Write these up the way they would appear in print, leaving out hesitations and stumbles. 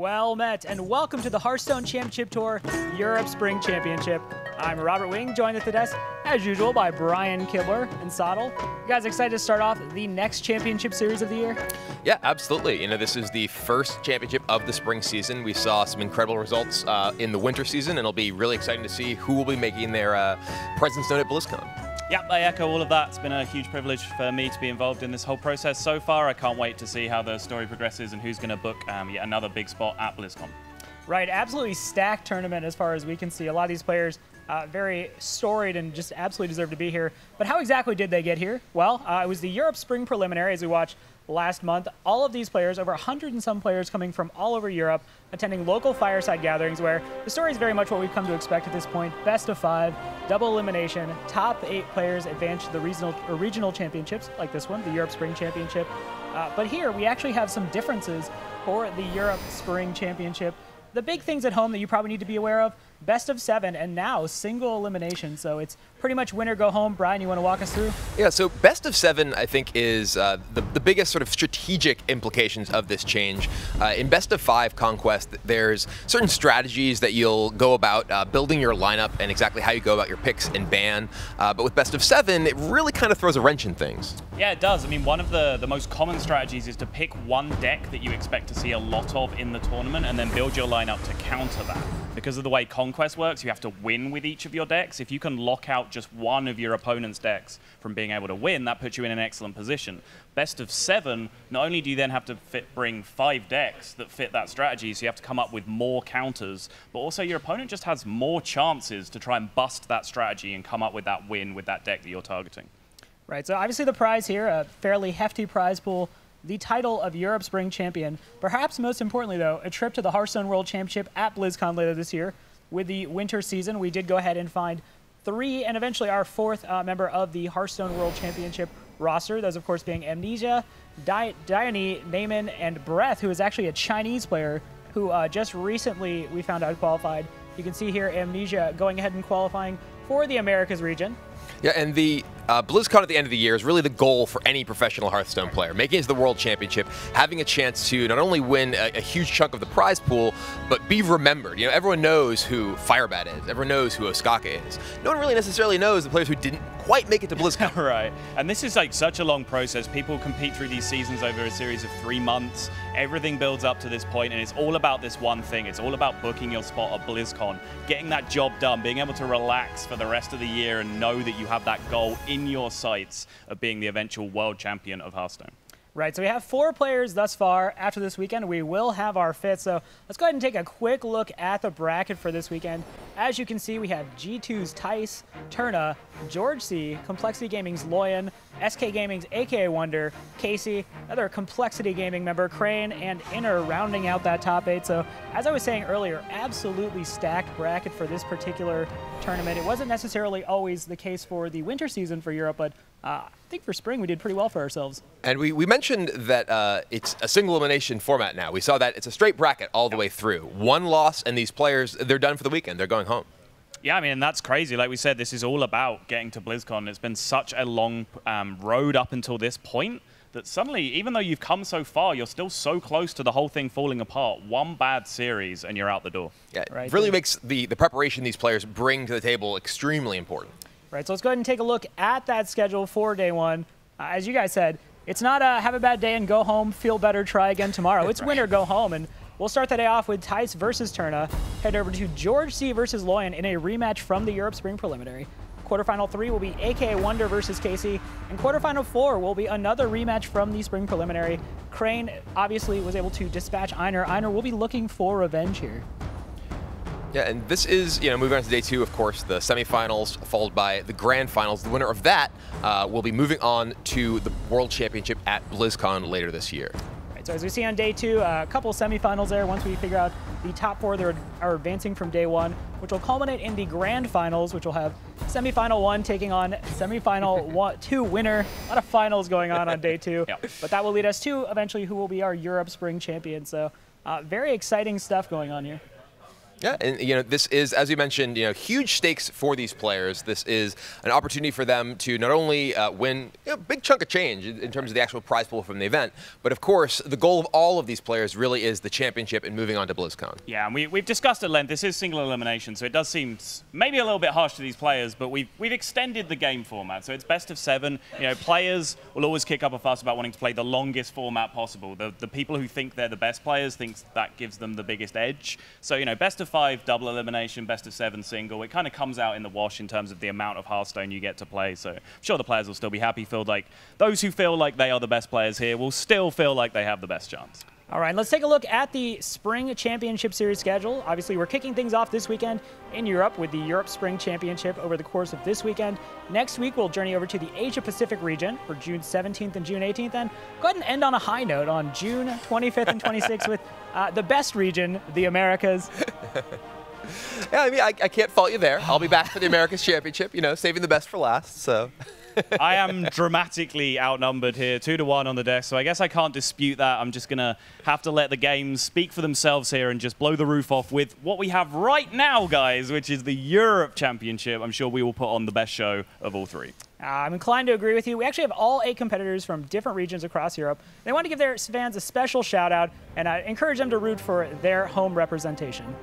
Well met, and welcome to the Hearthstone Championship Tour Europe Spring Championship. I'm Robert Wing, joined at the desk, as usual, by Brian Kibler and Soddle. You guys excited to start off the next championship series of the year? Yeah, absolutely. You know, this is the first championship of the spring season. We saw some incredible results in the winter season, and it'll be really exciting to see who will be making their presence known at BlizzCon. Yep, I echo all of that. It's been a huge privilege for me to be involved in this whole process so far. I can't wait to see how the story progresses and who's going to book yet another big spot at BlizzCon. Right, absolutely stacked tournament as far as we can see. A lot of these players very storied and just absolutely deserve to be here. But how exactly did they get here? Well, it was the Europe Spring Preliminary, as we watched last month. All of these players, over 100 and some players coming from all over Europe, attending local fireside gatherings where the story is very much what we've come to expect at this point. Best of 5, double elimination, top 8 players advance to the regional championships, like this one, the Europe Spring Championship. But here, we actually have some differences for the Europe Spring Championship. The big things at home that you probably need to be aware of, best of 7, and now single elimination. So it's pretty much winner go home. Brian, you want to walk us through? Yeah, so best of 7, I think, is the biggest sort of strategic implications of this change. In best of 5 Conquest, there's certain strategies that you'll go about building your lineup and exactly how you go about your picks and ban. But with best of 7, it really kind of throws a wrench in things. Yeah, it does. I mean, one of the most common strategies is to pick one deck that you expect to see a lot of in the tournament and then build your lineup to counter that. Because of the way Conquest works, you have to win with each of your decks. If you can lock out just one of your opponent's decks from being able to win, that puts you in an excellent position. Best of 7, not only do you then have to bring 5 decks that fit that strategy, so you have to come up with more counters, but also your opponent just has more chances to try and bust that strategy and come up with that win with that deck that you're targeting. Right, so obviously the prize here, a fairly hefty prize pool, the title of Europe Spring Champion. Perhaps most importantly, though, a trip to the Hearthstone World Championship at BlizzCon later this year. With the winter season, we did go ahead and find 3 and eventually our 4th member of the Hearthstone World Championship roster. Those, of course, being Amnesia, Dione, Naaman, and Breath, who is actually a Chinese player who just recently we found out qualified. You can see here Amnesia going ahead and qualifying for the Americas region. Yeah, and the BlizzCon at the end of the year is really the goal for any professional Hearthstone player. Making it to the World Championship, having a chance to not only win a huge chunk of the prize pool, but be remembered. You know, everyone knows who Firebat is. Everyone knows who Ostkaka is. No one really necessarily knows the players who didn't quite make it to BlizzCon. Right, and this is like such a long process. People compete through these seasons over a series of 3 months. Everything builds up to this point, and it's all about this one thing. It's all about booking your spot at BlizzCon, getting that job done, being able to relax for the rest of the year and know that you have that goal in your sights of being the eventual world champion of Hearthstone. Right, so we have 4 players thus far. After this weekend, we will have our 5th. So let's go ahead and take a quick look at the bracket for this weekend. As you can see, we have G2's Tice, Turna, George C, Complexity Gaming's Loyan, SK Gaming's AKA Wonder, Casey, another Complexity Gaming member, Crane, and Inner rounding out that top 8. So as I was saying earlier, absolutely stacked bracket for this particular tournament. It wasn't necessarily always the case for the winter season for Europe, but I think for spring we did pretty well for ourselves. And we mentioned that it's a single elimination format now. We saw that it's a straight bracket all the way through. 1 loss, and these players, they're done for the weekend. They're going home. Yeah, I mean, that's crazy. Like we said, this is all about getting to BlizzCon. It's been such a long road up until this point that suddenly, even though you've come so far, you're still so close to the whole thing falling apart. 1 bad series, and you're out the door. Yeah, right, it really makes the preparation these players bring to the table extremely important. Right, so let's go ahead and take a look at that schedule for day 1. As you guys said, it's not have a bad day and go home, feel better, try again tomorrow. It's win or go home, and we'll start the day off with Tice versus Turna. Head over to George C versus Loyan in a rematch from the Europe Spring Preliminary. Quarterfinal 3 will be AKA Wonder versus Casey, and quarterfinal 4 will be another rematch from the Spring Preliminary. Crane obviously was able to dispatch Einar. Einar will be looking for revenge here. Yeah, and this is, you know, moving on to day 2, of course, the semifinals, followed by the grand finals. The winner of that will be moving on to the World Championship at BlizzCon later this year. Right, so as we see on day 2, a couple semifinals there once we figure out the top 4 that are advancing from day 1, which will culminate in the grand finals, which will have semifinal 1 taking on semifinal 2 winner. A lot of finals going on day 2, Yep. But that will lead us to eventually who will be our Europe Spring Champion. So very exciting stuff going on here. Yeah, and this is, as you mentioned, huge stakes for these players. This is an opportunity for them to not only win a big chunk of change in terms of the actual prize pool from the event, but of course, the goal of all of these players really is the championship and moving on to BlizzCon. Yeah, and we've discussed at length, this is single elimination, so it does seem maybe a little bit harsh to these players, but we've extended the game format, so it's best of 7. Players will always kick up a fuss about wanting to play the longest format possible. The people who think they're the best players think that gives them the biggest edge. So, best of 5 double elimination, best of 7 single. It kind of comes out in the wash in terms of the amount of Hearthstone you get to play. So I'm sure the players will still be happy. Those who feel like they are the best players here will still feel like they have the best chance. All right, let's take a look at the Spring Championship Series schedule. Obviously, we're kicking things off this weekend in Europe with the Europe Spring Championship over the course of this weekend. Next week, we'll journey over to the Asia-Pacific region for June 17th and June 18th. And go ahead and end on a high note on June 25th and 26th with the best region, the Americas. Yeah, I mean, I can't fault you there. I'll be back for the Americas Championship, saving the best for last, so... I am dramatically outnumbered here, 2-1 on the desk, so I guess I can't dispute that. I'm just going to have to let the games speak for themselves here and just blow the roof off with what we have right now, guys, which is the Europe Championship. I'm sure we will put on the best show of all 3. I'm inclined to agree with you. We actually have all 8 competitors from different regions across Europe. They want to give their fans a special shout-out and encourage them to root for their home representation.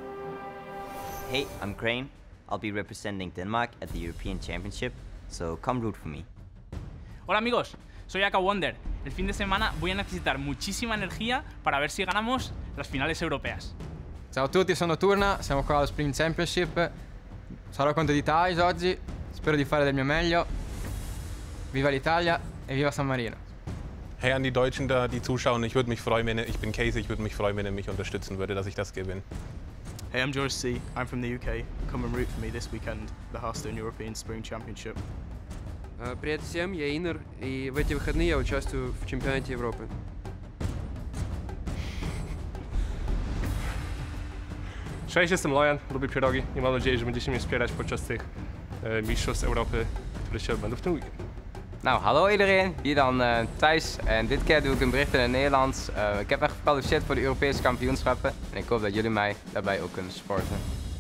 Hey, I'm Crane. I'll be representing Denmark at the European Championship. So come root for me. Hola amigos, soy Aka Wonder. El fin de semana voy a necesitar muchísima energia para ver si ganamos las finales europeas. Ciao a tutti, sono Turna, siamo qua allo Spring Championship. Sarò contro di Thais oggi, spero di fare del mio meglio. Viva l'Italia e viva San Marino. Hey an die Deutschen da, die zuschauen, ich bin Casey, ich würde mich freuen, wenn ihr mich unterstützen würde, dass ich das gewinne. Hey, I'm George C. I'm from the UK. Come and root for me this weekend, the Hearthstone European Spring Championship. Привет всем, я Иннер, и в эти выходные я участвую в чемпионате Европы. Cześć, jestem Lojan, lubię pierogi i mam nadzieję, że będziecie mnie wspierać podczas tych mistrzostw Europy, które się odbędą w tym weekend. Nou, hallo iedereen. Hier dan Thijs. En dit keer doe ik een bericht in het Nederlands. Ik heb echt gekwalificeerd voor de Europese kampioenschappen. En ik hoop dat jullie mij daarbij ook kunnen supporten.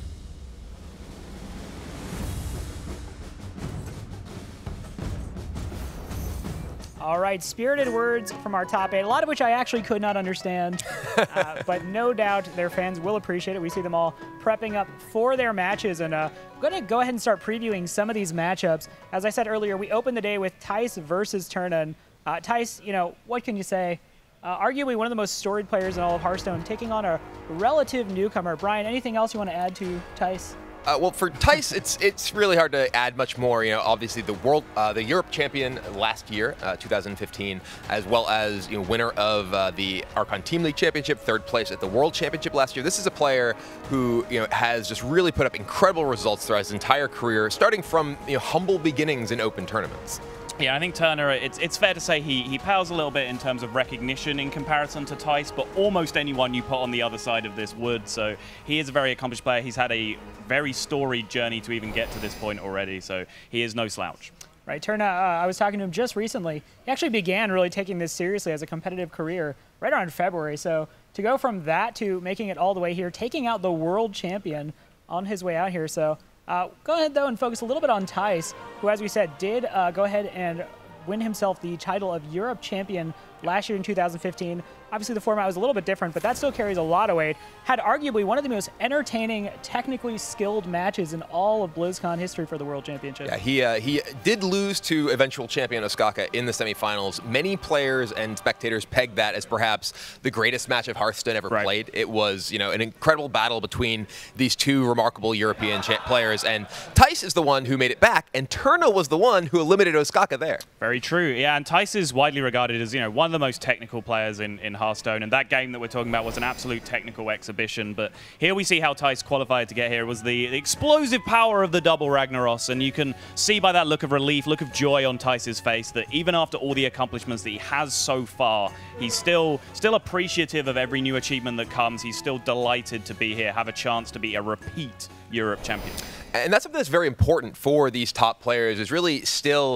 All right, spirited words from our top 8, a lot of which I actually could not understand, but no doubt their fans will appreciate it. We see them all prepping up for their matches, and I'm going to go ahead and start previewing some of these matchups. As I said earlier, we opened the day with Thijs versus Turna. Thijs, what can you say? Arguably one of the most storied players in all of Hearthstone, taking on a relative newcomer. Brian, anything else you want to add to Thijs? Well, for Thijs, it's really hard to add much more. Obviously the Europe champion last year, 2015, as well as winner of the Archon Team League Championship, 3rd place at the World Championship last year. This is a player who has just really put up incredible results throughout his entire career, starting from humble beginnings in open tournaments. Yeah, I think Turna, it's fair to say he pales a little bit in terms of recognition in comparison to Thijs, but almost anyone you put on the other side of this would. So he is a very accomplished player. He's had a very storied journey to even get to this point already, so he is no slouch. Right, Turna, I was talking to him just recently. He actually began really taking this seriously as a competitive career right around February. So to go from that to making it all the way here, taking out the world champion on his way out here. So go ahead, though, and focus a little bit on Thijs, who, as we said, did go ahead and win himself the title of Europe champion last year in 2015. Obviously, the format was a little bit different, but that still carries a lot of weight. Had arguably one of the most entertaining, technically skilled matches in all of BlizzCon history for the World Championship. Yeah, he did lose to eventual champion Osaka in the semifinals. Many players and spectators pegged that as perhaps the greatest match of Hearthstone ever played. It was, an incredible battle between these two remarkable European players, and Thijs is the one who made it back, and Turna was the one who eliminated Osaka there. Very true. Yeah, and Thijs is widely regarded as, one of the most technical players in Hearthstone, and that game that we're talking about was an absolute technical exhibition. But here we see how Thijs qualified to get here. It was the explosive power of the double Ragnaros, and you can see by that look of relief, look of joy on Thijs' face that even after all the accomplishments that he has so far, he's still appreciative of every new achievement that comes. He's still delighted to be here, have a chance to be a repeat Europe champion. And that's something that's very important for these top players, is really still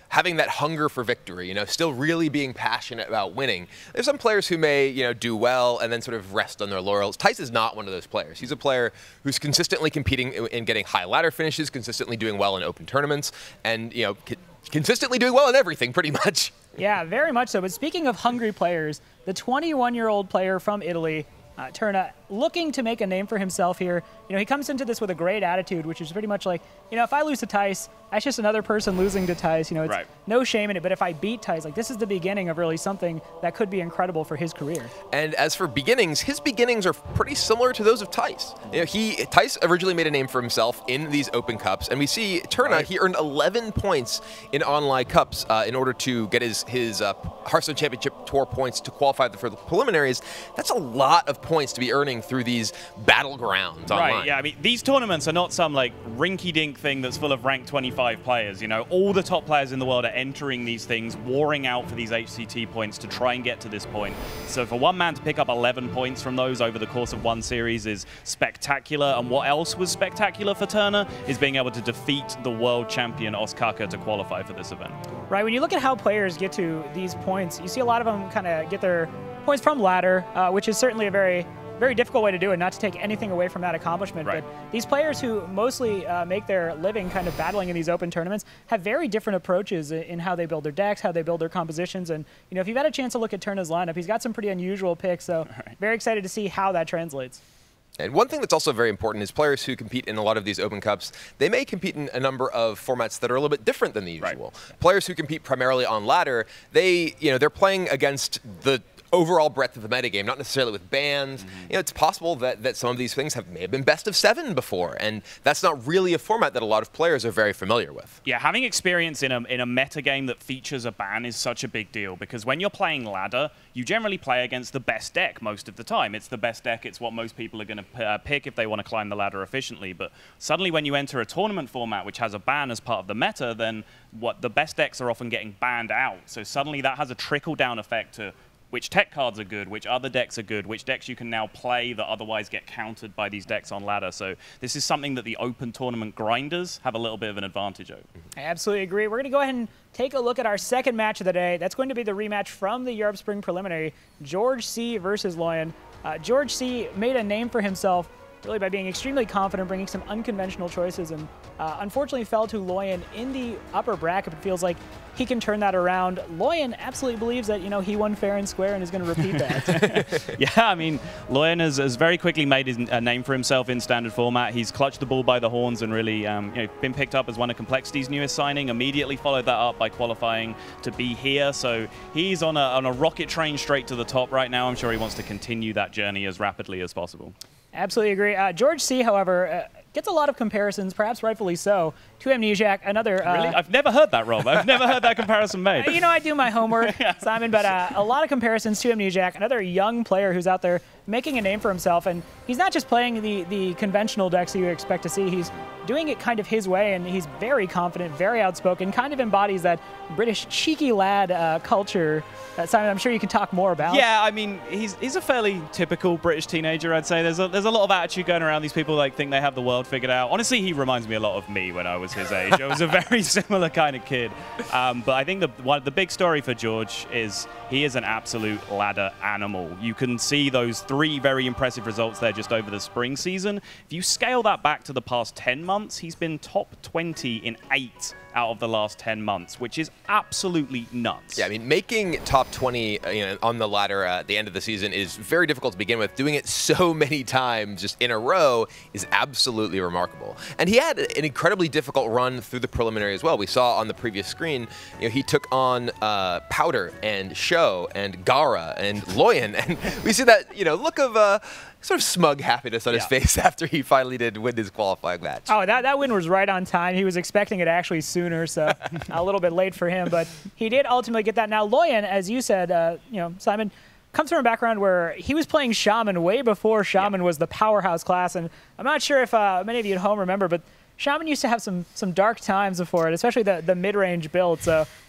having that hunger for victory, still really being passionate about winning. There's some players who may, do well and then sort of rest on their laurels. Theis is not one of those players. He's a player who's consistently competing in getting high ladder finishes, consistently doing well in open tournaments, and, consistently doing well in everything, pretty much. Yeah, very much so. But speaking of hungry players, the 21-year-old player from Italy, Terna, looking to make a name for himself here. He comes into this with a great attitude, which is pretty much like, if I lose to Theis, that's just another person losing to Theis. It's right. No shame in it. But if I beat Theis, this is the beginning of really something that could be incredible for his career. And as for beginnings, his beginnings are pretty similar to those of Theis. Theis originally made a name for himself in these Open Cups, and we see Terna, he earned 11 points in online cups in order to get his Hearthstone Championship Tour points to qualify for the preliminaries. That's a lot of points to be earning through these battlegrounds online. Right, yeah, I mean, these tournaments are not some rinky-dink thing that's full of ranked 25 players. All the top players in the world are entering these things, warring out for these HCT points to try and get to this point. So for one man to pick up 11 points from those over the course of one series is spectacular. And what else was spectacular for Terna is being able to defeat the world champion Ostkaka to qualify for this event. Right, when you look at how players get to these points, you see a lot of them kind of get their points from ladder, which is certainly a very difficult way to do it, not to take anything away from that accomplishment. Right. But these players who mostly make their living kind of battling in these open tournaments have very different approaches in how they build their decks, how they build their compositions. And, if you've had a chance to look at Terna's lineup, he's got some pretty unusual picks. So very excited to see how that translates. And one thing that's also very important is players who compete in a lot of these Open Cups, they may compete in a number of formats that are a little bit different than the usual. Right. Players who compete primarily on ladder, they're playing against the overall breadth of the metagame, not necessarily with bans. It's possible that some of these things may have been best of 7 before, and that's not really a format that a lot of players are very familiar with. Yeah, having experience in a metagame that features a ban is such a big deal, because when you're playing ladder, you generally play against the best deck most of the time. It's the best deck, it's what most people are going to pick if they want to climb the ladder efficiently. But suddenly when you enter a tournament format which has a ban as part of the meta, then the best decks are often getting banned out. So suddenly that has a trickle-down effect to which tech cards are good, which other decks are good, which decks you can now play that otherwise get countered by these decks on ladder. So this is something that the open tournament grinders have a little bit of an advantage over. I absolutely agree. We're going to go ahead and take a look at our second match of the day. That's going to be the rematch from the Europe Spring Preliminary, George C. versus Loyan. George C. made a name for himself really by being extremely confident, bringing some unconventional choices, and unfortunately fell to Loyan in the upper bracket. It feels like he can turn that around. Loyan absolutely believes that, he won fair and square and is going to repeat that. Yeah, I mean, Loyan has very quickly made a name for himself in standard format. He's clutched the bull by the horns and really been picked up as one of Complexity's newest signing, immediately followed that up by qualifying to be here. So he's on a rocket train straight to the top right now. I'm sure he wants to continue that journey as rapidly as possible. Absolutely agree. George C., however, gets a lot of comparisons, perhaps rightfully so, to Amnesiac, another... Really? I've never heard that, Rob. I've never heard that comparison made. I do my homework, Simon, but a lot of comparisons to Amnesiac, another young player who's out there making a name for himself. And he's not just playing the conventional decks that you expect to see. He's doing it kind of his way, and he's very confident, very outspoken, kind of embodies that British cheeky lad culture that, Simon, I'm sure you can talk more about. Yeah, I mean, he's a fairly typical British teenager, I'd say. There's a lot of attitude going around. These people think they have the world figured out. Honestly, he reminds me a lot of me when I was his age. I was a very similar kind of kid. But I think the big story for George is he is an absolute ladder animal. You can see those 3 very impressive results there just over the spring season. If you scale that back to the past 10 months, he's been top 20 in 8 out of the last 10 months, which is absolutely nuts. Yeah, I mean, making top 20 on the ladder at the end of the season is very difficult to begin with. Doing it so many times just in a row is absolutely remarkable. And he had an incredibly difficult run through the preliminary as well. We saw on the previous screen, he took on Powder and Sho and Gara and Loyan, and we see that look of sort of smug happiness on his face after he finally did win his qualifying match. Oh, that win was right on time. He was expecting it actually sooner, so a little bit late for him, but he did ultimately get that. Now, Loyan, as you said, Simon, comes from a background where he was playing Shaman way before Shaman was the powerhouse class, and I'm not sure if many of you at home remember, but Shaman used to have some dark times before it, especially the mid-range build. So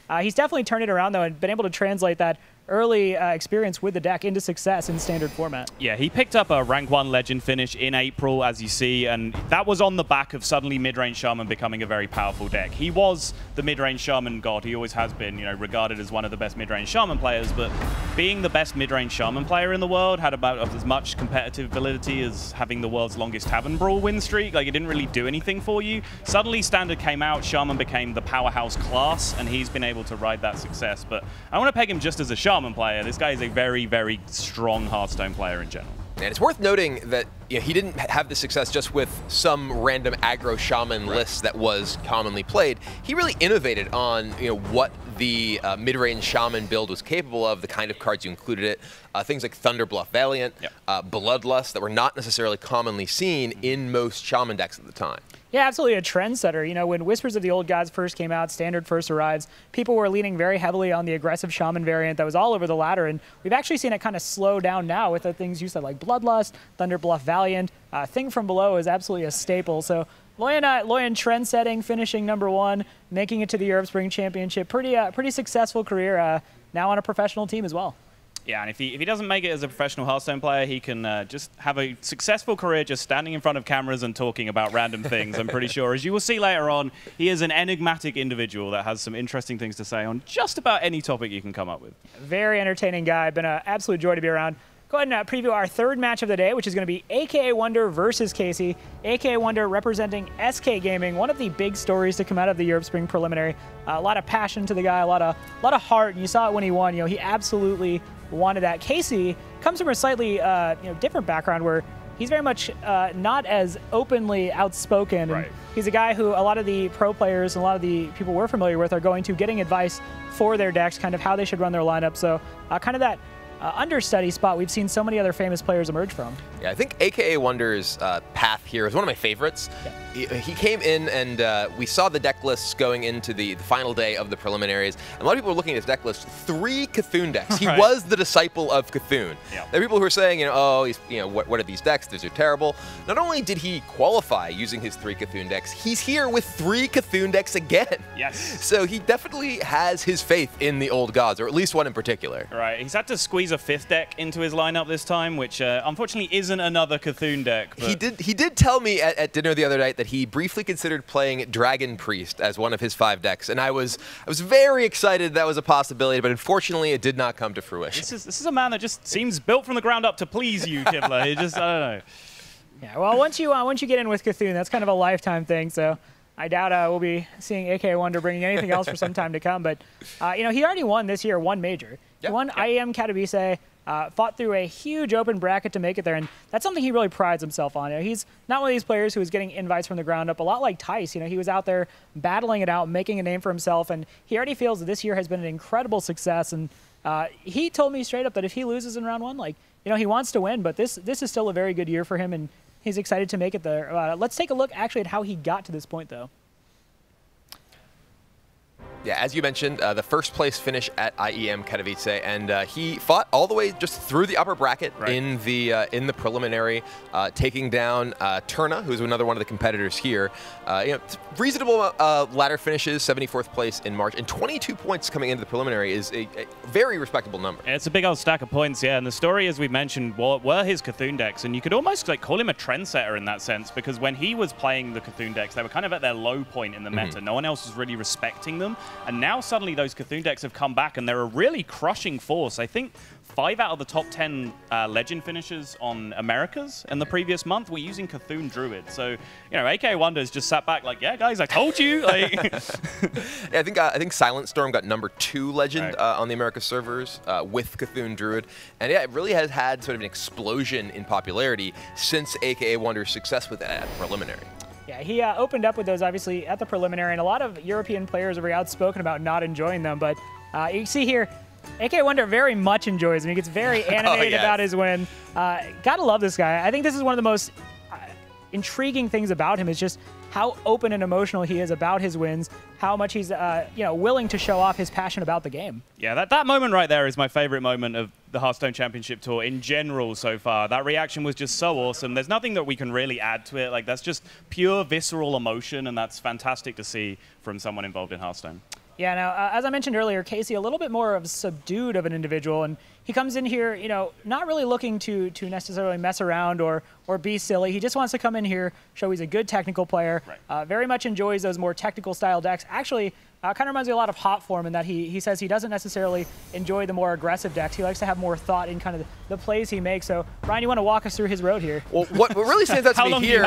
He's definitely turned it around, though, and been able to translate that early experience with the deck into success in standard format. Yeah, he picked up a rank 1 legend finish in April, as you see, and that was on the back of suddenly mid-range Shaman becoming a very powerful deck. He was the mid-range Shaman god. He always has been, you know, regarded as one of the best mid-range Shaman players, but being the best mid-range Shaman player in the world had about as much competitive validity as having the world's longest Tavern Brawl win streak. Like, it didn't really do anything for you. Suddenly Standard came out, Shaman became the powerhouse class, and he's been able to ride that success. But I want to peg him just as a Shaman player. This guy is a very, very strong Hearthstone player in general. And it's worth noting that he didn't have the success just with some random aggro shaman list that was commonly played. He really innovated on what the mid-range shaman build was capable of, the kind of cards you included it. Things like Thunderbluff Valiant, Bloodlust that were not necessarily commonly seen in most shaman decks at the time. Yeah, absolutely a trendsetter. You know, when Whispers of the Old Gods first came out, Standard first arrives, people were leaning very heavily on the aggressive Shaman variant that was all over the ladder, and we've actually seen it kind of slow down now with the things you said like Bloodlust, Thunderbluff Valiant. Thing from Below is absolutely a staple. So Loyan trend-setting, finishing #1, making it to the Europe Spring Championship. Pretty successful career, now on a professional team as well. Yeah, and if he doesn't make it as a professional Hearthstone player, he can just have a successful career just standing in front of cameras and talking about random things, I'm pretty sure. As you will see later on, he is an enigmatic individual that has some interesting things to say on just about any topic you can come up with. Very entertaining guy. Been an absolute joy to be around. Go ahead and preview our third match of the day, which is going to be AKA Wonder versus Casey. AKA Wonder representing SK Gaming, one of the big stories to come out of the Europe Spring Preliminary. A lot of passion to the guy, a lot of heart, and you saw it when he won. You know, he absolutely wanted that. Casey comes from a slightly different background where he's very much not as openly outspoken. Right. And he's a guy who a lot of the pro players and a lot of the people we're familiar with are going to getting advice for their decks, kind of how they should run their lineup. So kind of that understudy spot we've seen so many other famous players emerge from. Yeah, I think AKA Wonder's path here is one of my favorites. Yeah. He came in and we saw the deck lists going into the final day of the preliminaries. And a lot of people were looking at his deck list, 3 Cthulhu decks. He was the disciple of Cthulhu. Yeah. There are people who are saying, oh, he's, what are these decks? These are terrible. Not only did he qualify using his 3 Cthulhu decks, he's here with 3 Cthulhu decks again. Yes. So he definitely has his faith in the old gods, or at least one in particular. Right. He's had to squeeze a 5th deck into his lineup this time, which unfortunately isn't another Cthulhu deck. But He did tell me at dinner the other night that he briefly considered playing Dragon Priest as one of his 5 decks, and I was very excited that was a possibility, but unfortunately it did not come to fruition. This is a man that just seems built from the ground up to please you, Kibler. He just, I don't know. Yeah, well, once you get in with Cthulhu, that's kind of a lifetime thing, so I doubt we'll be seeing AKA Wonder bringing anything else for some time to come. But, he already won this year, 1 major. He won IEM Katowice, fought through a huge open bracket to make it there, and that's something he really prides himself on. He's not one of these players who is getting invites from the ground up, a lot like Tice. He was out there battling it out, making a name for himself, and he already feels that this year has been an incredible success. And he told me straight up that if he loses in round 1, he wants to win, but this is still a very good year for him, and he's excited to make it there. Let's take a look actually at how he got to this point, though. Yeah, as you mentioned, the first place finish at IEM Katowice, and he fought all the way just through the upper bracket in the preliminary, taking down Turna, who's another one of the competitors here. Reasonable ladder finishes, 74th place in March, and 22 points coming into the preliminary is a very respectable number. It's a big old stack of points, yeah. And the story, as we mentioned, were his Cthulhu decks, and you could almost call him a trendsetter in that sense, because when he was playing the Cthulhu decks, they were kind of at their low point in the meta. No one else was really respecting them. And now suddenly those Cthulhu decks have come back, and they're a really crushing force. I think 5 out of the top 10 legend finishers on Americas in the previous month were using Cthulhu Druid. So, AKA Wonder's just sat back like, yeah, guys, I told you. Yeah, I think Silent Storm got #2 legend on the Americas servers with Cthulhu Druid. And yeah, it really has had sort of an explosion in popularity since AKA Wonder's success with that preliminary. Yeah, he opened up with those, obviously, at the preliminary, and a lot of European players are very outspoken about not enjoying them, but you see here, AKA Wonder very much enjoys him. He gets very animated about his win. Gotta love this guy. I think this is one of the most intriguing things about him is just how open and emotional he is about his wins, how much he's willing to show off his passion about the game. Yeah, that moment right there is my favorite moment of the Hearthstone Championship Tour in general so far. That reaction was just so awesome. There's nothing that we can really add to it. That's just pure visceral emotion, and that's fantastic to see from someone involved in Hearthstone. Yeah, now, as I mentioned earlier, Casey, a little bit more of subdued of an individual, and he comes in here, you know, not really looking to necessarily mess around or be silly. He just wants to come in here, show he's a good technical player, very much enjoys those more technical style decks. Actually, kind of reminds me a lot of Hot Form in that he says he doesn't necessarily enjoy the more aggressive decks. He likes to have more thought in kind of the plays he makes. So, Ryan, you want to walk us through his road here? Well, what really stands out to me here,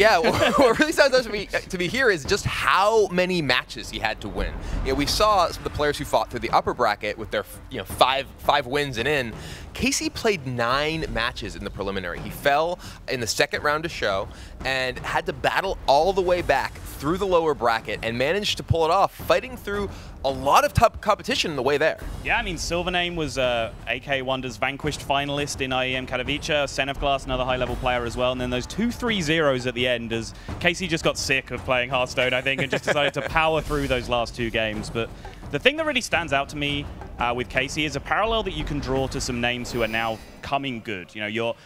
what really stands out to me here is just how many matches he had to win. You know, we saw some of the players who fought through the upper bracket with their five wins and in. Casey played 9 matches in the preliminary. He fell in the second round of show and had to battle all the way back through the lower bracket and managed to pull it off, fighting through a lot of tough competition on the way there. Yeah, I mean, Silvername was AK Wonder's Vanquished finalist in IEM Katowice, Senefglass, another high-level player as well, and then those 2 3-0s at the end as Casey just got sick of playing Hearthstone, I think, and just decided to power through those last 2 games. But the thing that really stands out to me with Casey is a parallel that you can draw to some names who are now coming good. You know, your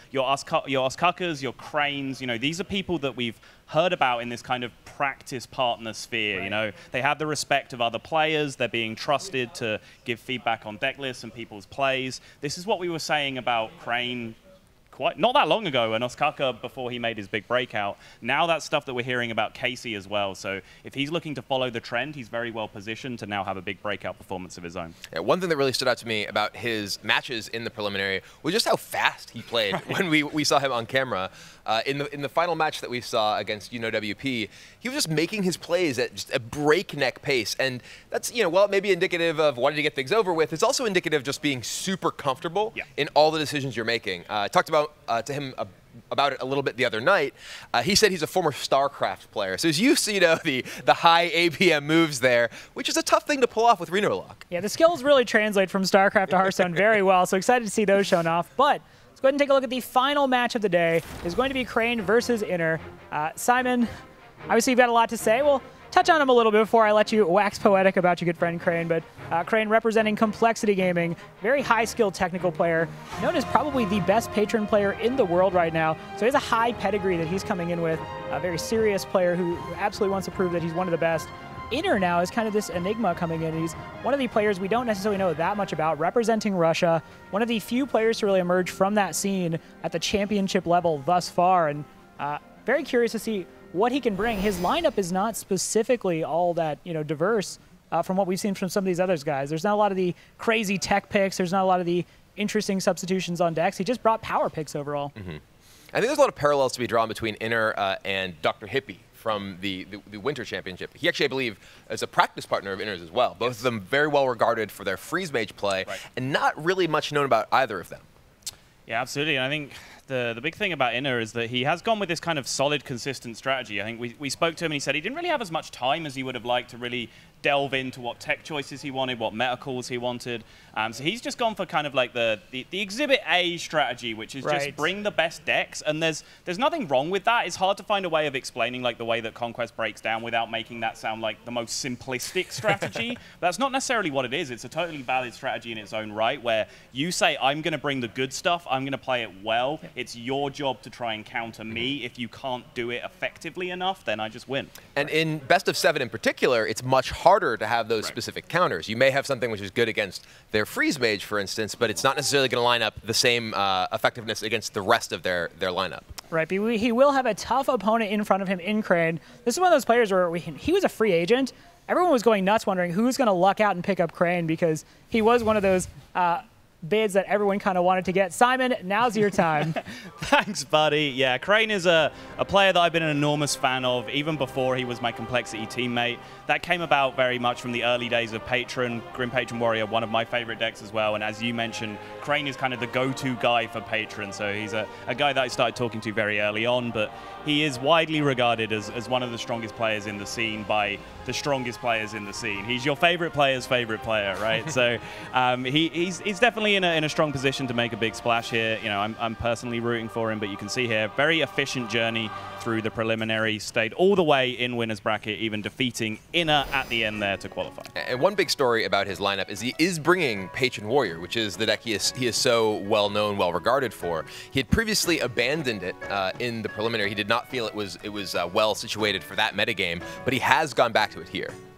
Oscakas, your Cranes, you know, these are people that we've heard about in this kind of practice partner sphere. Right. You know, they have the respect of other players. They're being trusted to give feedback on deck lists and people's plays. This is what we were saying about Crane not that long ago, and Oscaka before he made his big breakout. Now that's stuff that we're hearing about Casey as well. So if he's looking to follow the trend, he's very well positioned to now have a big breakout performance of his own. Yeah, one thing that really stood out to me about his matches in the preliminary was just how fast he played when we saw him on camera. In the final match that we saw against UNOWP, he was just making his plays at just a breakneck pace. And that's, you know, while it may be indicative of wanting to get things over with, it's also indicative of just being super comfortable in all the decisions you're making. I talked about to him about it a little bit the other night. He said he's a former StarCraft player, so he's used to, you know, the high APM moves there, which is a tough thing to pull off with Reno Lock. Yeah, the skills really translate from StarCraft to Hearthstone very well, so excited to see those shown off. But let's go ahead and take a look at the final match of the day. It's going to be Crane versus Inner. Simon, obviously you've got a lot to say. We'll touch on him a little bit before I let you wax poetic about your good friend Crane, but Crane representing Complexity Gaming, very high-skilled technical player, known as probably the best Patron player in the world right now. So he has a high pedigree that he's coming in with, a very serious player who absolutely wants to prove that he's one of the best. Inner now is kind of this enigma coming in. He's one of the players we don't necessarily know that much about, representing Russia, one of the few players to really emerge from that scene at the championship level thus far, and very curious to see what he can bring. His lineup is not specifically all that, you know, diverse from what we've seen from some of these other guys. There's not a lot of the crazy tech picks. There's not a lot of the interesting substitutions on decks. He just brought power picks overall. I think there's a lot of parallels to be drawn between Inner and Dr. Hippie from the Winter Championship. He actually, I believe, is a practice partner of Inner's as well. Both of them very well regarded for their freeze mage play, and not really much known about either of them. Yeah, absolutely. And I think the big thing about Inner is that he has gone with this kind of solid, consistent strategy. I think we spoke to him and he said he didn't really have as much time as he would have liked to really delve into what tech choices he wanted, what meta calls he wanted. So he's just gone for kind of like the Exhibit A strategy, which is just bring the best decks. And there's nothing wrong with that. It's hard to find a way of explaining like the way that Conquest breaks down without making that sound like the most simplistic strategy. That's not necessarily what it is. It's a totally valid strategy in its own right, where you say, I'm going to bring the good stuff, I'm going to play it well. It's your job to try and counter me. If you can't do it effectively enough, then I just win. And in Best of 7 in particular, it's much harder to have those specific counters. You may have something which is good against their freeze mage, for instance, but it's not necessarily going to line up the same effectiveness against the rest of their lineup. Right, but he will have a tough opponent in front of him in Crane. This is one of those players where he was a free agent. Everyone was going nuts wondering who's going to luck out and pick up Crane because he was one of those bids that everyone kind of wanted to get. Simon, now's your time. Thanks, buddy. Yeah, Crane is a player that I've been an enormous fan of, even before he was my Complexity teammate. That came about very much from the early days of Patron. Grim Patron Warrior, one of my favorite decks as well. And as you mentioned, Crane is kind of the go-to guy for Patron. So he's a guy that I started talking to very early on, but he is widely regarded as one of the strongest players in the scene by the strongest players in the scene. He's your favorite player's favorite player, right? So he's definitely in a strong position to make a big splash here. You know, I'm personally rooting for him, but you can see here, very efficient journey through the preliminary, stayed all the way in winner's bracket, even defeating Inner at the end there to qualify. And one big story about his lineup is he is bringing Patron Warrior, which is the deck he is so well known, well regarded for. He had previously abandoned it in the preliminary. He did not feel it was well situated for that metagame, but he has gone back to it here.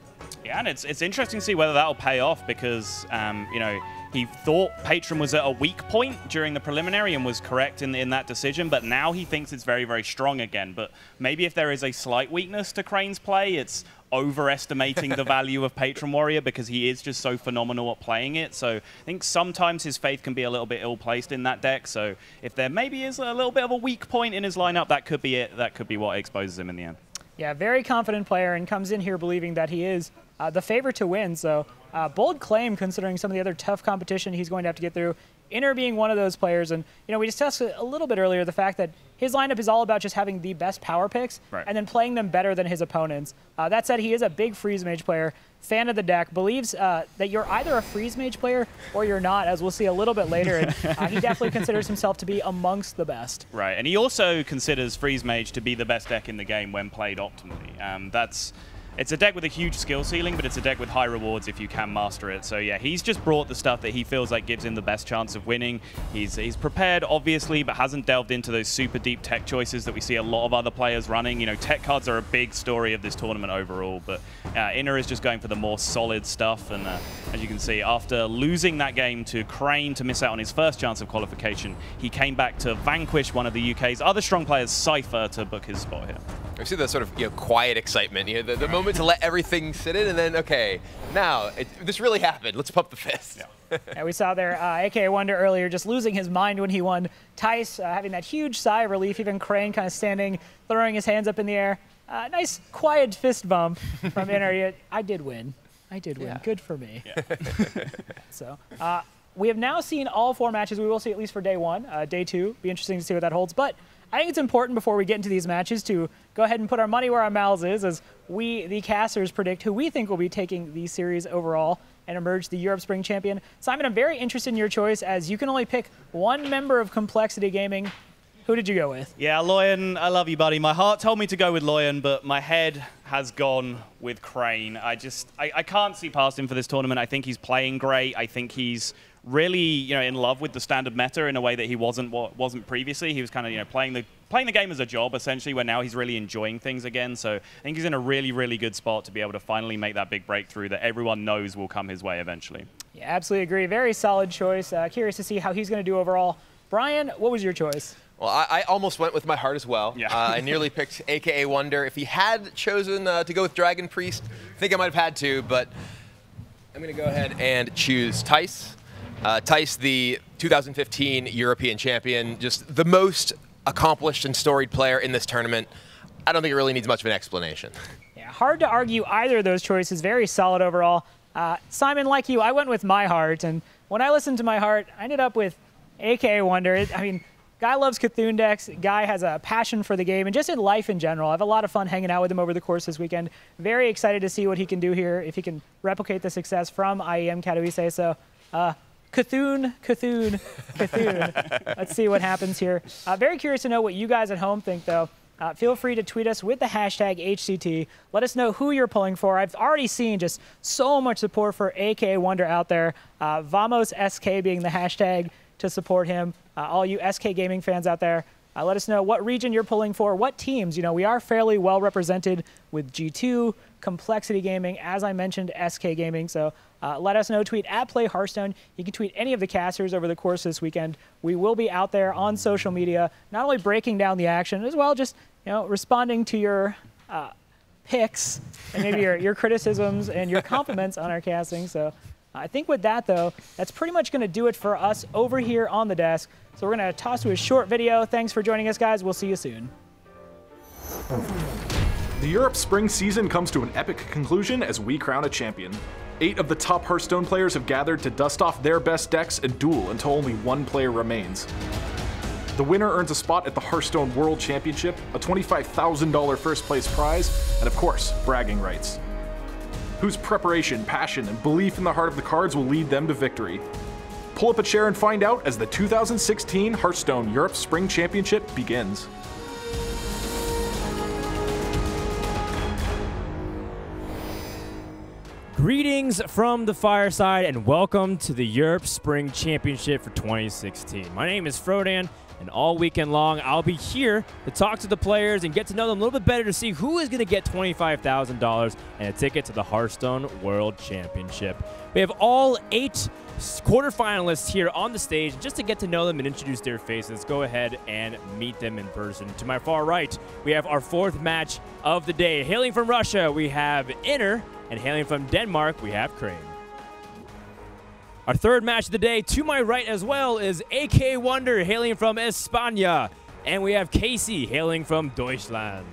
Yeah, and it's interesting to see whether that'll pay off because, you know, he thought Patron was at a weak point during the preliminary and was correct in that decision, but now he thinks it's very, very strong again. But maybe if there is a slight weakness to Crane's play, it's overestimating the value of Patron Warrior because he is just so phenomenal at playing it. So I think sometimes his faith can be a little bit ill-placed in that deck. So if there maybe is a little bit of a weak point in his lineup, that could be it. That could be what exposes him in the end. Yeah, very confident player and comes in here believing that he is the favorite to win. So bold claim considering some of the other tough competition he's going to have to get through. Inner being one of those players. And, you know, we discussed a little bit earlier the fact that his lineup is all about just having the best power picks and then playing them better than his opponents. That said, he is a big Freeze Mage player, fan of the deck, believes that you're either a Freeze Mage player or you're not, as we'll see a little bit later. And he definitely considers himself to be amongst the best. Right, and he also considers Freeze Mage to be the best deck in the game when played optimally. It's a deck with a huge skill ceiling, but it's a deck with high rewards if you can master it. So yeah, he's just brought the stuff that he feels like gives him the best chance of winning. He's prepared, obviously, but hasn't delved into those super deep tech choices that we see a lot of other players running. You know, tech cards are a big story of this tournament overall, but Inner is just going for the more solid stuff. And as you can see, after losing that game to Crane to miss out on his first chance of qualification, he came back to vanquish one of the UK's other strong players, Cypher, to book his spot here. We see the sort of quiet excitement, the moment to let everything sit in, and then okay, now this really happened. Let's pump the fist. Yeah, we saw there aka Wonder earlier just losing his mind when he won. Tice having that huge sigh of relief. Even Crane kind of standing, throwing his hands up in the air. Nice quiet fist bump from Inner. I did win. I did win. Good for me. Yeah. So we have now seen all 4 matches. We will see at least for day 1. Day 2, be interesting to see what that holds. But I think it's important before we get into these matches to go ahead and put our money where our mouths is as we, the casters, predict who we think will be taking the series overall and emerge the Europe Spring Champion. Simon, I'm very interested in your choice as you can only pick one member of Complexity Gaming. Who did you go with? Yeah, Loyan, I love you, buddy. My heart told me to go with Loyan, but my head has gone with Crane. I can't see past him for this tournament. I think he's playing great. I think he's really, in love with the standard meta in a way that he wasn't previously. He was kind of, playing the game as a job, essentially, where now he's really enjoying things again. So I think he's in a really, really good spot to be able to finally make that big breakthrough that everyone knows will come his way eventually. Yeah, absolutely agree. Very solid choice. Curious to see how he's going to do overall. Brian, what was your choice? Well, I almost went with my heart as well. Yeah. I nearly picked aka Wonder. If he had chosen to go with Dragon Priest, I think I might have had to, but I'm going to go ahead and choose Tice. Tice, the 2015 European champion, just the most accomplished and storied player in this tournament. I don't think it really needs much of an explanation. Yeah, hard to argue either of those choices. Very solid overall. Simon, like you, I went with my heart, and when I listened to my heart, I ended up with aka Wonder. I mean, guy loves Cthulhu decks. Guy has a passion for the game and just in life in general. I have a lot of fun hanging out with him over the course this weekend. Very excited to see what he can do here, if he can replicate the success from IEM Katowice. So, Cthulhu. Let's see what happens here. Very curious to know what you guys at home think, though. Feel free to tweet us with the hashtag HCT. Let us know who you're pulling for. I've already seen just so much support for aka Wonder out there. VamosSK being the hashtag to support him. All you SK Gaming fans out there, let us know what region you're pulling for, what teams. We are fairly well represented with G2, Complexity Gaming, as I mentioned, SK Gaming. So let us know. Tweet at Play Hearthstone. You can tweet any of the casters over the course of this weekend. We will be out there on social media, not only breaking down the action, as well just responding to your picks and maybe your criticisms and your compliments on our casting. So I think with that, though, that's pretty much going to do it for us over here on the desk. So we're going to toss to a short video. Thanks for joining us, guys. We'll see you soon. The Europe Spring season comes to an epic conclusion as we crown a champion. 8 of the top Hearthstone players have gathered to dust off their best decks and duel until only one player remains. The winner earns a spot at the Hearthstone World Championship, a $25,000 first place prize, and of course, bragging rights. Whose preparation, passion, and belief in the heart of the cards will lead them to victory. Pull up a chair and find out as the 2016 Hearthstone Europe Spring Championship begins. Greetings from the fireside and welcome to the Europe Spring Championship for 2016. My name is Frodan, And all weekend long, I'll be here to talk to the players and get to know them a little bit better to see who is going to get $25,000 and a ticket to the Hearthstone World Championship. We have all 8 quarterfinalists here on the stage. Just to get to know them and introduce their faces, go ahead and meet them in person. To my far right, we have our 4th match of the day. Hailing from Russia, we have Inner, and hailing from Denmark, we have Crane. Our 3rd match of the day, to my right as well, is AK Wonder, hailing from España. And we have Casey, hailing from Deutschland.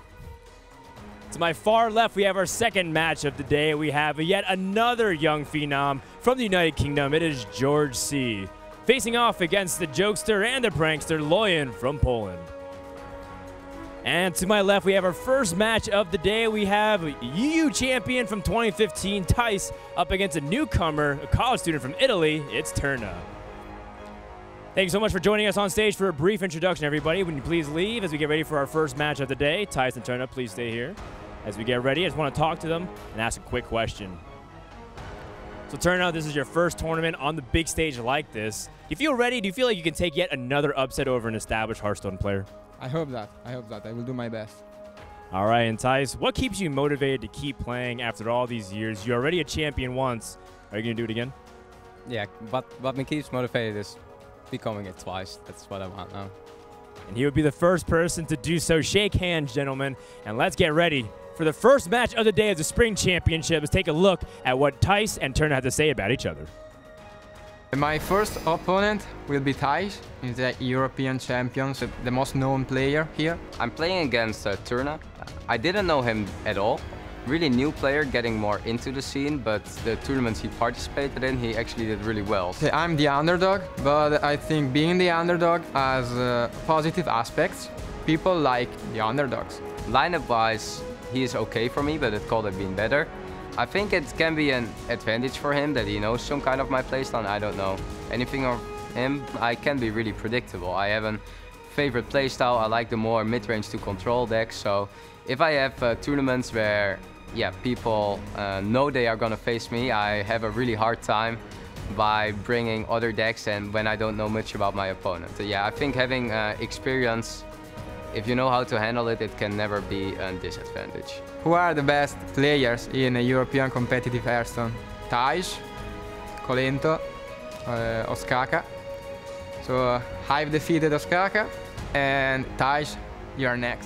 To my far left, we have our 2nd match of the day. We have yet another young phenom from the United Kingdom. It is George C. Facing off against the jokester and the prankster, Loyan from Poland. And to my left, we have our 1st match of the day. We have EU champion from 2015, Tice, up against a newcomer, a college student from Italy. It's Turna. Thank you so much for joining us on stage for a brief introduction, everybody. Would you please leave as we get ready for our 1st match of the day? Tice and Turna, please stay here. As we get ready, I just want to talk to them and ask a quick question. So Turna, this is your 1st tournament on the big stage like this. Do you feel ready? Do you feel like you can take yet another upset over an established Hearthstone player? I hope that. I will do my best. All right, and Tice, what keeps you motivated to keep playing after all these years? You're already a champion once. Are you going to do it again? Yeah, but what me keeps motivated is becoming it twice. That's what I want now. And he would be the first person to do so. Shake hands, gentlemen, and let's get ready for the 1st match of the day of the Spring Championship. Let's take a look at what Tice and Turna have to say about each other. My 1st opponent will be Tice. He's the European champion, so the most known player here. I'm playing against Turna. I didn't know him at all. Really new player, getting more into the scene, but the tournaments he participated in, he actually did really well. I'm the underdog, but I think being the underdog has positive aspects. People like the underdogs. Lineup-wise, he is okay for me, but it could have been better. I think it can be an advantage for him that he knows some kind of my playstyle. I don't know anything of him. I can be really predictable. I have a favorite playstyle. I like the more mid-range to control decks. So if I have tournaments where people know they are gonna face me, I have a really hard time by bringing other decks and when I don't know much about my opponent. I think having experience, if you know how to handle it, it can never be a disadvantage. Who are the best players in a European competitive Hearthstone? Tice, Kolento, Ostkaka. So I've defeated Ostkaka, and Tice, you're next.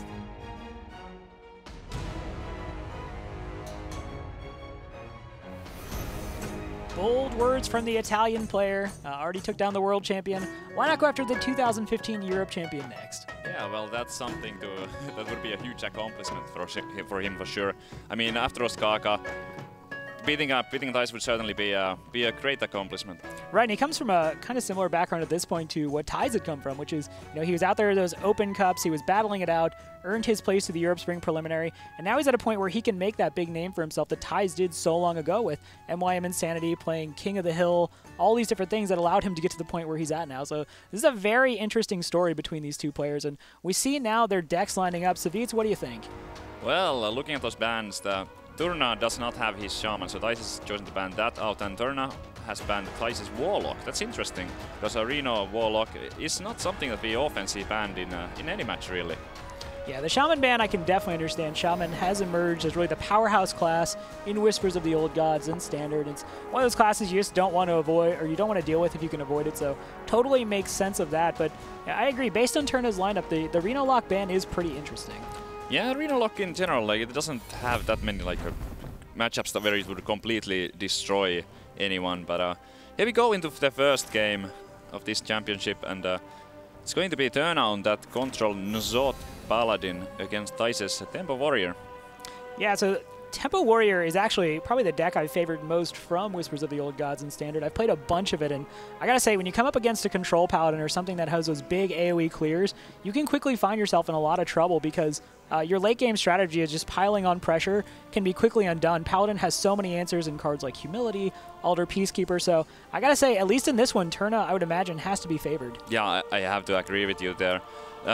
Bold words from the Italian player. Already took down the world champion. Why not go after the 2015 Europe champion next? Yeah, well, that's something that would be a huge accomplishment for him for sure. I mean, after Ostkaka, beating Tice would certainly be a great accomplishment. Right, and he comes from a kind of similar background at this point to what Tice had come from, which is, he was out there in those open cups, he was battling it out, earned his place to the Europe Spring Preliminary, and now he's at a point where he can make that big name for himself that Tice did so long ago with MYM Insanity, playing King of the Hill, all these different things that allowed him to get to the point where he's at now. So this is a very interesting story between these two players, and we see now their decks lining up. Savitz, what do you think? Well, looking at those bans, Turna does not have his Shaman, so Tice has chosen to ban that out, and Turna has banned Tice's Warlock. That's interesting, because a Reno Warlock is not something that we often see banned in any match, really. Yeah, the Shaman ban I can definitely understand. Shaman has emerged as really the powerhouse class in Whispers of the Old Gods and Standard. It's one of those classes you just don't want to avoid, or you don't want to deal with if you can avoid it, so totally makes sense of that. But yeah, I agree, based on Turna's lineup, the Reno Lock ban is pretty interesting. Yeah, Reno Lock in general, it doesn't have that many matchups where it would completely destroy anyone. But here we go into the 1st game of this championship, and it's going to be a turn-on that control N'Zoth Paladin against Tice's Tempo Warrior. Yeah, so Tempo Warrior is actually probably the deck I've favored most from Whispers of the Old Gods in Standard. I've played a bunch of it, and I gotta say, when you come up against a control Paladin or something that has those big AoE clears, you can quickly find yourself in a lot of trouble because your late game strategy is just piling on pressure, can be quickly undone. Paladin has so many answers in cards like Humility, Alder Peacekeeper, so I gotta say, at least in this one, Turna, I would imagine, has to be favored. Yeah, I have to agree with you there.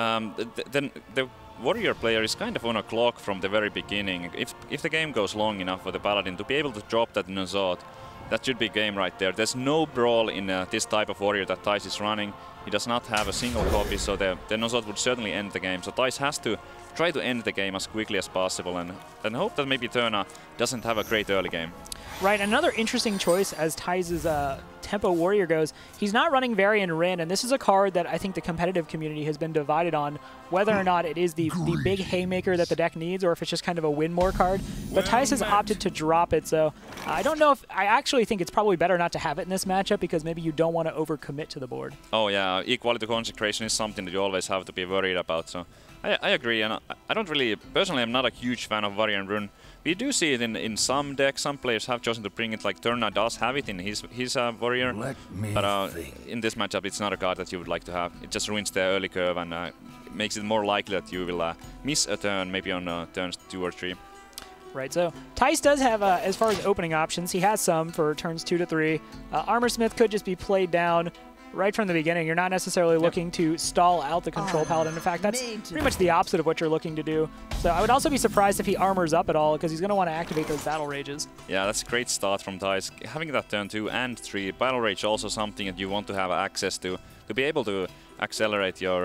Then the Warrior player is kind of on a clock from the very beginning. If the game goes long enough for the Paladin to be able to drop that N'Zoth, That should be game right there. There's no brawl in this type of warrior that Thijs is running. He does not have a single copy, so the Nosot would certainly end the game. So Thijs has to try to end the game as quickly as possible and hope that maybe Terna doesn't have a great early game. Right, another interesting choice as Thijs' Tempo Warrior goes, he's not running Varian Rin, and this is a card that I think the competitive community has been divided on, whether or not it is the big haymaker that the deck needs, or if it's just kind of a win more card. But Thijs has opted to drop it, so I don't know if, I actually think it's probably better not to have it in this matchup, because maybe you don't want to overcommit to the board. Oh yeah, equality consecration is something that you always have to be worried about, so I agree, and I don't really, personally I'm not a huge fan of Varian Rune. We do see it in some decks. Some players have chosen to bring it, like Terna does have it in his warrior. But in this matchup, it's not a card that you would like to have. It just ruins the early curve and makes it more likely that you will miss a turn, maybe on turns 2 or 3. Right, so Thijs does have, as far as opening options, he has some for turns 2 to 3. Armorsmith could just be played down right from the beginning. You're not necessarily looking to stall out the Control Paladin. In fact, that's pretty much the opposite of what you're looking to do. So I would also be surprised if he armors up at all, because he's going to want to activate those Battle Rages. Yeah, that's a great start from Thijs. Having that turn 2 and 3, Battle Rage also something that you want to have access to be able to accelerate your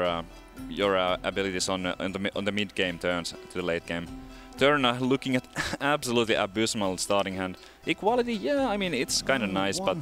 abilities on the mid-game turns to the late game. Terna looking at absolutely abysmal starting hand. Equality, yeah, I mean, it's kind of nice, but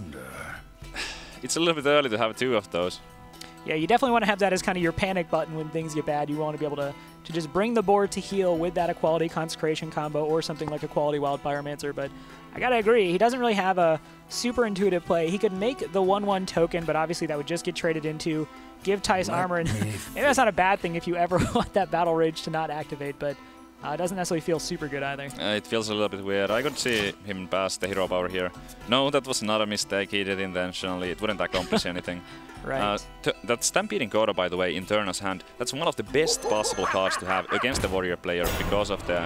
it's a little bit early to have 2 of those. Yeah, you definitely want to have that as kind of your panic button when things get bad. You want to be able to just bring the board to heal with that Equality Consecration combo or something like Equality Wild Pyromancer. But I got to agree, he doesn't really have a super intuitive play. He could make the 1/1 token, but obviously that would just get traded into give Thijs armor. And maybe that's not a bad thing if you ever want that Battle Rage to not activate, but it doesn't necessarily feel super good either. It feels a little bit weird. I could see him pass the Hero Power here. No, that was not a mistake. He did it intentionally. It wouldn't accomplish anything. Right. That Stampeding Coda, by the way, in Terna's hand, that's one of the best possible cards to have against the Warrior player because of the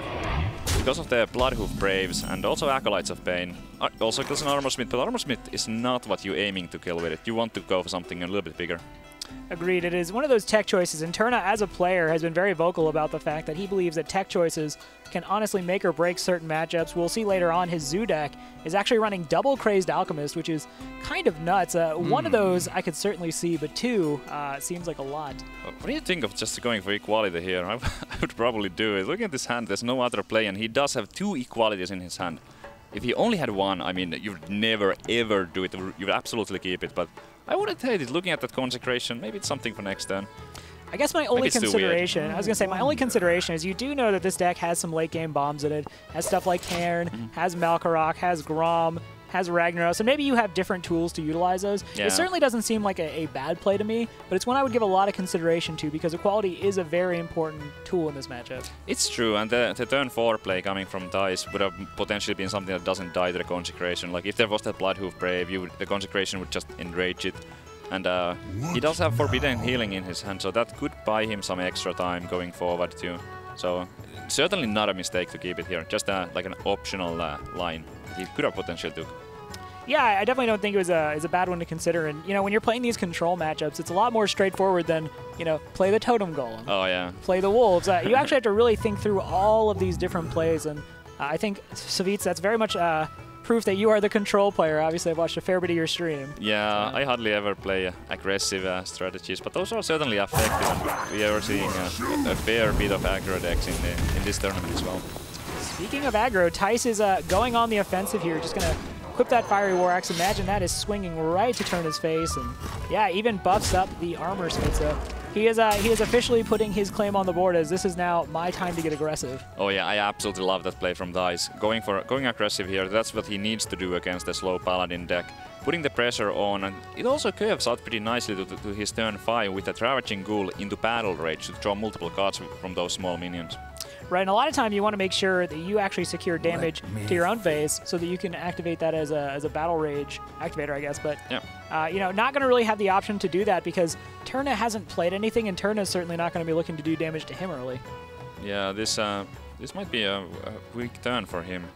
Bloodhoof Braves and also Acolytes of Pain. Also kills an Armorsmith, but Armorsmith is not what you're aiming to kill with it. You want to go for something a little bit bigger. Agreed. It is one of those tech choices, and Terna, as a player, has been very vocal about the fact that he believes that tech choices can honestly make or break certain matchups. We'll see later on his Zoo deck is actually running double Crazed Alchemist, which is kind of nuts. One of those I could certainly see, but 2 seems like a lot. What do you think of just going for equality here? I would probably do it. Look at this hand. There's no other play, and he does have 2 equalities in his hand. If he only had 1, I mean, you would never, ever do it. You would absolutely keep it, but I wouldn't hate it. Looking at that Consecration, maybe it's something for next turn. I guess my only consideration, I was going to say, my only consideration is you do know that this deck has some late game bombs in it. Has stuff like Cairn, has Malkarok, has Grom, has Ragnaros, and maybe you have different tools to utilize those. Yeah. It certainly doesn't seem like a bad play to me, but it's one I would give a lot of consideration to because Equality is a very important tool in this matchup. It's true, and the turn 4 play coming from Thijs would have potentially been something that doesn't die to the Consecration. Like if there was that Bloodhoof Brave, the Consecration would just enrage it. And he does have Forbidden Healing in his hand, so that could buy him some extra time going forward too. So certainly not a mistake to keep it here, just like an optional line he could have potentially took. Yeah, I definitely don't think it was a bad one to consider. And, you know, when you're playing these control matchups, it's a lot more straightforward than, you know, play the Totem Golem. Oh, yeah. Play the Wolves. You actually have to really think through all of these different plays. And I think, Savitz, that's very much proof that you are the control player. Obviously, I've watched a fair bit of your stream. Yeah, I hardly ever play aggressive strategies, but those are certainly effective. And we are seeing a fair bit of aggro decks in this tournament as well. Speaking of aggro, Thijs is going on the offensive here. Just going to equip that Fiery War Axe. Imagine that is swinging right to turn his face. And yeah, even buffs up the Armorsmith. So he is officially putting his claim on the board as this is now my time to get aggressive. Oh yeah, I absolutely love that play from Thijs. Going aggressive here, that's what he needs to do against the slow Paladin deck. Putting the pressure on, and it also curves out pretty nicely to his turn 5 with the Ravaging Ghoul into Battle Rage to draw multiple cards from those small minions. Right, and a lot of time you want to make sure that you actually secure damage to your own face so that you can activate that as a Battle Rage activator, I guess. But, yeah. You know, not going to really have the option to do that because Terna hasn't played anything, and Terna is certainly not going to be looking to do damage to him early. Yeah, this might be a weak turn for him.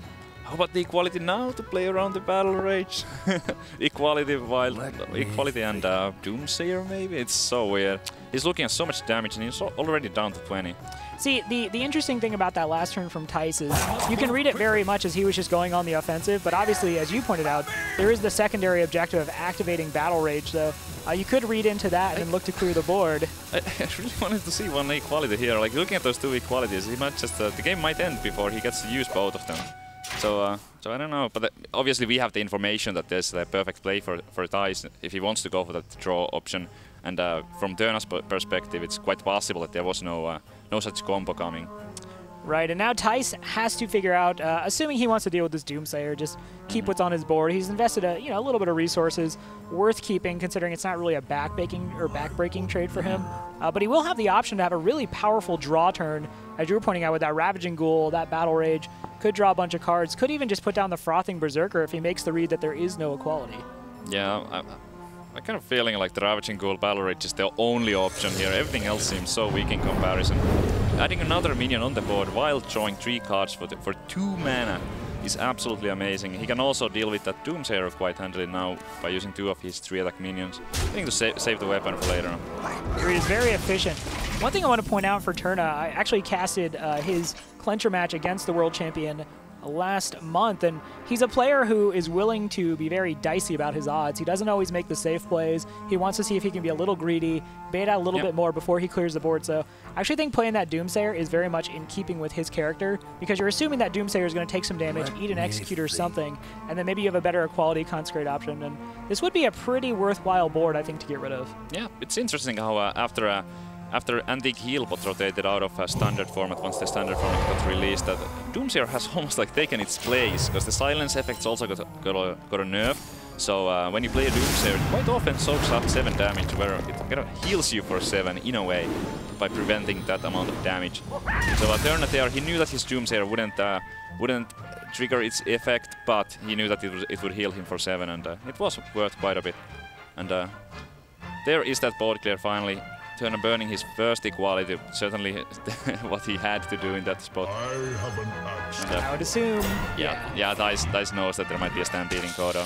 How about the equality now to play around the Battle Rage? Equality and Doomsayer maybe? It's so weird. He's looking at so much damage and he's already down to 20. See, the interesting thing about that last turn from Thijs is you can read it very much as he was just going on the offensive, but obviously, as you pointed out, there is the secondary objective of activating Battle Rage, so you could read into that and look to clear the board. I really wanted to see one equality here. Like, looking at those two equalities, he might just the game might end before he gets to use both of them. So I don't know, but obviously we have the information that there's the perfect play for Thijs if he wants to go for that draw option. And from Terna's perspective, it's quite possible that there was no such combo coming. Right, and now Thijs has to figure out, assuming he wants to deal with this Doomsayer, just keep what's on his board. He's invested a little bit of resources, worth keeping, considering it's not really a backbreaking trade for him. But he will have the option to have a really powerful draw turn, as you were pointing out with that Ravaging Ghoul, that Battle Rage. Could draw a bunch of cards, could even just put down the Frothing Berserker if he makes the read that there is no equality. Yeah, I'm kind of feeling like the Ravaging Ghoul Battle Rage is the only option here. Everything else seems so weak in comparison. Adding another minion on the board while drawing 3 cards for 2 mana is absolutely amazing. He can also deal with that Doomsayer quite handily now by using 2 of his 3 attack minions. I think to save the weapon for later on. He is very efficient. One thing I want to point out for Terna, I actually casted his clincher match against the world champion last month, and he's a player who is willing to be very dicey about his odds. He doesn't always make the safe plays. He wants to see if he can be a little greedy, bait out a little bit more before he clears the board. So I actually think playing that Doomsayer is very much in keeping with his character, because you're assuming that Doomsayer is going to take some damage, eat an Executor or something, and then maybe you have a better equality Consecrate option. And this would be a pretty worthwhile board, I think, to get rid of. Yeah, it's interesting how after Antique Healbot rotated out of standard format, once the standard format got released, that Doomsayer has almost like taken its place, because the silence effects also got a nerf. So when you play a Doomsayer, it quite often soaks up 7 damage, where it kind of heals you for 7 in a way, by preventing that amount of damage. So Terna there, he knew that his Doomsayer wouldn't trigger its effect, but he knew that it would heal him for 7, and it was worth quite a bit. And there is that board clear finally. Terna burning his first equality, certainly what he had to do in that spot. I would assume. Yeah, Thijs knows that there might be a Stampeding Kodo.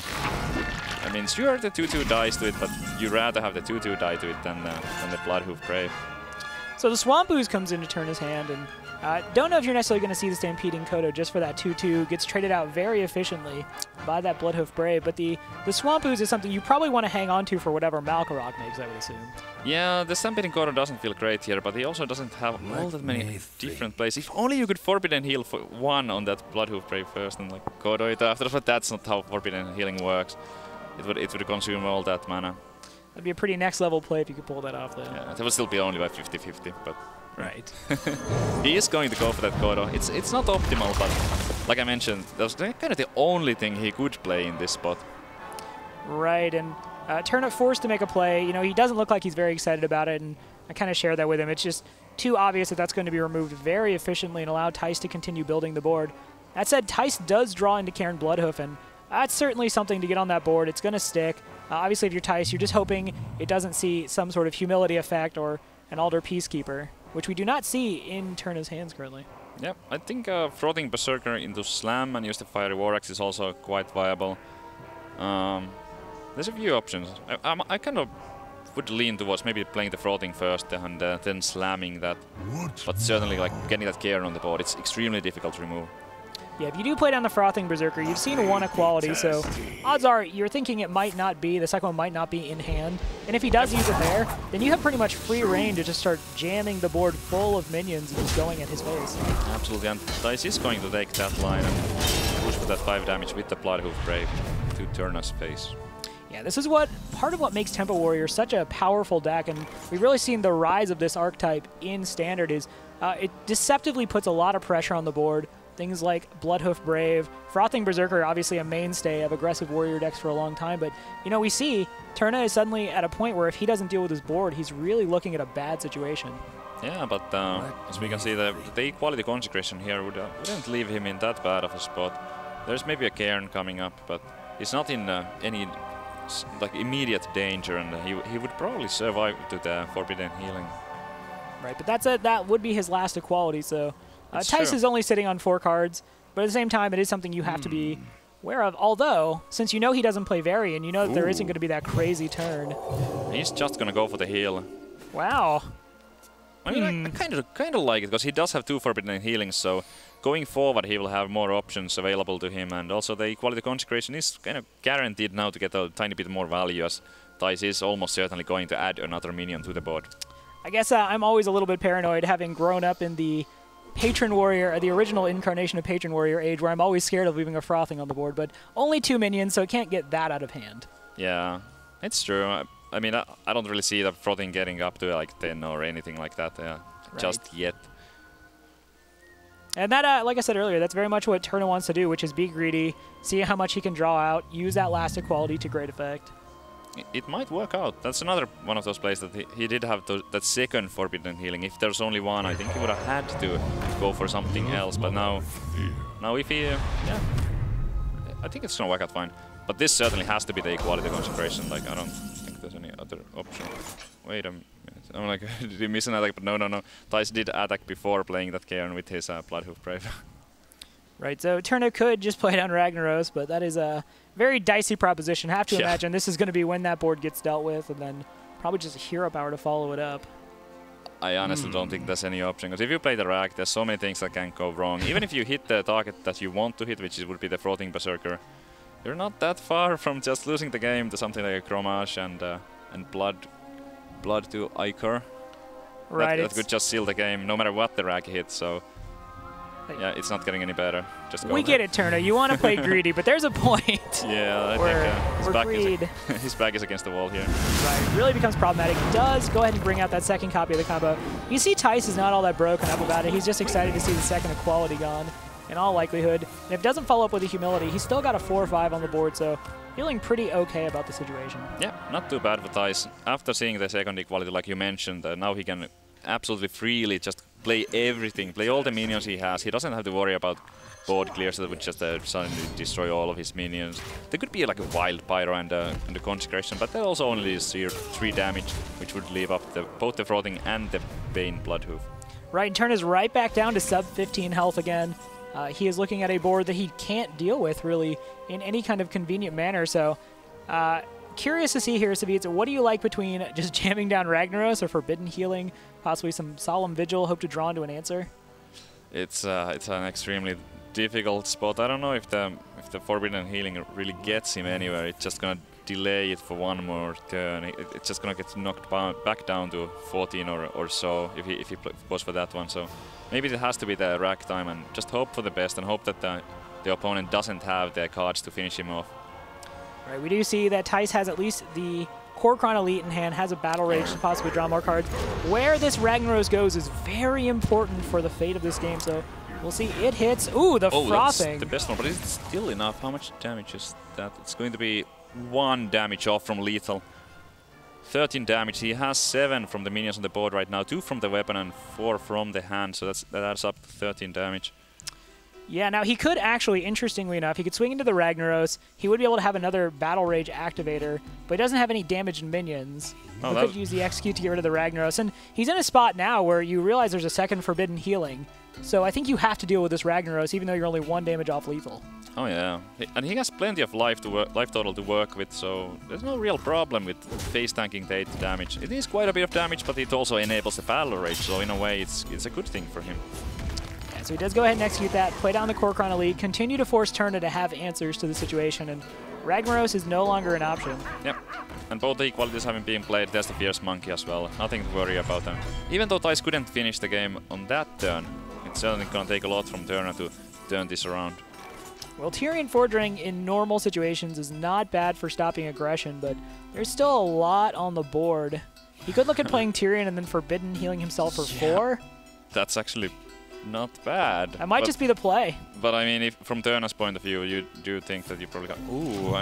I mean, sure, the 2/2 dies to it, but you'd rather have the 2/2 die to it than the Bloodhoof Brave. So the Swamp Ooze comes in to turn his hand, and don't know if you're necessarily going to see the Stampeding Kodo just for that 2/2. Gets traded out very efficiently by that Bloodhoof Brave, but the Swamp Ooze is something you probably want to hang on to for whatever Malkorok makes, I would assume. Yeah, the Stampeding Kodo doesn't feel great here, but he also doesn't have all that many different plays. If only you could Forbidden Heal for 1 on that Bloodhoof Brave first and like Kodo it after, but that's not how Forbidden Healing works. It would consume all that mana. That'd be a pretty next level play if you could pull that off, though. Yeah, it would still be only by 50-50, but... Right. He is going to go for that Kodo. It's not optimal, but like I mentioned, that was kind of the only thing he could play in this spot. Right, and Terna forced to make a play. You know, he doesn't look like he's very excited about it, and I kind of share that with him. It's just too obvious that that's going to be removed very efficiently and allow Thijs to continue building the board. That said, Thijs does draw into Cairn Bloodhoof, and that's certainly something to get on that board. It's going to stick. Obviously, if you're Thijs, you're just hoping it doesn't see some sort of humility effect or an Alder Peacekeeper, which we do not see in Terna's hands currently. Yep, I think Frothing Berserker into Slam and use the Fiery War Axe is also quite viable. There's a few options. I kind of would lean towards maybe playing the Frothing first and then slamming that. But certainly, like, getting that Cairn on the board, it's extremely difficult to remove. Yeah, if you do play down the Frothing Berserker, you've seen 1 equality, so odds are you're thinking it might not be, the second one might not be in hand. And if he does use it there, then you have pretty much free reign to just start jamming the board full of minions and just going at his face. Absolutely, and Thijs is going to take that line and push for that 5 damage with the Bloodhoof Brave to Terna's face. Yeah, this is part of what makes Tempo Warrior such a powerful deck, and we've really seen the rise of this archetype in Standard is it deceptively puts a lot of pressure on the board. Things like Bloodhoof Brave, Frothing Berserker, obviously a mainstay of aggressive warrior decks for a long time, but you know, we see Terna is suddenly at a point where if he doesn't deal with his board, he's really looking at a bad situation. Yeah, but as we can see, the Equality Consecration here wouldn't leave him in that bad of a spot. There's maybe a Cairn coming up, but he's not in any like immediate danger, and he would probably survive to the Forbidden Healing. Right, but that would be his last equality, so Thijs true. is only sitting on 4 cards. but at the same time, it is something you have to be aware of. Although, since you know he doesn't play Very, and you know that there isn't going to be that crazy turn. He's just going to go for the heal. Wow. I mean, I kind of like it, because he does have 2 Forbidden Healings, so going forward he will have more options available to him, and also the Equality Consecration is kind of guaranteed now to get a tiny bit more value, as Thijs is almost certainly going to add another minion to the board. I guess I'm always a little bit paranoid, having grown up in the Patron Warrior, the original incarnation of Patron Warrior age, where I'm always scared of leaving a Frothing on the board, but only 2 minions, so it can't get that out of hand. Yeah, it's true. I mean, I don't really see the Frothing getting up to like 10 or anything like that just yet. And that, like I said earlier, that's very much what Turna wants to do, which is be greedy, see how much he can draw out, use that last equality to great effect. It might work out. That's another one of those plays that he did have that second Forbidden Healing. If there's only one, I think he would have had to go for something else. But now if he, yeah, I think it's gonna work out fine. But this certainly has to be the Equality Consecration. Like, I don't think there's any other option. Wait a minute. I'm like, did he miss an attack? But no. Thijs did attack before playing that Cairn with his Bloodhoof Brave. Right, so Turna could just play down Ragnaros, but that is a very dicey proposition. Have to imagine this is going to be when that board gets dealt with, and then probably just a Hero Power to follow it up. I honestly don't think there's any option, because if you play the Rag, there's so many things that can go wrong. Even if you hit the target that you want to hit, which would be the Frothing Berserker, you're not that far from just losing the game to something like a Chromage and Blood to Ichor. Right, that could just seal the game, no matter what the Rag hits. So yeah, it's not getting any better. Just go. We get it, Turna. You want to play greedy, but there's a point. Yeah, I think his back is against the wall here. Right, it really becomes problematic. He does go ahead and bring out that second copy of the combo. You see Thijs is not all that broken up about it. He's just excited to see the second equality gone, in all likelihood. And if it doesn't follow up with a Humility, he's still got a 4-5 on the board, so feeling pretty okay about the situation. Yeah, not too bad for Thijs. After seeing the second equality, like you mentioned, now he can absolutely freely just play everything, play all the minions he has. He doesn't have to worry about board clears that would just suddenly destroy all of his minions. There could be like a Wild Pyro and a Consecration, but that also only is 3 damage, which would leave up both the Frothing and the Bane Bloodhoof. Right, and Turna's right back down to sub 15 health again. He is looking at a board that he can't deal with, really, in any kind of convenient manner. So, curious to see here, Savitz, what do you like between just jamming down Ragnaros or Forbidden Healing, possibly some Solemn Vigil, hope to draw into an answer? It's an extremely difficult spot. I don't know if the Forbidden Healing really gets him anywhere. It's just gonna delay it for one more turn. It's just gonna get knocked back down to 14 or so if he goes for that one. So maybe it has to be the rack time, and just hope for the best and hope that the opponent doesn't have the cards to finish him off. Right, we do see that Thijs has at least the Kor'kron Elite in hand, has a Battle Rage to possibly draw more cards. Where this Ragnaros goes is very important for the fate of this game, so we'll see. It hits. Ooh, the Frothing. That's the best one, but it's still enough. How much damage is that? It's going to be 1 damage off from lethal. 13 damage. He has 7 from the minions on the board right now, 2 from the weapon and 4 from the hand, so that adds up to 13 damage. Yeah, now he could actually, interestingly enough, he could swing into the Ragnaros. He would be able to have another Battle Rage activator, but he doesn't have any damaged minions. He could use the Execute to get rid of the Ragnaros. And he's in a spot now where you realize there's a second Forbidden Healing. So I think you have to deal with this Ragnaros, even though you're only 1 damage off lethal. Oh yeah, and he has plenty of life total to work with, so there's no real problem with face tanking the 8 damage. It is quite a bit of damage, but it also enables the Battle Rage, so in a way it's a good thing for him. Yeah, so he does go ahead and execute that, play down the Kor'kron Elite, continue to force Turna to have answers to the situation, and Ragnaros is no longer an option. Yep, and both the equalities having been played, there's the Fierce Monkey as well. Nothing to worry about them. Even though Thijs couldn't finish the game on that turn, it's certainly gonna take a lot from Turna to turn this around. Well, Tirion Fordring in normal situations is not bad for stopping aggression, but there's still a lot on the board. He could look at playing Tirion and then Forbidden Healing himself for 4. That's actually not bad. That might just be the play. But I mean, if from Turna's point of view, you do think that you probably got... Ooh,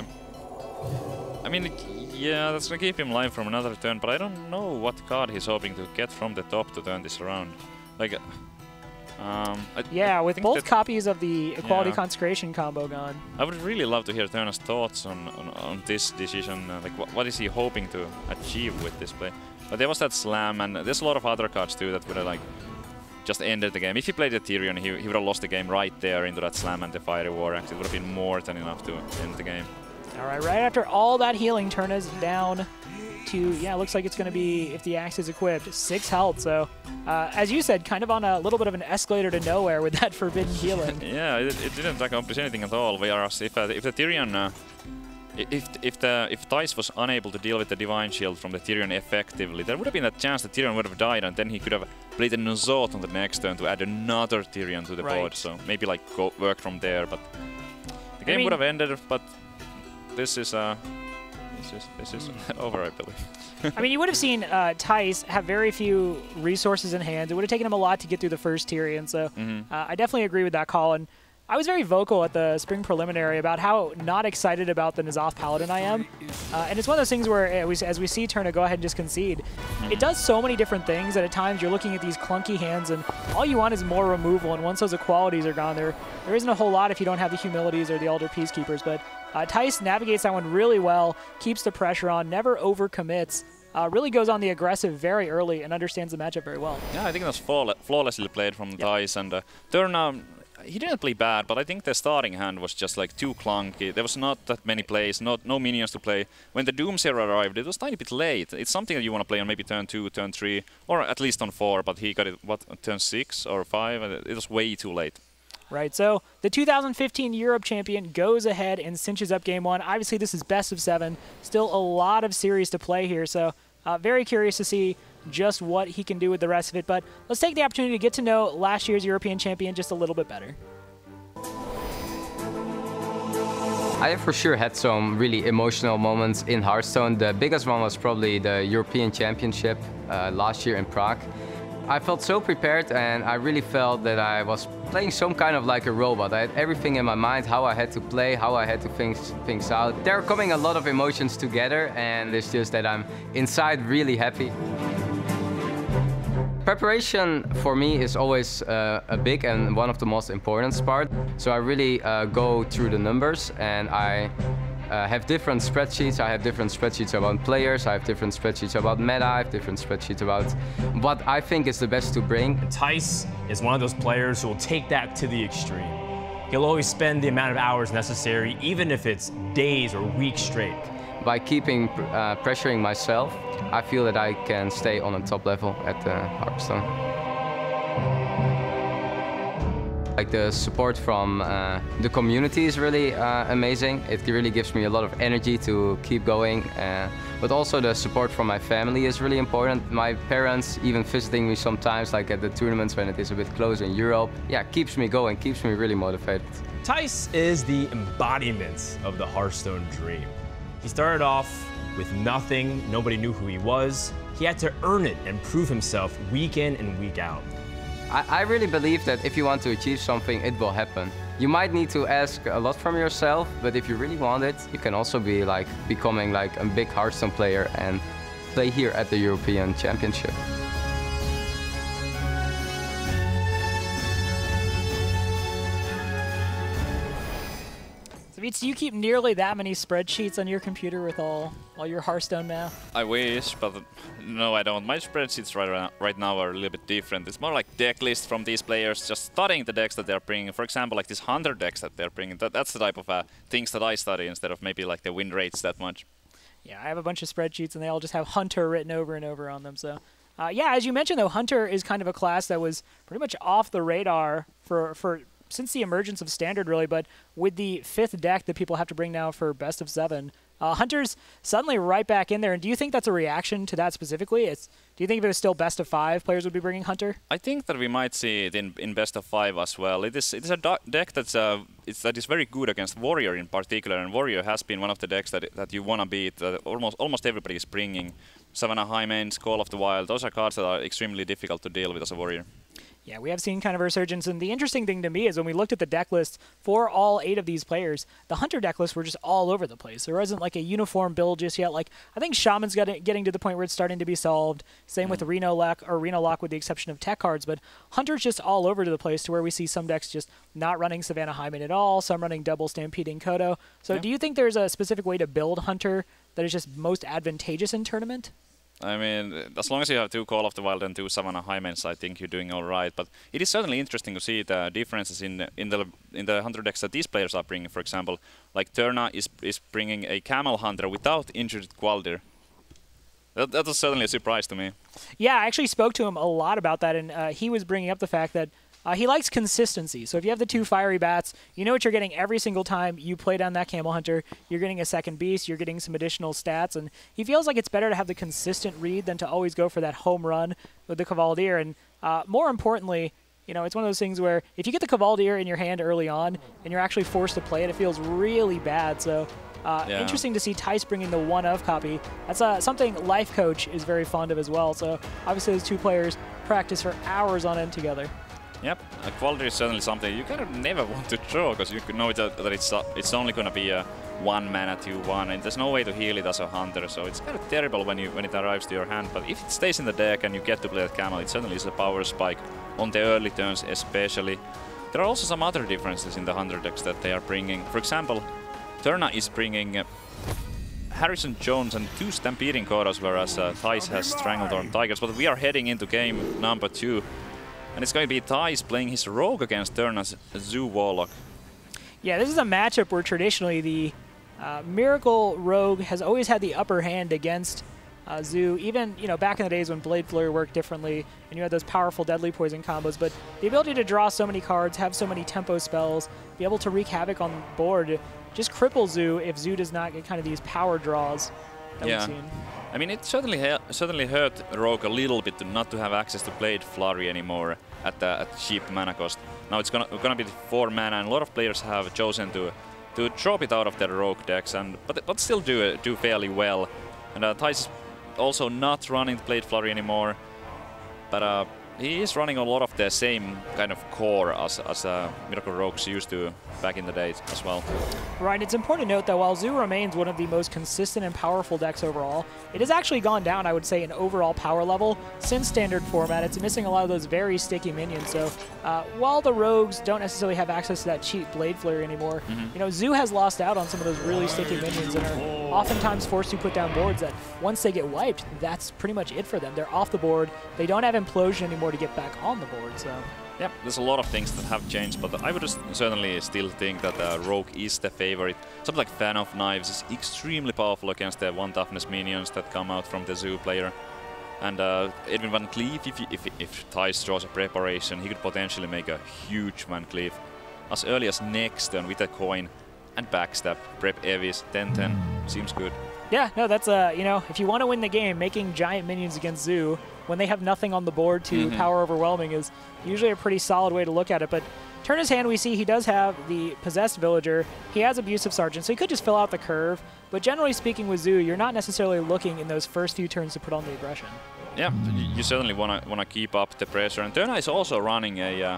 I mean, yeah, that's gonna keep him alive from another turn, but I don't know what card he's hoping to get from the top to turn this around. Like... with both copies of the Equality Consecration combo gone. I would really love to hear Turna's thoughts on this decision. Like, what is he hoping to achieve with this play? But there was that Slam, and there's a lot of other cards too that would have like just ended the game. If he played the Tyrion, he would have lost the game right there into that slam and the Fiery War Axe. It would have been more than enough to end the game. All right, right after all that healing, Turna's down to, yeah, looks like it's going to be, if the axe is equipped, 6 health. So, as you said, kind of on a little bit of an escalator to nowhere with that forbidden healing. Yeah, it didn't accomplish anything at all. Whereas if the Tyrion, if Thijs was unable to deal with the Divine Shield from the Tyrion effectively, there would have been a chance that Tyrion would have died, and then he could have played a Nuzot on the next turn to add another Tyrion to the board. So maybe like work from there, but the game would have ended. But this is over, I believe. I mean, you would have seen Thijs have very few resources in hand. It would have taken him a lot to get through the first Tyrion, so I definitely agree with that call. And I was very vocal at the spring preliminary about how not excited about the N'Zoth Paladin I am. And it's one of those things where, as we see Turna go ahead and just concede, it does so many different things that at times you're looking at these clunky hands and all you want is more removal. And once those equalities are gone, there isn't a whole lot if you don't have the Humilities or the Elder Peacekeepers. But Thijs navigates that one really well, keeps the pressure on, never overcommits. Really goes on the aggressive very early and understands the matchup very well. Yeah, I think it was flawlessly played from Thijs, and Turna, he didn't play bad, but I think the starting hand was just like too clunky. There was not that many plays, no minions to play. When the Doomsayer arrived, it was a tiny bit late. It's something that you want to play on maybe turn 2, turn 3, or at least on 4, but he got it, what, turn 6 or 5? It was way too late. Right, so the 2015 Europe champion goes ahead and cinches up game 1. Obviously, this is best of 7. Still a lot of series to play here, so very curious to see just what he can do with the rest of it. But let's take the opportunity to get to know last year's European champion just a little bit better. I have for sure had some really emotional moments in Hearthstone. The biggest one was probably the European Championship last year in Prague. I felt so prepared, and I really felt that I was playing some kind of like a robot. I had everything in my mind, how I had to play, how I had to think things out. There are coming a lot of emotions together, and it's just that I'm inside really happy. Preparation for me is always a big and one of the most important parts. So I really go through the numbers, and I have different spreadsheets. I have different spreadsheets about players. I have different spreadsheets about meta. I have different spreadsheets about what I think is the best to bring. Thijs is one of those players who will take that to the extreme. He'll always spend the amount of hours necessary, even if it's days or weeks straight. By keeping pressuring myself, I feel that I can stay on a top level at Hearthstone. Like the support from the community is really amazing. It really gives me a lot of energy to keep going. But also the support from my family is really important. My parents even visiting me sometimes, like at the tournaments when it is a bit closer in Europe. Yeah, keeps me going, keeps me really motivated. Thijs is the embodiment of the Hearthstone dream. He started off with nothing, nobody knew who he was. He had to earn it and prove himself week in and week out. I really believe that if you want to achieve something, it will happen. You might need to ask a lot from yourself, but if you really want it, you can also be like becoming like a big Hearthstone player and play here at the European Championship. Do you keep nearly that many spreadsheets on your computer with all your Hearthstone math? I wish, but no, I don't. My spreadsheets right now are a little bit different. It's more like deck lists from these players, just studying the decks that they're bringing. For example, like this Hunter decks that they're bringing. That's the type of things that I study instead of maybe like the win rates that much. Yeah, I have a bunch of spreadsheets, and they all just have Hunter written over and over on them. So, yeah, as you mentioned, though, Hunter is kind of a class that was pretty much off the radar for since the emergence of Standard, really, but with the 5th deck that people have to bring now for best of 7, Hunter's suddenly right back in there. And do you think that's a reaction to that specifically? Do you think if it was still best of 5, players would be bringing Hunter? I think that we might see it in best of 5 as well. It is a deck that is very good against Warrior in particular, and Warrior has been one of the decks that you want to beat. Almost everybody is bringing. Savannah Highmanes, Call of the Wild. Those are cards that are extremely difficult to deal with as a Warrior. Yeah, we have seen kind of a resurgence, and the interesting thing to me is when we looked at the deck list for all 8 of these players, the Hunter deck lists were just all over the place. There wasn't like a uniform build just yet. Like, I think Shaman's getting to the point where it's starting to be solved. Same with Reno Lock with the exception of tech cards, but Hunter's just all over the place to where we see some decks just not running Savannah Hyman at all, some running double Stampeding Kodo. So do you think there's a specific way to build Hunter that is just most advantageous in tournament? I mean, as long as you have 2 Call of the Wild and 2 Savannah Hymens, I think you're doing all right. But it is certainly interesting to see the differences in the hunter decks that these players are bringing. For example, like Terna is bringing a Camel Hunter without injured Gwaldir. That was certainly a surprise to me. Yeah, I actually spoke to him a lot about that, and he was bringing up the fact that he likes consistency. So if you have the 2 fiery bats, you know what you're getting every single time you play down that Camel Hunter. You're getting a second beast, you're getting some additional stats, and he feels like it's better to have the consistent read than to always go for that home run with the Kavaldir. And more importantly, you know, it's one of those things where if you get the Kavaldir in your hand early on and you're actually forced to play it, it feels really bad. So interesting to see Tice bringing the 1-of copy. That's something Life Coach is very fond of as well. So obviously those 2 players practice for hours on end together. Yep, Gwaldir is certainly something you kind of never want to draw, because you know that it's only going to be a 1-mana 2/1, and there's no way to heal it as a hunter, so it's kind of terrible when it arrives to your hand. But if it stays in the deck and you get to play that Camel, it certainly is a power spike on the early turns especially. There are also some other differences in the hunter decks that they are bringing. For example, Terna is bringing Harrison Jones and 2 Stampeding Koras, whereas Tice has Stranglethorn Tigers. But we are heading into game number 2. And it's going to be Tice playing his Rogue against Terna's Zoo Warlock. Yeah, this is a matchup where traditionally the Miracle Rogue has always had the upper hand against Zoo, even back in the days when Blade Flurry worked differently and you had those powerful Deadly Poison combos. But the ability to draw so many cards, have so many tempo spells, be able to wreak havoc on the board, just cripple Zoo if Zoo does not get kind of these power draws that we've seen. I mean, it certainly hurt Rogue a little bit not to have access to Blade Flurry anymore at cheap mana cost. Now it's gonna be 4 mana, and a lot of players have chosen to drop it out of their Rogue decks, but still do fairly well. And Tice is also not running the Blade Flurry anymore, but he is running a lot of the same kind of core as Miracle Rogues used to back in the days as well. Right, it's important to note that while Zoo remains one of the most consistent and powerful decks overall, it has actually gone down, I would say, in overall power level since Standard format. It's missing a lot of those very sticky minions. So while the Rogues don't necessarily have access to that cheap Blade Flurry anymore, Zoo has lost out on some of those really sticky minions and are oftentimes forced to put down boards that once they get wiped, that's pretty much it for them. They're off the board. They don't have Implosion anymore to get back on the board. So yep, there's a lot of things that have changed, but I would certainly still think that Rogue is the favorite. Something like Fan of Knives is extremely powerful against the 1 toughness minions that come out from the Zoo player. And Edwin Van Cleef, if Tice draws a preparation, he could potentially make a huge Van Cleef as early as next turn with a coin and backstab. Prep Evis, 10-10, seems good. Yeah, no, that's if you want to win the game, making giant minions against Zoo when they have nothing on the board to power overwhelming is usually a pretty solid way to look at it. But turn his hand, we see he does have the Possessed Villager. He has Abusive Sergeant, so he could just fill out the curve. But generally speaking with Zoo, you're not necessarily looking in those first few turns to put on the aggression. Yeah, you certainly wanna keep up the pressure. And Terna is also running a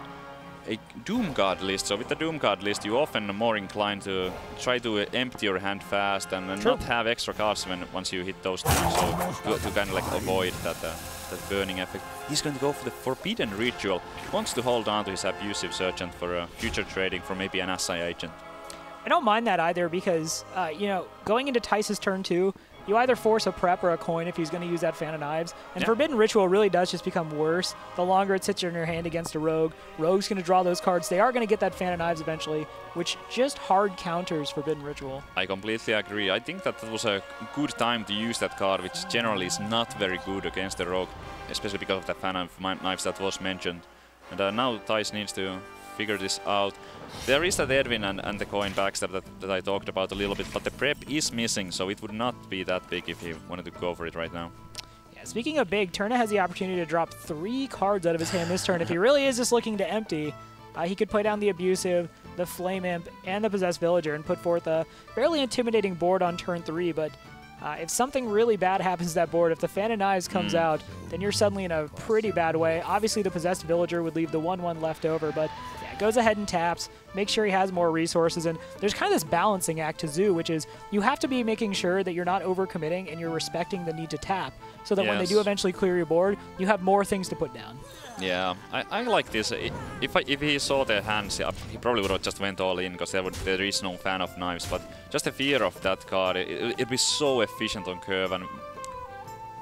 Doom Guard list. So with the Doom Guard list, you often are more inclined to try to empty your hand fast and not have extra cards once you hit those turns. So to kind of like avoid that burning effect. He's going to go for the Forbidden Ritual. He wants to hold on to his Abusive Sergeant for future trading for maybe an SI agent. I don't mind that either because, going into Tice's turn 2, you either force a prep or a coin if he's going to use that Fan of Knives. And Forbidden Ritual really does just become worse the longer it sits in your hand against a Rogue. Rogue's going to draw those cards. They are going to get that Fan of Knives eventually, which just hard counters Forbidden Ritual. I completely agree. I think that was a good time to use that card, which generally is not very good against the Rogue, especially because of the Fan of Knives that was mentioned. And now Tice needs to figure this out. There is that Edwin and the coin backstab that I talked about a little bit, but the prep is missing, so it would not be that big if he wanted to go for it right now. Yeah, speaking of big, Terna has the opportunity to drop 3 cards out of his hand this turn. If he really is just looking to empty, he could play down the Abusive, the Flame Imp, and the Possessed Villager and put forth a fairly intimidating board on turn 3, but if something really bad happens to that board, if the Fan of Knives comes out, then you're suddenly in a pretty bad way. Obviously, the Possessed Villager would leave the 1/1 left over, but yeah, goes ahead and taps, make sure he has more resources, and there's kind of this balancing act to Zoo, which is you have to be making sure that you're not overcommitting and you're respecting the need to tap, so that when they do eventually clear your board, you have more things to put down. Yeah, I like this. If he saw the hands, he probably would have just went all in because there is no Fan of Knives. But just the fear of that card, it'd be so efficient on curve. And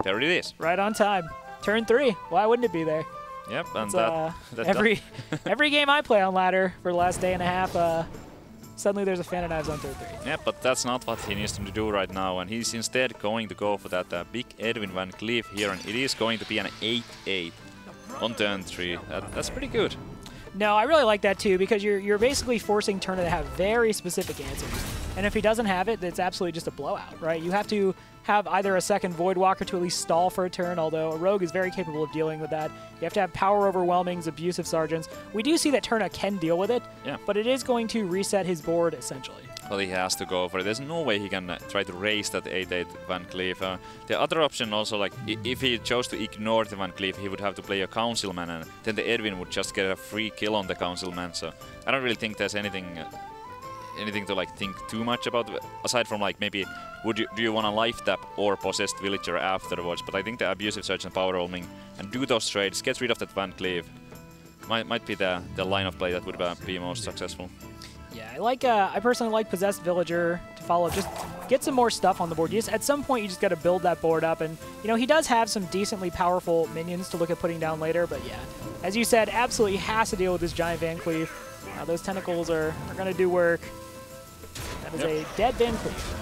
there it is. Right on time. Turn 3. Why wouldn't it be there? Yep, and It's, every game I play on ladder for the last day and a half, suddenly there's a Fan of Knives on turn 3. Yeah, but that's not what he needs to do right now, and he's instead going to go for that big Edwin Van Cleef here, and it is going to be an 8-8 on turn 3. That's pretty good. No, I really like that too, because you're basically forcing Turner to have very specific answers. And if he doesn't have it, it's absolutely just a blowout, right? You have to have either a second Voidwalker to at least stall for a turn, although a Rogue is very capable of dealing with that. You have to have Power Overwhelmings, Abusive Sergeants. We do see that Turner can deal with it, but it is going to reset his board, essentially. Well, he has to go for it. There's no way he can try to raise that 8-8 Van Cleef. The other option also, like, if he chose to ignore the Van Cleef, he would have to play a Councilman, and then the Edwin would just get a free kill on the Councilman. So I don't really think there's anything to like think too much about, aside from like maybe do you want to life tap or possessed villager afterwards. But I think the Abusive Surge and Power Roaming and do those trades, get rid of that Van Cleef, might be the line of play that would be most successful. Yeah, I personally like Possessed Villager to follow. Just get some more stuff on the board. At some point, you just got to build that board up. And, you know, he does have some decently powerful minions to look at putting down later. But, yeah, as you said, absolutely has to deal with this giant Van Cleef. Those tentacles are going to do work. That is a dead Van Cleef.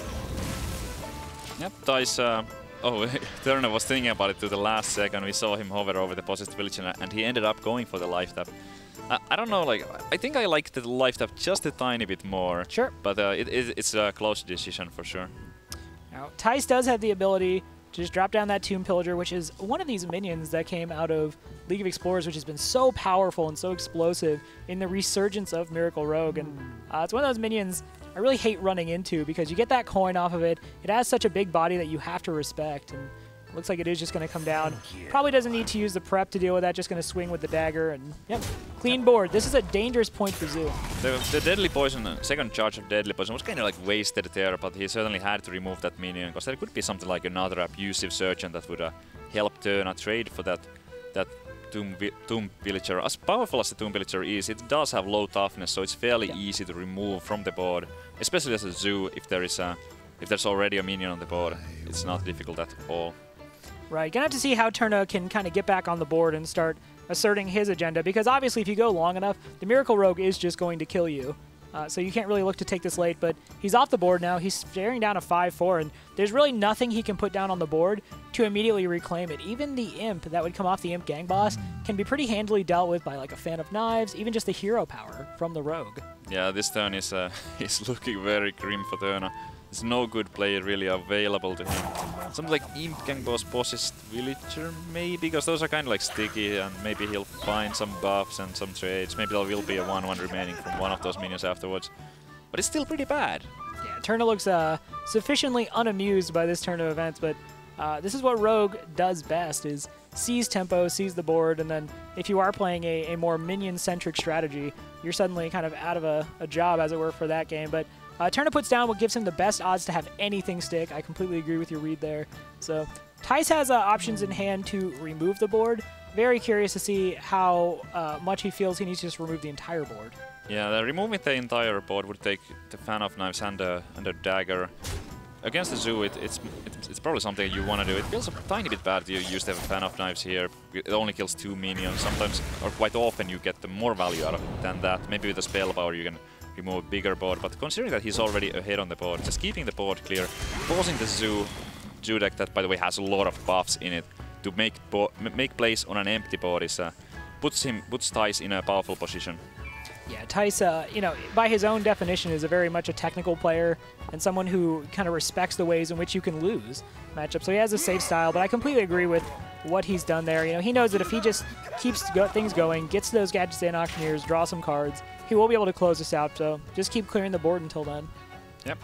Yep, Dice... Turner was thinking about it to the last second. We saw him hover over the Possessed Villager, and he ended up going for the life tap. I don't know, like, I think I like the life tap just a tiny bit more. Sure. But it's a close decision for sure. Now, Tice does have the ability to just drop down that Tomb Pillager, which is one of these minions that came out of League of Explorers, which has been so powerful and so explosive in the resurgence of Miracle Rogue. And it's one of those minions I really hate running into, because you get that coin off of it. It has such a big body that you have to respect. And it looks like it is just going to come down. Probably doesn't need to use the prep to deal with that. Just going to swing with the dagger. And, yep, clean board. This is a dangerous point for Zoo. The Deadly Poison, second charge of Deadly Poison was kind of like wasted there, but he certainly had to remove that minion, because there could be something like another Abusive Surgeon that would help Turner trade for that Tomb Villager. As powerful as the Tomb Villager is, it does have low toughness, so it's fairly easy to remove from the board, especially as a Zoo. If there's already a minion on the board, it's not difficult at all. Right, gonna have to see how Turner can kind of get back on the board and start asserting his agenda, because obviously if you go long enough, the Miracle Rogue is just going to kill you. So you can't really look to take this late, but he's off the board now. He's staring down a 5-4, and there's really nothing he can put down on the board to immediately reclaim it. Even the Imp that would come off the Imp Gang Boss can be pretty handily dealt with by like a Fan of Knives, even just the hero power from the Rogue. Yeah, this turn is looking very grim for Turner. There's no good play really available to him. Something like Imp Gang Boss, Possessed Villager, maybe, because those are kind of like sticky, and maybe he'll find some buffs and some trades. Maybe there will be a 1-1 remaining from one of those minions afterwards. But it's still pretty bad. Yeah, Turner looks sufficiently unamused by this turn of events, but this is what Rogue does best, is sees tempo, sees the board, and then if you are playing a more minion-centric strategy, you're suddenly kind of out of a job, as it were, for that game. But Turner puts down what gives him the best odds to have anything stick. I completely agree with your read there. So Tice has options in hand to remove the board. Very curious to see how much he feels he needs to just remove the entire board. Yeah, removing the entire board would take the Fan of Knives and the dagger. Against the Zoo, it's probably something you want to do. It feels a tiny bit bad to use the Fan of Knives here. It only kills 2 minions. Sometimes, or quite often, you get the more value out of it than that. Maybe with a spell power you can remove a bigger board, but considering that he's already ahead on the board, just keeping the board clear, forcing the Zoo deck, that by the way has a lot of buffs in it, to make plays on an empty board is puts Tice in a powerful position. Yeah, Tice, you know, by his own definition, is very much a technical player and someone who kind of respects the ways in which you can lose matchups. So he has a safe style, but I completely agree with what he's done there. You know, he knows that if he just keeps things going, gets those Gadgets and Auctioneers, draw some cards, he will be able to close this out. So just keep clearing the board until then. Yep.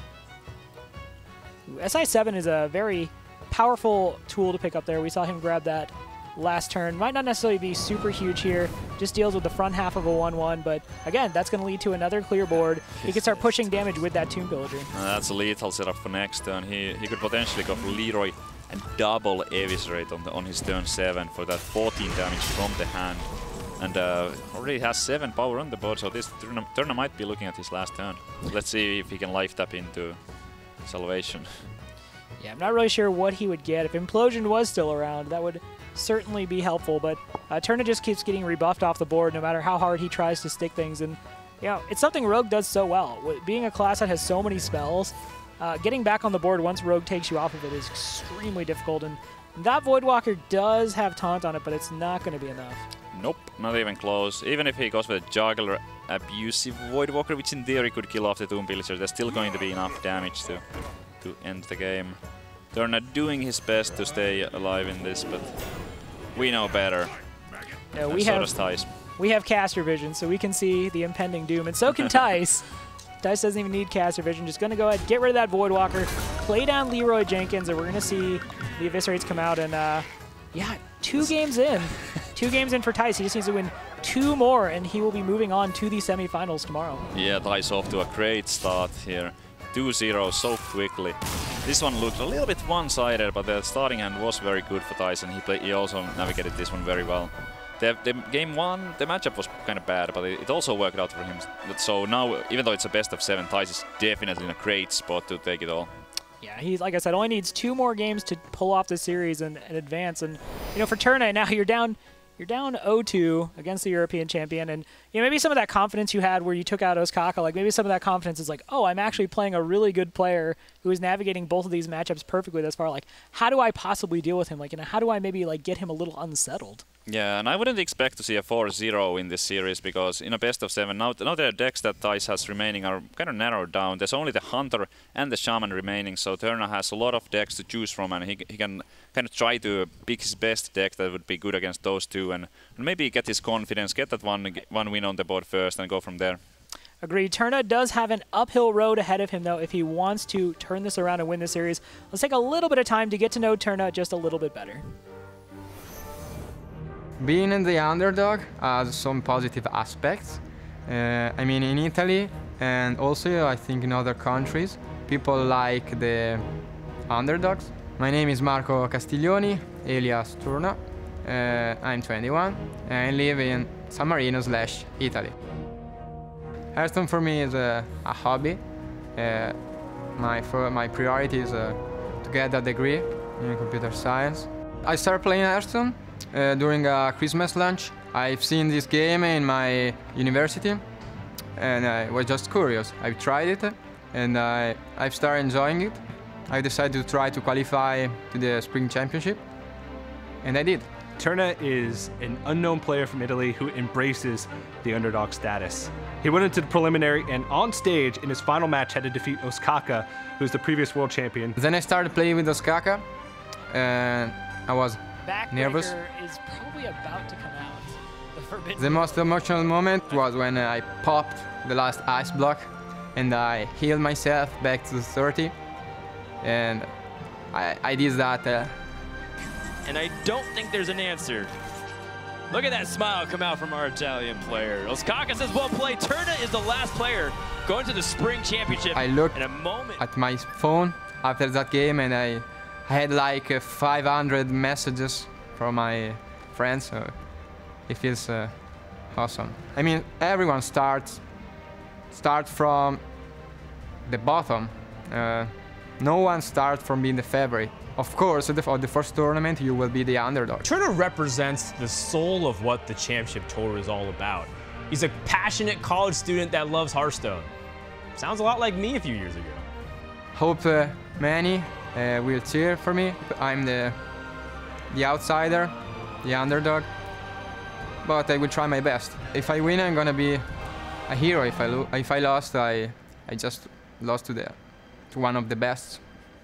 SI7 is a very powerful tool to pick up there. We saw him grab that last turn. Might not necessarily be super huge here. Just deals with the front half of a 1-1, but again, that's going to lead to another clear board. He can start pushing damage with that Tomb Pillager. That's a lethal setup for next turn. He could potentially go for Leroy and double Eviscerate on his turn 7 for that 14 damage from the hand. And already has 7 power on the board, so this Turner might be looking at his last turn. Let's see if he can life tap into Salvation. Yeah, I'm not really sure what he would get. If Implosion was still around, that would certainly be helpful, but Terna just keeps getting rebuffed off the board no matter how hard he tries to stick things, and you know, it's something Rogue does so well. Being a class that has so many spells, getting back on the board once Rogue takes you off of it is extremely difficult, and that Voidwalker does have taunt on it, but it's not going to be enough. Nope, not even close. Even if he goes with a Juggler Abusive Voidwalker, which in theory could kill off the Tomb Pillager, there's still going to be enough damage to end the game. Terna doing his best to stay alive in this, but we know better. Yeah, we have caster vision, so we can see the impending doom, and so can Tice. Tice doesn't even need caster vision. Just going to go ahead, get rid of that Voidwalker, play down Leroy Jenkins, and we're going to see the Eviscerates come out. And yeah, 2 games in. 2 games in for Tice. He just needs to win 2 more, and he will be moving on to the semifinals tomorrow. Yeah, Tice off to a great start here. 2-0 so quickly. This one looked a little bit one-sided, but the starting hand was very good for Tice, and he also navigated this one very well. The game 1, the matchup was kind of bad, but it also worked out for him. So now, even though it's a best of 7, Tice is definitely in a great spot to take it all. Yeah, he's, like I said, only needs 2 more games to pull off the series and advance. And you know, for Terna now, you're down 0-2 against the European champion, and you know, maybe some of that confidence you had where you took out Ostkaka, like maybe some of that confidence is like, oh, I'm actually playing a really good player who is navigating both of these matchups perfectly thus far. Like, how do I possibly deal with him? Like, you know, how do I maybe like get him a little unsettled? Yeah, and I wouldn't expect to see a 4-0 in this series because in a best of 7, now the decks that Tice has remaining are kind of narrowed down. There's only the Hunter and the Shaman remaining, so Terna has a lot of decks to choose from, and he can kind of try to pick his best deck that would be good against those 2, and maybe get his confidence, get that one win on the board first, and go from there. Agreed. Terna does have an uphill road ahead of him, though, if he wants to turn this around and win the series. Let's take a little bit of time to get to know Terna just a little bit better. Being in the underdog has some positive aspects. I mean, in Italy and also I think in other countries, people like the underdogs. My name is Marco Castiglioni, alias Turna. I'm 21 and I live in San Marino/Italy. Hearthstone for me is a hobby. My priority is to get a degree in computer science. I started playing Hearthstone during a Christmas lunch. I've seen this game in my university and I was just curious. I've tried it and I've started enjoying it. I decided to try to qualify to the Spring Championship, and I did. Terna is an unknown player from Italy who embraces the underdog status. He went into the preliminary and on stage in his final match had to defeat Ostkaka, who's the previous world champion. Then I started playing with Ostkaka and I was nervous. Is probably about to come out. The most emotional moment was when I popped the last ice block and I healed myself back to 30, and I did that. And I don't think there's an answer. Look at that smile come out from our Italian player. Ostkaka says, well played. Terna is the last player going to the Spring Championship. I looked in a moment at my phone after that game and I had like 500 messages from my friends. So it feels awesome. I mean, everyone starts from the bottom. No one starts from being the favorite. Of course, at the first tournament, you will be the underdog. Terna represents the soul of what the championship tour is all about. He's a passionate college student that loves Hearthstone. Sounds a lot like me a few years ago. Hope many will cheer for me. I'm the outsider, the underdog, but I will try my best. If I win, I'm gonna be a hero. If I lost, I just lost to one of the best.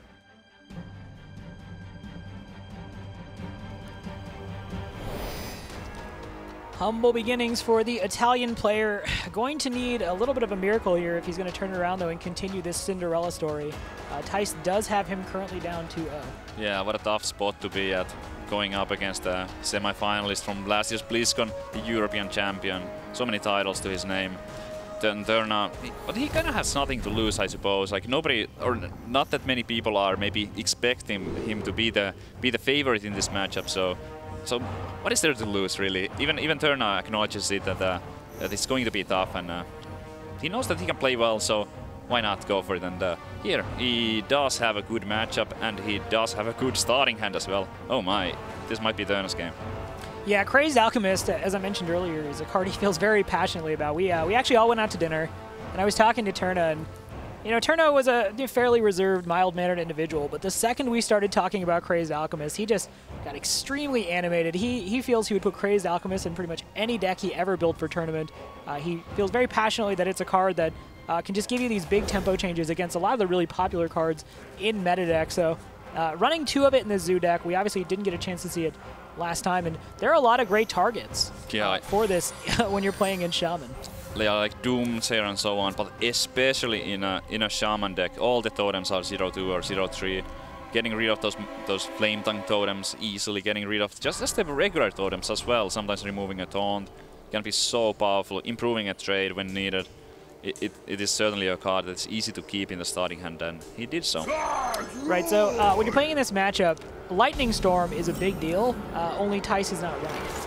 Humble beginnings for the Italian player. Going to need a little bit of a miracle here if he's going to turn it around, though, and continue this Cinderella story. Tice does have him currently down 2-0. Yeah, what a tough spot to be at, going up against a semi-finalist from last year's BlizzCon, the European champion. So many titles to his name. Terna, but he kind of has nothing to lose, I suppose. Like nobody, or not that many people are maybe expecting him to be the favorite in this matchup. So what is there to lose, really? Even Terna acknowledges it that it's going to be tough, and he knows that he can play well. So why not go for it? And here, he does have a good matchup, and he does have a good starting hand as well. Oh my, this might be Terna's game. Yeah, Crazed Alchemist, as I mentioned earlier, is a card he feels very passionately about. We actually all went out to dinner, and I was talking to Terna, and you know, Terna was a fairly reserved, mild-mannered individual, but the second we started talking about Crazed Alchemist, he just got extremely animated. He feels he would put Crazed Alchemist in pretty much any deck he ever built for tournament. He feels very passionately that it's a card that can just give you these big tempo changes against a lot of the really popular cards in meta deck. So running 2 of it in the Zoo deck, we obviously didn't get a chance to see it last time, and there are a lot of great targets for this when you're playing in Shaman. Yeah, like Doomsayer and so on, but especially in a Shaman deck, all the totems are 0-2 or 0-3. Getting rid of those Flame Tongue totems easily, getting rid of just the regular totems as well, sometimes removing a taunt can be so powerful, improving a trade when needed. It is certainly a card that's easy to keep in the starting hand, and he did so. Right, so when you're playing in this matchup, Lightning Storm is a big deal, only Tice is not running it.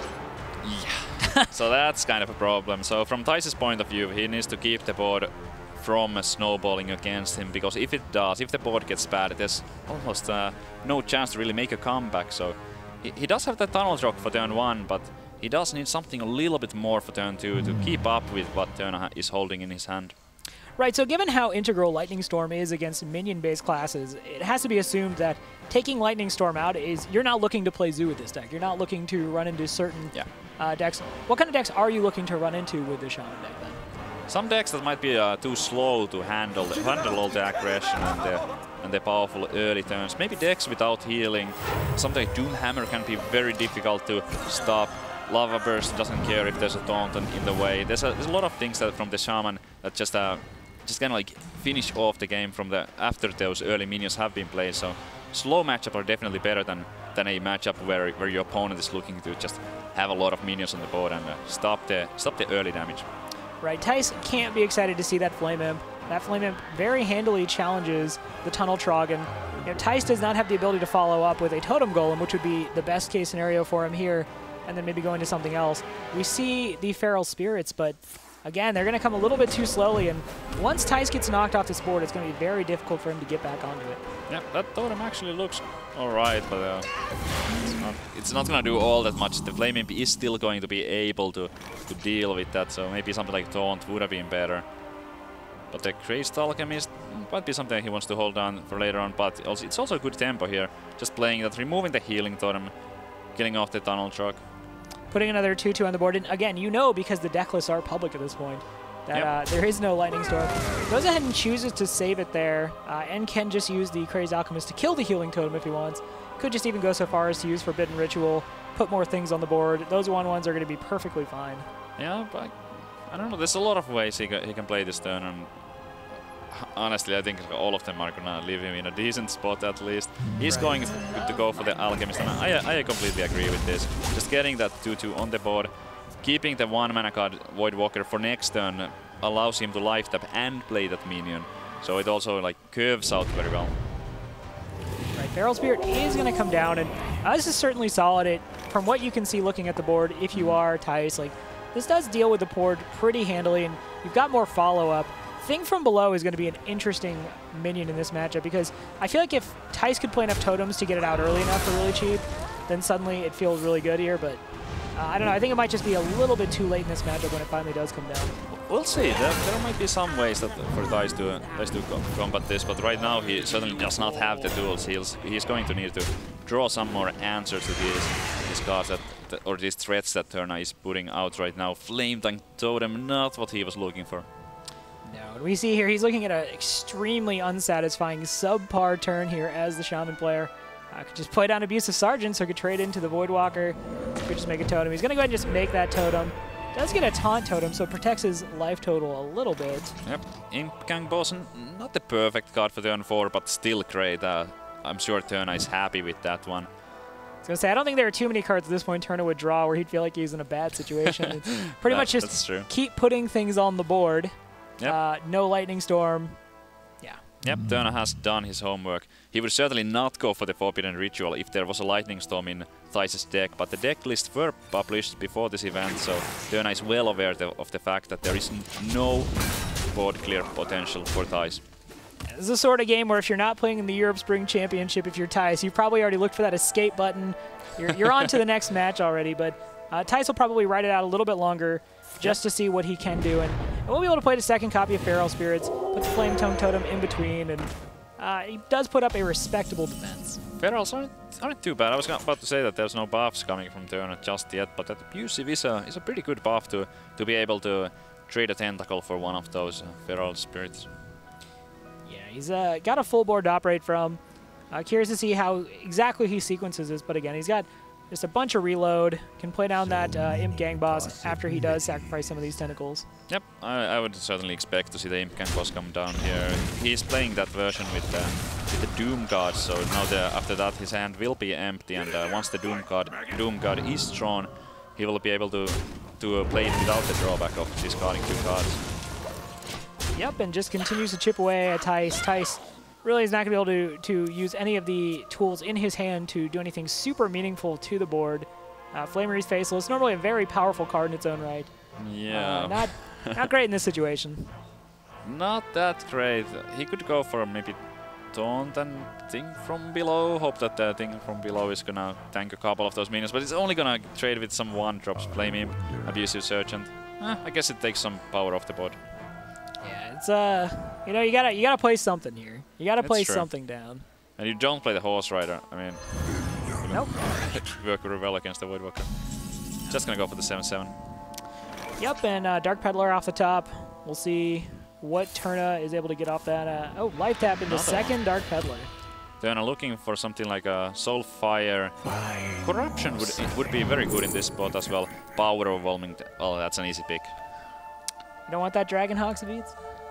Yeah, so that's kind of a problem. So from Tice's point of view, he needs to keep the board from snowballing against him, because if it does, if the board gets bad, there's almost no chance to really make a comeback. So he does have the Tunnel Rock for turn 1, but he does need something a little bit more for turn 2 to keep up with what Terna is holding in his hand. Right, so given how integral Lightning Storm is against minion-based classes, it has to be assumed that taking Lightning Storm out is you're not looking to play Zoo with this deck. You're not looking to run into certain decks. What kind of decks are you looking to run into with the Shaman deck then? Some decks that might be too slow to handle all the aggression and the powerful early turns. Maybe decks without healing. Something like Doomhammer can be very difficult to stop. Lava Burst doesn't care if there's a taunt in the way. There's a lot of things that from the Shaman that just kind of like finish off the game from after those early minions have been played. So slow matchup are definitely better than a matchup where your opponent is looking to just have a lot of minions on the board and stop the early damage. Right, Tice can't be excited to see that Flame Imp. That Flame Imp very handily challenges the Tunnel Troggon. You know, Tice does not have the ability to follow up with a Totem Golem, which would be the best case scenario for him here, and then maybe go into something else. We see the Feral Spirits, but again, they're going to come a little bit too slowly, and once Tice gets knocked off this board, it's going to be very difficult for him to get back onto it. Yeah, that totem actually looks alright, but it's not going to do all that much. The Flame Imp is still going to be able to deal with that, so maybe something like Taunt would have been better. But the Crazed Alchemist might be something he wants to hold on for later on, but also, it's also a good tempo here. Just playing that, removing the healing totem, getting off the Tunnel Truck. Putting another 2-2 on the board, and again, you know, because the deck lists are public at this point, that there is no Lightning Storm. Goes ahead and chooses to save it there, and can just use the Crazed Alchemist to kill the healing totem if he wants. Could just even go so far as to use Forbidden Ritual, put more things on the board. Those 1/1s are going to be perfectly fine. Yeah, but I don't know. There's a lot of ways he can play this turn, and honestly, I think all of them are going to leave him in a decent spot at least. He's going to go for the Alchemist, and I completely agree with this. Just getting that 2-2 on the board, keeping the 1-mana card Voidwalker for next turn allows him to life tap and play that minion. So it also like curves out very well. Right, Feral Spirit is going to come down, and this is certainly solid. From what you can see looking at the board, if you are Tice, like this does deal with the board pretty handily, and you've got more follow-up. Thing from Below is going to be an interesting minion in this matchup, because I feel like if Tice could play enough totems to get it out early enough for really cheap, then suddenly it feels really good here, but I don't know. I think it might just be a little bit too late in this matchup when it finally does come down. We'll see. There might be some ways that for Tice to combat this, but right now he certainly does not have the tools. He's going to need to draw some more answers to these cards or these threats that Terna is putting out right now. Flame Tongue Totem, not what he was looking for. No, we see here he's looking at an extremely unsatisfying subpar turn here as the Shaman player. Could just play down Abusive Sergeant, so could trade into the Voidwalker. Could just make a totem. He's going to go ahead and just make that totem. Does get a taunt totem, so it protects his life total a little bit. Yep, Imp-Gang Bosun, not the perfect card for turn 4, but still great. I'm sure Terna is happy with that one. I was going to say, I don't think there are too many cards at this point Terna would draw where he'd feel like he's in a bad situation. It's pretty much just keep putting things on the board. Yep. No Lightning Storm. Yeah. Yep, Terna has done his homework. He would certainly not go for the Forbidden Ritual if there was a Lightning Storm in Tice's deck, but the deck lists were published before this event, so Terna is well aware of the fact that there is no board clear potential for Thais. This is the sort of game where if you're not playing in the Europe Spring Championship, if you're Thais, you've probably already looked for that escape button. You're on to the next match already, but Thais will probably ride it out a little bit longer just to see what he can do. And we'll be able to play the second copy of Feral Spirits, put the Flame Tongue Totem in between, and he does put up a respectable defense. Ferals aren't too bad. I was about to say that there's no buffs coming from Turner just yet, but that abusive is a pretty good buff to be able to trade a tentacle for one of those Feral Spirits. Yeah, he's got a full board to operate from. Curious to see how exactly he sequences this, but again, he's got just a bunch of reload, can play down that Imp Gang Boss after he does sacrifice some of these tentacles. Yep, I would certainly expect to see the Imp Gang Boss come down here. He's playing that version with the Doom God, so now after that his hand will be empty, and once the Doom God is drawn, he will be able to play it without the drawback of discarding 2 cards. Yep, and just continues to chip away at Thais. Thais really is not going to be able to use any of the tools in his hand to do anything super meaningful to the board. Flamery's Faceless, normally a very powerful card in its own right. Yeah. Not great in this situation. Not that great. He could go for maybe Taunt and Thing from Below. Hope that the Thing from Below is gonna tank a couple of those minions, but it's only gonna trade with some 1-drops. Flame Imp, Abusive Sergeant. I guess it takes some power off the board. Yeah, it's you gotta play something here. You gotta play something down. And you don't play the Horse Rider. I mean, nope. Work well against the Voidwalker. Just gonna go for the 7/7. Yep, and Dark Peddler off the top. We'll see what Turna is able to get off that. Life tap into second Dark Peddler. Turna looking for something like a Soulfire. Corruption would be very good in this spot as well. Power Overwhelming. Oh, that's an easy pick. You don't want that Dragon Hawk, Savitz?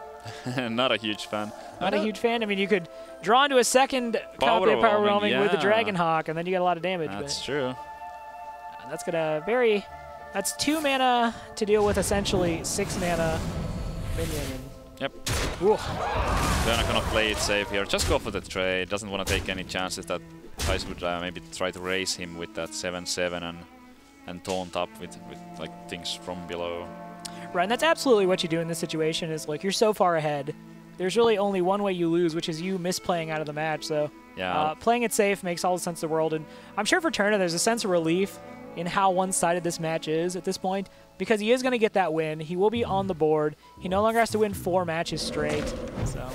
Not a huge fan. Not a huge fan? I mean, you could draw into a second copy of Power Overwhelming with the Dragon Hawk, and then you get a lot of damage. That's true. That's gonna That's 2 mana to deal with essentially 6 mana minion. Yep. Ooh. They're not gonna play it safe here. Just go for the trade. Doesn't want to take any chances that Thais would maybe try to raise him with that 7/7 and taunt up with like things from below. Right, and that's absolutely what you do in this situation. Is like you're so far ahead. There's really only one way you lose, which is you misplaying out of the match. So yeah, playing it safe makes all the sense in the world. And I'm sure for Turna, there's a sense of relief in how one-sided this match is at this point, because he is going to get that win. He will be on the board. He no longer has to win 4 matches straight. So,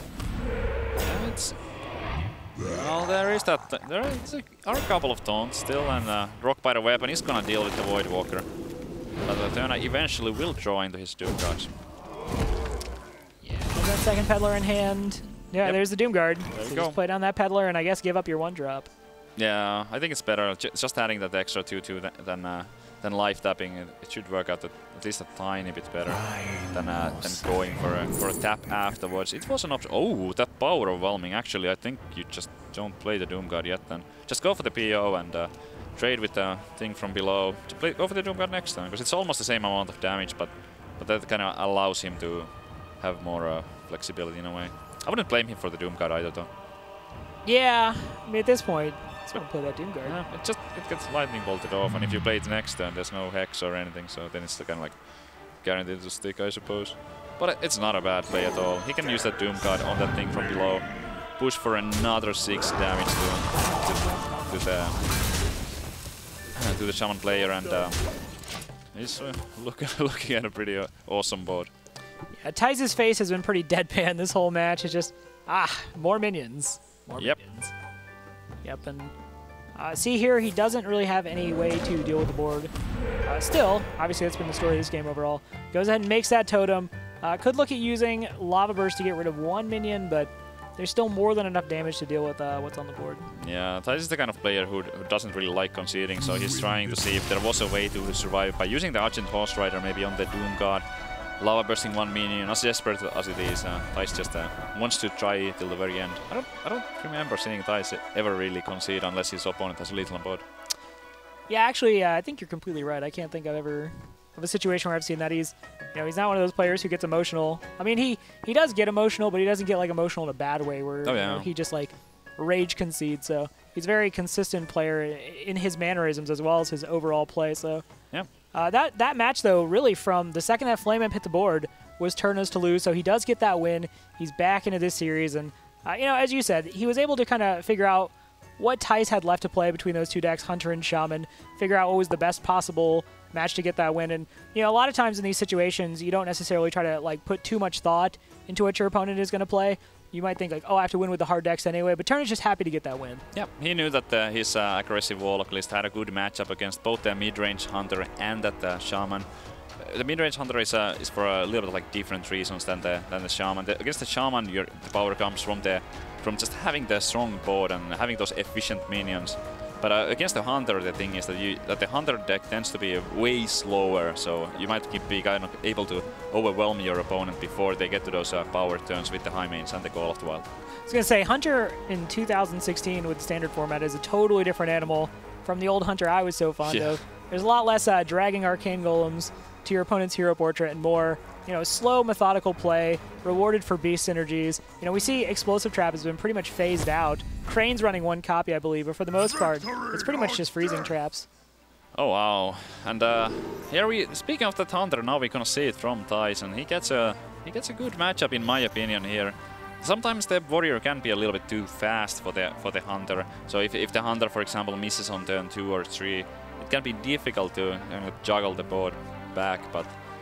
well, there is that. There are a couple of taunts still, and Rock by the Weapon is going to deal with the Voidwalker. But Turna eventually will draw into his Doom Guards. Yeah, there's that second Peddler in hand. Yeah, Yep. There's the Doom Guard. There So we go. just play down that Peddler and I guess give up your 1-drop. Yeah, I think it's better just adding that extra 2/2 than life tapping. It should work out at least a tiny bit better than going for a tap afterwards. It was an option. Oh, that Power Overwhelming. Actually, I think you just don't play the Doom Guard yet. Then just go for the PO and trade with the Thing from Below. Go for the Doom Guard next time, because it's almost the same amount of damage, but that kind of allows him to have more flexibility in a way. I wouldn't blame him for the Doom Guard either, though. Yeah, I mean, at this point, let's go play that Doom Guard. Yeah, it gets lightning bolted off, and if you play it next turn, there's no hex or anything, so then it's kind of like guaranteed to stick, I suppose. But it's not a bad play at all. He can use that Doom Guard on that Thing from Below, push for another 6 damage to the Shaman player, and he's looking at a pretty awesome board. Yeah, Thais' face has been pretty deadpan this whole match. It's just, more minions. More minions. Yep, and see here, he doesn't really have any way to deal with the board. Still, obviously that's been the story of this game overall. Goes ahead and makes that totem. Could look at using Lava Burst to get rid of 1 minion, but there's still more than enough damage to deal with what's on the board. Yeah, Thais is the kind of player who doesn't really like conceding, so he's trying to see if there was a way to survive by using the Argent Horse Rider maybe on the Doom Guard. Lava bursting 1 minion, as desperate as it is, Thais just wants to try till the very end. I don't remember seeing Thais ever really concede unless his opponent has a lethal on board. Yeah, actually, I think you're completely right. I can't think of a situation where I've seen that. He's not one of those players who gets emotional. I mean, he does get emotional, but he doesn't get like emotional in a bad way where he just like rage concedes. So he's a very consistent player in his mannerisms as well as his overall play. So yeah. That match, though, really from the second that Flame Imp hit the board, was Turna's to lose, so he does get that win. He's back into this series, and you know, as you said, he was able to kind of figure out what Thijs had left to play between those two decks, Hunter and Shaman, figure out what was the best possible match to get that win. And you know, a lot of times in these situations, you don't necessarily try to like put too much thought into what your opponent is going to play. You might think like, oh, I have to win with the hard decks anyway, but Turna's just happy to get that win. Yeah, he knew that his aggressive Warlock list had a good matchup against both the mid-range Hunter and that Shaman. The mid-range Hunter is for a little bit like different reasons than the Shaman. Against the Shaman, the power comes from just having the strong board and having those efficient minions. But against the Hunter, the thing is that the Hunter deck tends to be way slower, so you might be kind of able to overwhelm your opponent before they get to those power turns with the high mains and the Call of the Wild. I was going to say, Hunter in 2016 with the standard format is a totally different animal from the old Hunter I was so fond of. There's a lot less dragging arcane golems to your opponent's hero portrait and more, you know, slow, methodical play, rewarded for beast synergies. You know, we see Explosive Trap has been pretty much phased out. Crane's running one copy, I believe, but for the most part, it's pretty much just freezing traps. Oh wow! And here speaking of that Hunter, now we're gonna see it from Thijs, and he gets a good matchup in my opinion here. Sometimes the Warrior can be a little bit too fast for the Hunter. So if the Hunter, for example, misses on turn 2 or 3, it can be difficult to juggle the board back. But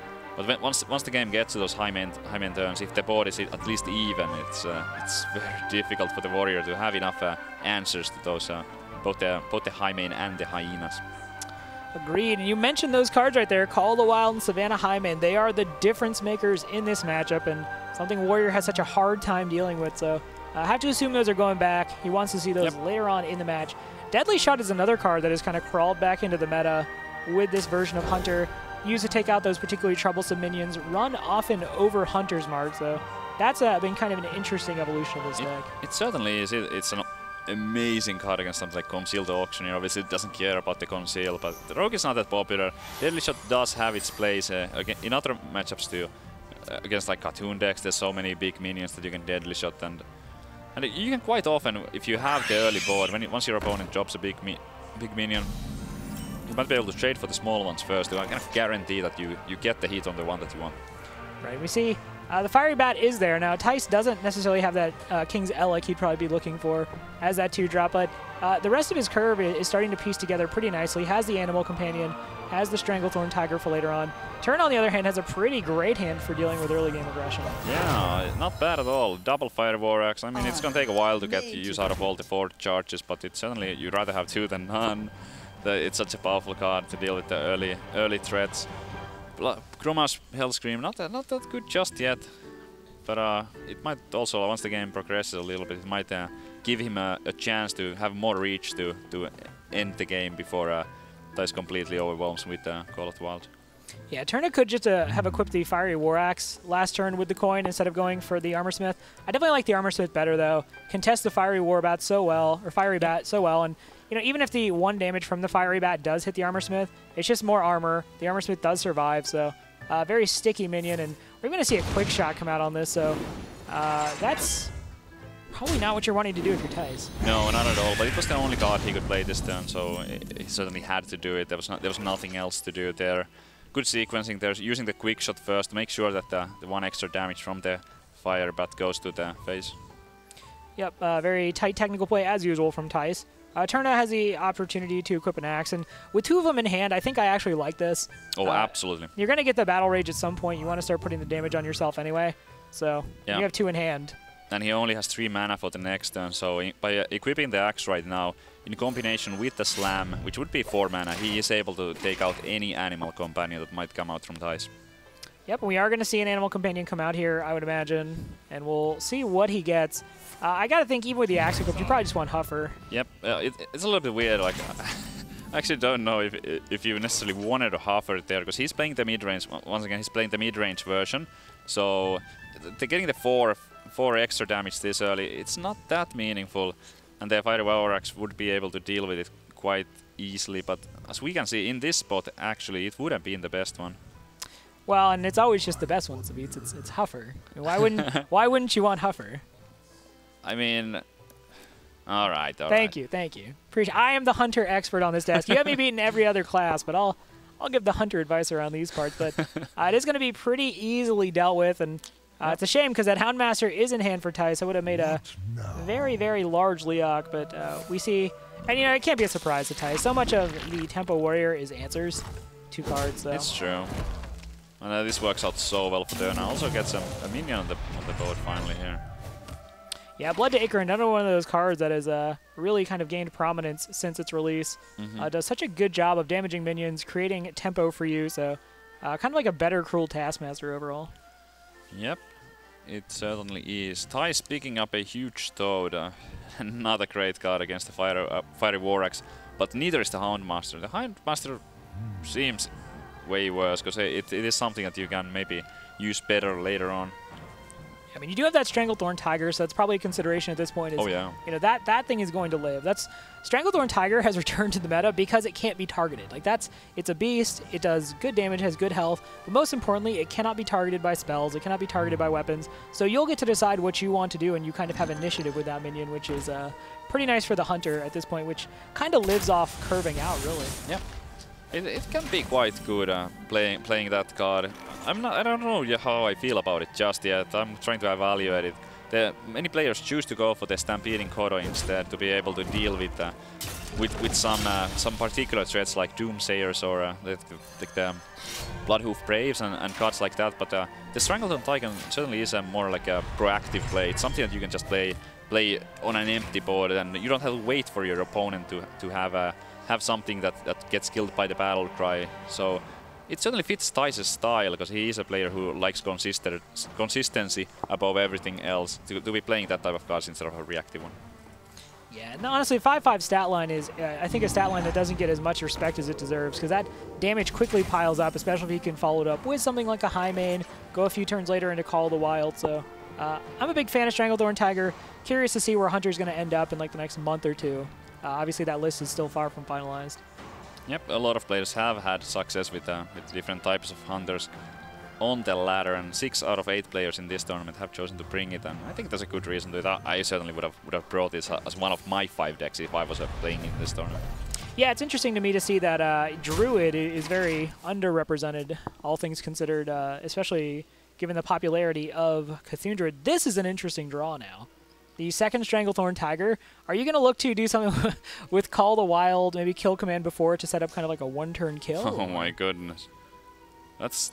once the game gets to those high main turns, if the board is at least even, it's very difficult for the Warrior to have enough answers to those both the high main and the hyenas. Agreed. And you mentioned those cards right there, Call of the Wild and Savannah Highman. They are the difference makers in this matchup, and something Warrior has such a hard time dealing with. So I have to assume those are going back. He wants to see those later on in the match. Deadly Shot is another card that has kind of crawled back into the meta with this version of Hunter. Used to take out those particularly troublesome minions, run often over Hunter's Mark. So that's been kind of an interesting evolution of this deck. It certainly is. It's an amazing card against something like Concealed Auctioneer. Obviously, it doesn't care about the Conceal, but the Rogue is not that popular. Deadly Shot does have its place in other matchups too. Against like cartoon decks, there's so many big minions that you can Deadly Shot, and you can quite often, if you have the early board, once your opponent drops a big minion, you might be able to trade for the small ones first to kind of guarantee that you get the hit on the one that you want. Right, we see the Fiery Bat is there. Now, Thijs doesn't necessarily have that King's Elec he'd probably be looking for as that 2-drop, but the rest of his curve is starting to piece together pretty nicely. He has the Animal Companion, has the Stranglethorn Tiger for later on. Turn, on the other hand, has a pretty great hand for dealing with early game aggression. Yeah, not bad at all. Double Fire War Axe. I mean, it's going to take a while to get the use out of all the 4 charges, but it's certainly, you'd rather have 2 than none. It's such a powerful card to deal with the early threats. Gromma's Hellscream, not that good just yet, but it might also, once the game progresses a little bit, it might give him a chance to have more reach to end the game before Thijs completely overwhelms with Call of the Wild. Yeah, Turna could just have equipped the Fiery War Axe last turn with the coin instead of going for the Armorsmith. I definitely like the Armorsmith better though. Contest the Fiery War Bat so well, or Fiery Bat so well, and you know, even if the 1 damage from the Fiery Bat does hit the Armorsmith, it's just more armor. The Armorsmith does survive, so very sticky minion, and we're going to see a quick shot come out on this, so that's probably not what you're wanting to do if you're Thijs. No, not at all, but it was the only card he could play this turn, so he certainly had to do it. There was nothing else to do there. Good sequencing there, using the quick shot first to make sure that the 1 extra damage from the Fire Bat goes to the face. Yep, very tight technical play as usual from Thijs. Turna has the opportunity to equip an axe, and with 2 of them in hand, I think I actually like this. Oh, absolutely. You're going to get the Battle Rage at some point. You want to start putting the damage on yourself anyway, so you have 2 in hand. And he only has 3 mana for the next turn, so by equipping the axe right now, in combination with the Slam, which would be 4 mana, he is able to take out any Animal Companion that might come out from Thijs. Yep, we are going to see an Animal Companion come out here, I would imagine, and we'll see what he gets. I got to think, even with the axe equipped, you probably just want Huffer. Yep, it's a little bit weird. Like, I actually don't know if you necessarily wanted to Huffer it there, because he's playing the mid-range. Once again, he's playing the mid-range version, so getting the 4 extra damage this early, it's not that meaningful, and the Fiery War Axe would be able to deal with it quite easily, but as we can see in this spot, actually, it would have been the best one. Well, and it's always just the best ones to beat. It's Huffer. I mean, why wouldn't you want Huffer? I mean, all right. Thank you. Appreciate. I am the Hunter expert on this desk. You have me beaten every other class, but I'll I'll give the Hunter advice around these parts, but it is going to be pretty easily dealt with, and it's a shame because that Houndmaster is in hand for Thijs. I would have made a very, very large Leok, but we see, and it can't be a surprise to Thijs. So much of the Tempo Warrior is answers, 2 cards. So. It's true. And this works out so well for Derna. Also gets a minion on the board finally here. Yeah, Blood to Acre, another one of those cards that has really kind of gained prominence since its release. Does such a good job of damaging minions, creating tempo for you, so kind of like a better Cruel Taskmaster overall. Yep, it certainly is. Thijs picking up a huge Toad, another great card against the Fiery War Axe, but neither is the Houndmaster. The Houndmaster seems way worse, because it is something that you can maybe use better later on. I mean, you do have that Stranglethorn Tiger, so that's probably a consideration at this point. Is, that thing is going to live. Stranglethorn Tiger has returned to the meta because it can't be targeted. Like it's a beast. It does good damage, has good health, but most importantly, it cannot be targeted by spells. It cannot be targeted by weapons. So you'll get to decide what you want to do, and you kind of have initiative with that minion, which is pretty nice for the Hunter at this point, which kind of lives off curving out, really. Yep. It can be quite good playing that card. I don't know how I feel about it just yet. I'm trying to evaluate it. Many players choose to go for the Stampeding Kodo instead to be able to deal with some particular threats like Doomsayers or the Bloodhoof Braves and cards like that. But the Stranglethorn Tiger certainly is more like a proactive play. It's something that you can just play on an empty board, and you don't have to wait for your opponent to have something that gets killed by the battle cry. So it certainly fits Thijs' style, because he is a player who likes consistency above everything else, to be playing that type of cards instead of a reactive one. Yeah, no, honestly, 5/5 stat line is, I think, a stat line that doesn't get as much respect as it deserves, because that damage quickly piles up, especially if you can follow it up with something like a High Main, go a few turns later into Call of the Wild. So I'm a big fan of Stranglethorn Tiger. Curious to see where Hunter's going to end up in like the next month or two. Obviously, that list is still far from finalized. Yep, a lot of players have had success with different types of Hunters on the ladder, and 6 out of 8 players in this tournament have chosen to bring it, and I think there's a good reason to that. I certainly would have brought this as one of my 5 decks if I was playing in this tournament. Yeah, it's interesting to me to see that Druid is very underrepresented, all things considered, especially given the popularity of Cthulhu. This is an interesting draw now. The second Stranglethorn Tiger. Are you going to look to do something with Call the Wild, maybe Kill Command before to set up kind of like a one-turn kill? Oh my goodness. That's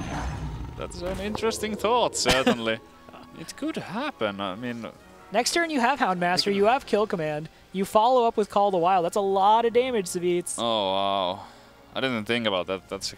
an interesting thought, certainly. It could happen. I mean, next turn you have Houndmaster, you have Kill Command, you follow up with Call the Wild. That's a lot of damage, Zavitz. Oh, wow. I didn't think about that. That's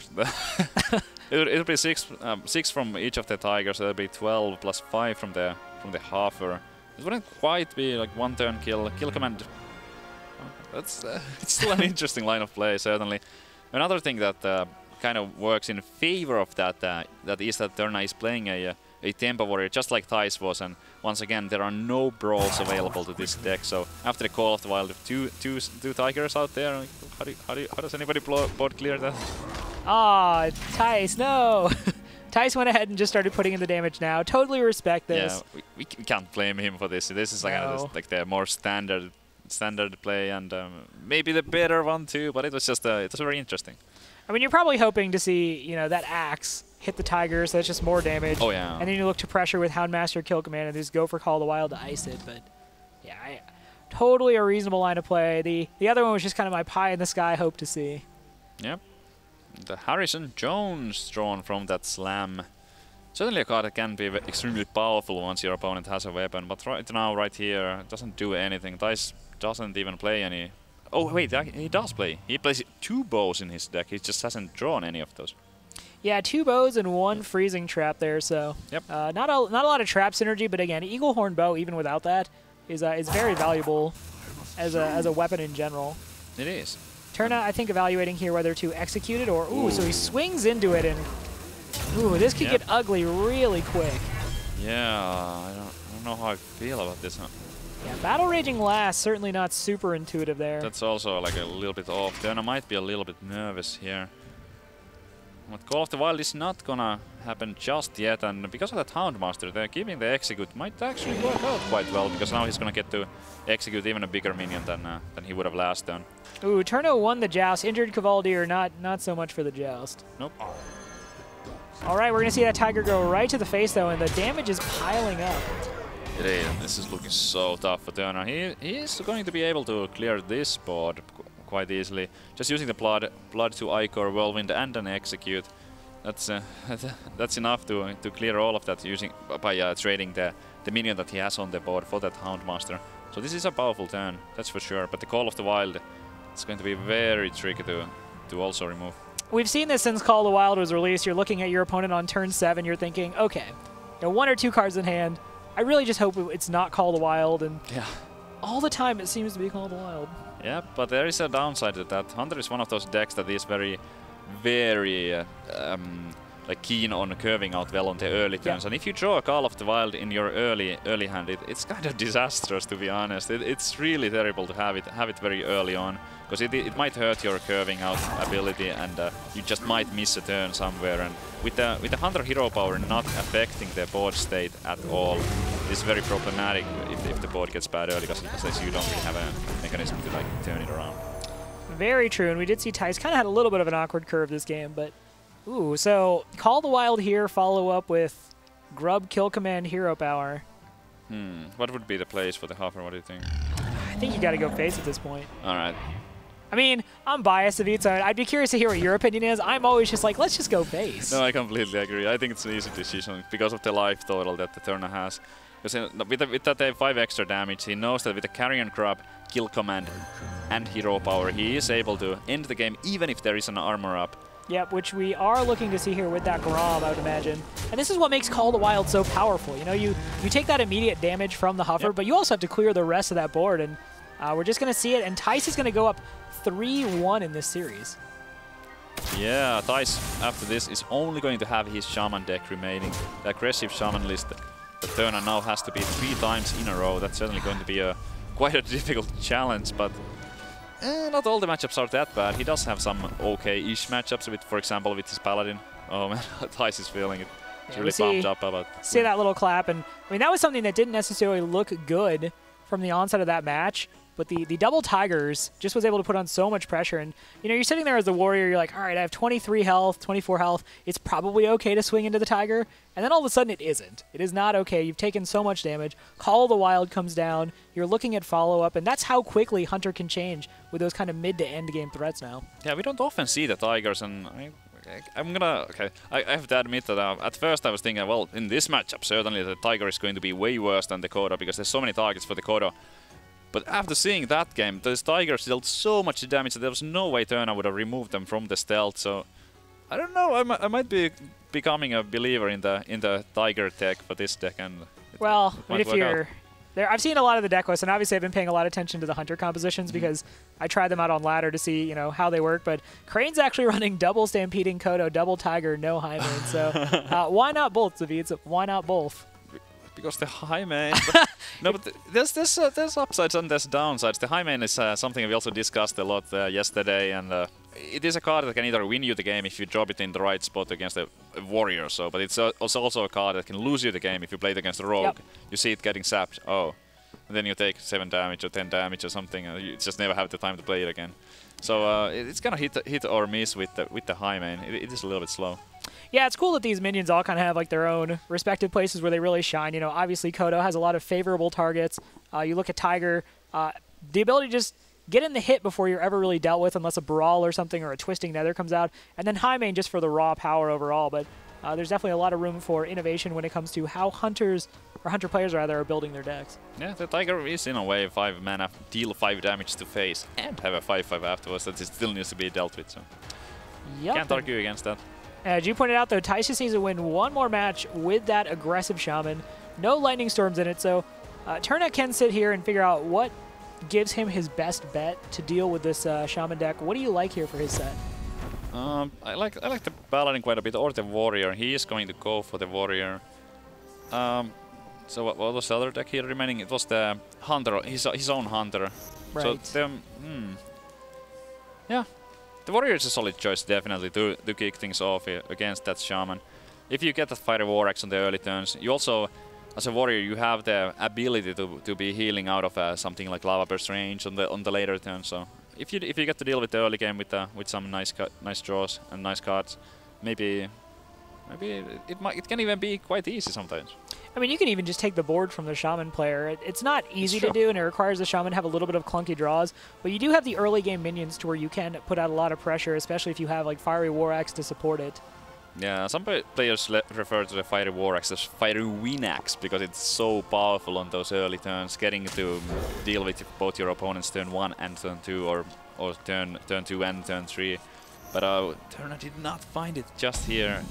it'll be 6 from each of the Tigers, so it'll be 12 plus 5 from the Hafer. It wouldn't quite be like one-turn kill command. That's it's still an interesting line of play, certainly. Another thing that kind of works in favor of that is that Derna is playing a Tempo Warrior, just like Thijs was, and once again there are no brawls available to this deck. So after the Call of the Wild, two Tigers out there, like, how does anybody board clear that? Ah, Thijs, no. Thijs went ahead and just started putting in the damage now. Totally respect this. Yeah, we can't blame him for this. This is like the more standard play, and maybe the better one too. But it was very interesting. I mean, you're probably hoping to see that axe hit the Tiger, so that's just more damage. Oh yeah. And then you look to pressure with Houndmaster, Kill Command, and just go for Call of the Wild to ice it. But yeah, totally a reasonable line of play. The other one was just kind of my pie in the sky hope to see. Yep. The Harrison Jones drawn from that slam. Certainly a card that can be extremely powerful once your opponent has a weapon, but right now, right here, it doesn't do anything. Thijs doesn't even play any... Oh wait, he does play. He plays 2 bows in his deck, he just hasn't drawn any of those. Yeah, 2 bows and 1 freezing trap there, so... Yep. Not a lot of trap synergy, but again, Eaglehorn Bow, even without that, is very valuable as a weapon in general. It is. Terna, I think, evaluating here whether to execute it or... Ooh, so he swings into it, and... Ooh, this could get ugly really quick. Yeah, I don't know how I feel about this. Huh? Yeah, Battle Raging Last, certainly not super intuitive there. That's also like a little bit off. Terna might be a little bit nervous here. But Call of the Wild is not gonna happen just yet, and because of that Houndmaster, they're giving the execute might actually work out quite well, because now he's gonna get to execute even a bigger minion than he would have last turn. Ooh, Turno won the joust. Injured Cavaldi or not so much for the joust. Nope. All right, we're gonna see that Tiger go right to the face though, and the damage is piling up. It is. This is looking so tough for Turner. He is going to be able to clear this board quite easily, just using the blood to Icor, Whirlwind, and an execute. That's enough to clear all of that using by trading the minion that he has on the board for that Houndmaster. So this is a powerful turn, that's for sure. But the Call of the Wild, it's going to be very tricky to also remove. We've seen this since Call of the Wild was released. You're looking at your opponent on turn 7. You're thinking, okay, you know, 1 or 2 cards in hand. I really just hope it's not Call of the Wild, and yeah, all the time it seems to be Call of the Wild. Yeah, but there is a downside to that. Hunter is one of those decks that is very, very like keen on curving out well on the early turns. And if you draw a Call of the Wild in your early hand, it's kind of disastrous, to be honest. It's really terrible to have it very early on, because it might hurt your curving out ability, and you just might miss a turn somewhere. And with the Hunter hero power not affecting the board state at all, it's very problematic if the board gets bad early, because you don't really have a mechanism to like turn it around. Very true, and we did see Tice kind of had a little bit of an awkward curve this game, but ooh, so Call of the Wild here, follow up with Grub Kill Command Hero Power. What would be the place for the Hover? What do you think? I think you got to go face at this point. All right. I mean, I'm biased, David, so I'd be curious to hear what your opinion is. I'm always just like, let's just go face. No, I completely agree. I think it's an easy decision because of the life total that the Turner has. Because with that 5 extra damage, he knows that with the Carrion Grub, Kill Command, and Hero Power, he is able to end the game even if there is an armor up. Yep, which we are looking to see here with that Grom, I would imagine. And this is what makes Call of the Wild so powerful. You know, you take that immediate damage from the Hover, but you also have to clear the rest of that board, and we're just going to see it. And Tice is going to go up 3-1 in this series. Yeah, Tice, after this, is only going to have his Shaman deck remaining. The aggressive Shaman list that Turner now has to beat 3 times in a row. That's certainly going to be quite a difficult challenge, but not all the matchups are that bad. He does have some okay-ish matchups, with, for example, with his Paladin. Oh man, Tice is feeling it. He's really pumped up about it. See that little clap, and I mean, that was something that didn't necessarily look good from the onset of that match. But the double Tigers just was able to put on so much pressure. And, you know, you're sitting there as the Warrior, you're like, all right, I have 23 health, 24 health. It's probably okay to swing into the Tiger. And then all of a sudden it isn't. It is not okay. You've taken so much damage. Call of the Wild comes down. You're looking at follow-up. And that's how quickly Hunter can change with those kind of mid-to-end game threats now. Yeah, we don't often see the Tigers. And I'm gonna... Okay, I have to admit that at first I was thinking, well, in this matchup, certainly the Tiger is going to be way worse than the Kodo, because there's so many targets for the Kodo. But after seeing that game, those Tigers dealt so much damage that there was no way Turner would have removed them from the stealth. So I don't know. I might be becoming a believer in the Tiger tech for this deck, and well, if you're there, I've seen a lot of the deck lists, and obviously I've been paying a lot of attention to the Hunter compositions because I tried them out on ladder to see how they work. But Crane's actually running double Stampeding Kodo, double Tiger, no Highmane. So why not both, David? Why not both? Because the Highmane... no, but there's upsides and there's downsides. The Highmane is something we also discussed a lot yesterday, and it is a card that can either win you the game if you drop it in the right spot against a warrior, but it's also a card that can lose you the game if you play it against a rogue. Yep. You see it getting sapped, and then you take 7 damage or 10 damage or something, and you just never have the time to play it again. So it's gonna hit or miss with the Highmane. It is a little bit slow. Yeah, it's cool that these minions all kind of have like their own respective places where they really shine. You know, obviously Kodo has a lot of favorable targets. You look at Tiger, the ability to just get in the hit before you're ever really dealt with, unless a Brawl or something or a Twisting Nether comes out. And then Highmane just for the raw power overall. But there's definitely a lot of room for innovation when it comes to how Hunter players rather are building their decks. Yeah, the Tiger is in a way 5 mana, deal 5 damage to face, and have a 5/5 afterwards that it still needs to be dealt with. So can't argue against that. As you pointed out, though, Tice just needs to win one more match with that aggressive Shaman. No Lightning Storms in it, so Turner can sit here and figure out what gives him his best bet to deal with this Shaman deck. What do you like here for his set? I like the Paladin quite a bit, or the Warrior. He is going to go for the Warrior. So what was the other deck here remaining? It was the Hunter, his own Hunter. Right. So yeah. The Warrior is a solid choice, definitely, to kick things off against that Shaman. If you get that Fiery War Axe on the early turns, you also, as a Warrior, you have the ability to be healing out of something like Lava Burst range on the later turns. So if you get to deal with the early game with some nice draws and nice cards, maybe it can even be quite easy sometimes. I mean, you can even just take the board from the Shaman player. It's not easy to do, and it requires the Shaman to have a little bit of clunky draws, but you do have the early game minions to where you can put out a lot of pressure, especially if you have like Fiery War Axe to support it. Yeah, some players refer to the Fiery War Axe as Fiery Wind Axe because it's so powerful on those early turns, getting to deal with both your opponent's turn 1 and turn 2, or turn 2 and turn 3. But Turner did not find it just yet.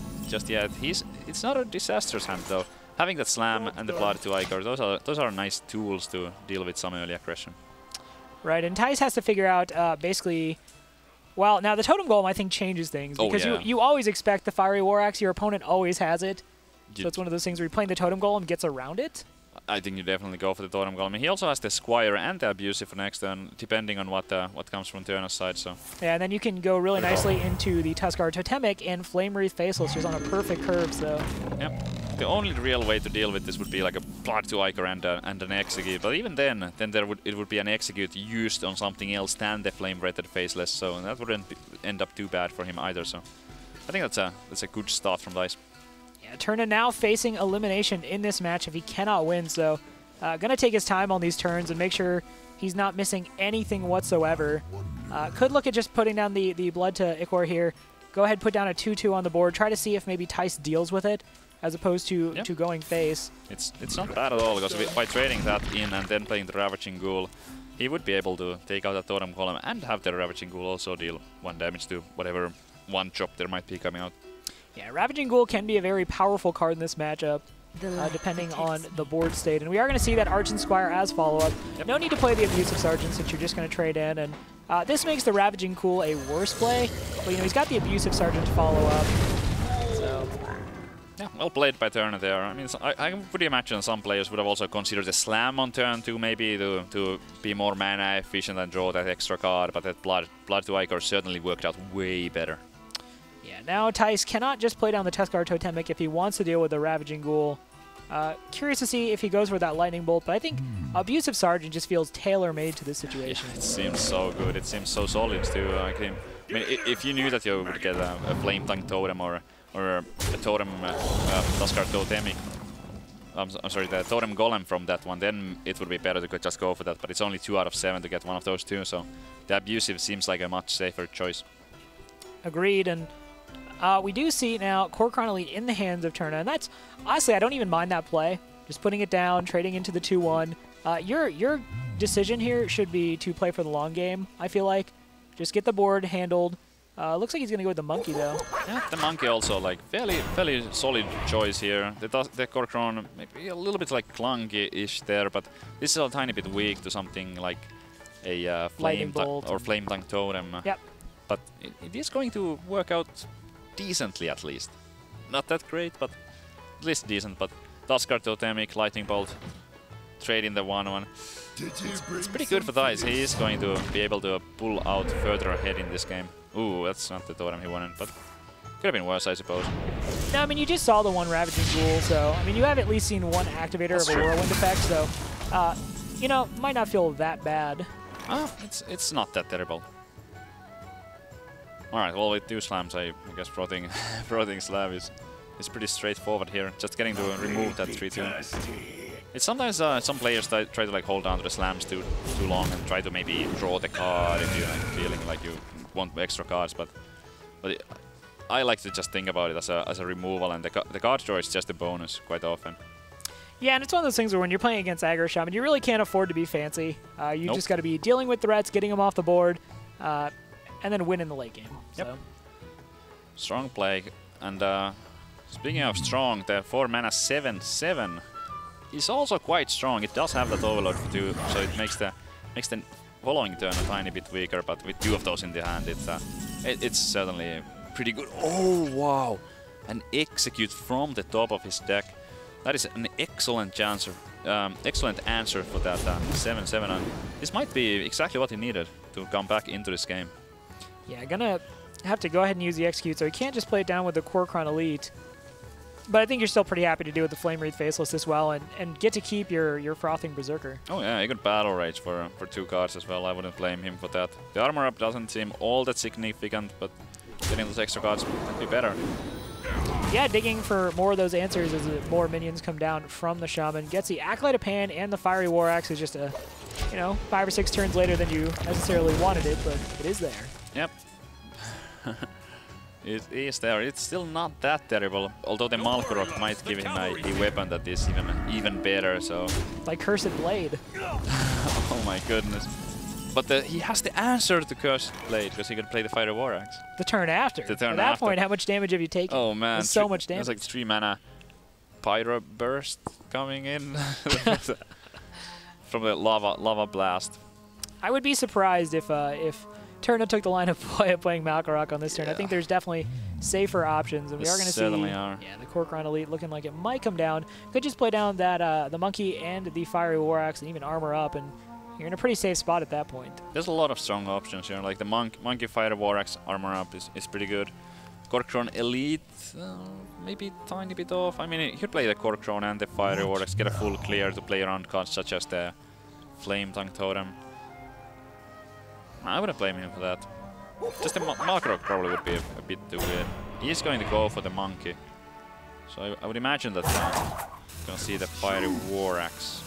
It's not a disastrous hand though. Having that Slam and the Blood to Ichor, those are nice tools to deal with some early aggression. Right, and Thijs has to figure out basically. Well, now the Totem Golem I think changes things because you always expect the Fiery War Axe. Your opponent always has it, so it's one of those things where you're playing the Totem Golem gets around it. I think you definitely go for the Totem Golem. He also has the Squire and the Abusive for next turn, depending on what comes from Turner's side. So yeah, and then you can go really nicely into the Tuskar Totemic and Flame Wreath Faceless just on a perfect curve. So yep. The only real way to deal with this would be like a Blood to Ichor and an Execute. But even then it would be an Execute used on something else than the Flame Wreathed Faceless. So that wouldn't end up too bad for him either. So I think that's a good start from Thijs. Yeah, Turner now facing elimination in this match if he cannot win. So gonna take his time on these turns and make sure he's not missing anything whatsoever. Could look at just putting down the Blood to Ichor here. Go ahead, put down a 2/2 on the board. Try to see if maybe Thijs deals with it, as opposed to going face. It's not bad at all, because by trading that in and then playing the Ravaging Ghoul, he would be able to take out the Totem Golem and have the Ravaging Ghoul also deal 1 damage to whatever one chop there might be coming out. Yeah, Ravaging Ghoul can be a very powerful card in this matchup, depending on the board state. And we are going to see that Archon Squire as follow-up. No need to play the Abusive Sergeant since you're just going to trade in. And this makes the Ravaging Ghoul a worse play, but he's got the Abusive Sergeant to follow up. So yeah, well played by Turner there. I mean, I would imagine some players would have also considered the Slam on turn 2 maybe to be more mana efficient and draw that extra card, but that Blood to Ichor certainly worked out way better. Yeah, now Thijs cannot just play down the Tuskar Totemic if he wants to deal with the Ravaging Ghoul. Curious to see if he goes for that Lightning Bolt, but I think Abusive Sergeant just feels tailor-made to this situation. Yeah, it seems so good. It seems so solid too. I mean, if you knew that you would get a Flame Tongue Totem or a Totem Tuskar Totemic, I'm sorry, the Totem Golem from that one, then it would be better to just go for that. But it's only 2 out of 7 to get one of those two, so the Abusive seems like a much safer choice. Agreed, and we do see now Core Chrono Elite in the hands of Turner, and that's, honestly, I don't even mind that play. Just putting it down, trading into the 2/1. Your decision here should be to play for the long game, I feel like. Just get the board handled. Looks like he's going to go with the Monkey, though. Yeah, the Monkey also, like, fairly solid choice here. The Core Chrono, maybe a little bit like clunky-ish there, but this is a tiny bit weak to something like a Flame Tongue Totem. Yep. But it is going to work out decently, at least. Not that great, but at least decent. But Tuskar Totemic, Lightning Bolt, trade in the 1/1. It's pretty good for Thijs. He is going to be able to pull out further ahead in this game. Ooh, that's not the totem he wanted, but could have been worse, I suppose. No, I mean, you just saw the one Ravaging Ghoul, so, I mean, you have at least seen one activator of a Whirlwind effect, so, you know, might not feel that bad. It's not that terrible. Alright, well, with 2 slams, I guess Frothing Slab is pretty straightforward here. Just getting to remove that 3/2. It's sometimes some players try to like hold down to the slams too long and try to maybe draw the card if you're like, feeling like you want extra cards, but I like to just think about it as a removal, and the card draw is just a bonus quite often. Yeah, and it's one of those things where when you're playing against Aggro Shaman, you really can't afford to be fancy. You just got to be dealing with threats, getting them off the board, and then win in the late game. Yep. So. Strong play, and speaking of strong, the 4-mana 7/7 is also quite strong. It does have that overload for 2, so it makes the following turn a tiny bit weaker, but with 2 of those in the hand, it's certainly pretty good. Oh, wow! An Execute from the top of his deck. That is an excellent answer for that 7/7. And this might be exactly what he needed to come back into this game. Yeah, gonna have to go ahead and use the Execute, so he can't just play it down with the Kor'kron Elite. But I think you're still pretty happy to do with the Flame Wreath Faceless as well, and get to keep your Frothing Berserker. Oh yeah, he got Battle Rage for 2 cards as well. I wouldn't blame him for that. The armor up doesn't seem all that significant, but getting those extra cards might be better. Yeah, digging for more of those answers as more minions come down from the Shaman. Gets the Acolyte of Pan and the Fiery War Axe is just a, 5 or 6 turns later than you necessarily wanted it, but it is there. Yep. It is there. It's still not that terrible, although the Malkorok might give him a weapon that is even better, so... Like Cursed Blade. Oh my goodness. But he has the answer to Cursed Blade, because he could play the Fiery War Axe. The turn after. The turn At that after. point, how much damage have you taken? Oh man. That's so much damage. There's like 3 mana Pyro Burst coming in from the Lava Blast. I would be surprised if Turna took the line of playing Malkorok on this turn. I think there's definitely safer options, and we are going to see Yeah, the Kor'kron Elite looking like it might come down. Could just play down that the Monkey and the Fiery War Axe and even armor up, and you're in a pretty safe spot at that point. There's a lot of strong options here, like the Monkey Fiery War Axe armor up is pretty good. Kor'kron Elite, maybe a tiny bit off. I mean, he'd play the Kor'kron and the Fiery War Axe, get a full clear to play around cards such as the Flame Tongue Totem. I wouldn't blame him for that. Just the Malkorok probably would be a bit too weird. He's going to go for the Monkey. So I would imagine that we're going to see the Fiery War Axe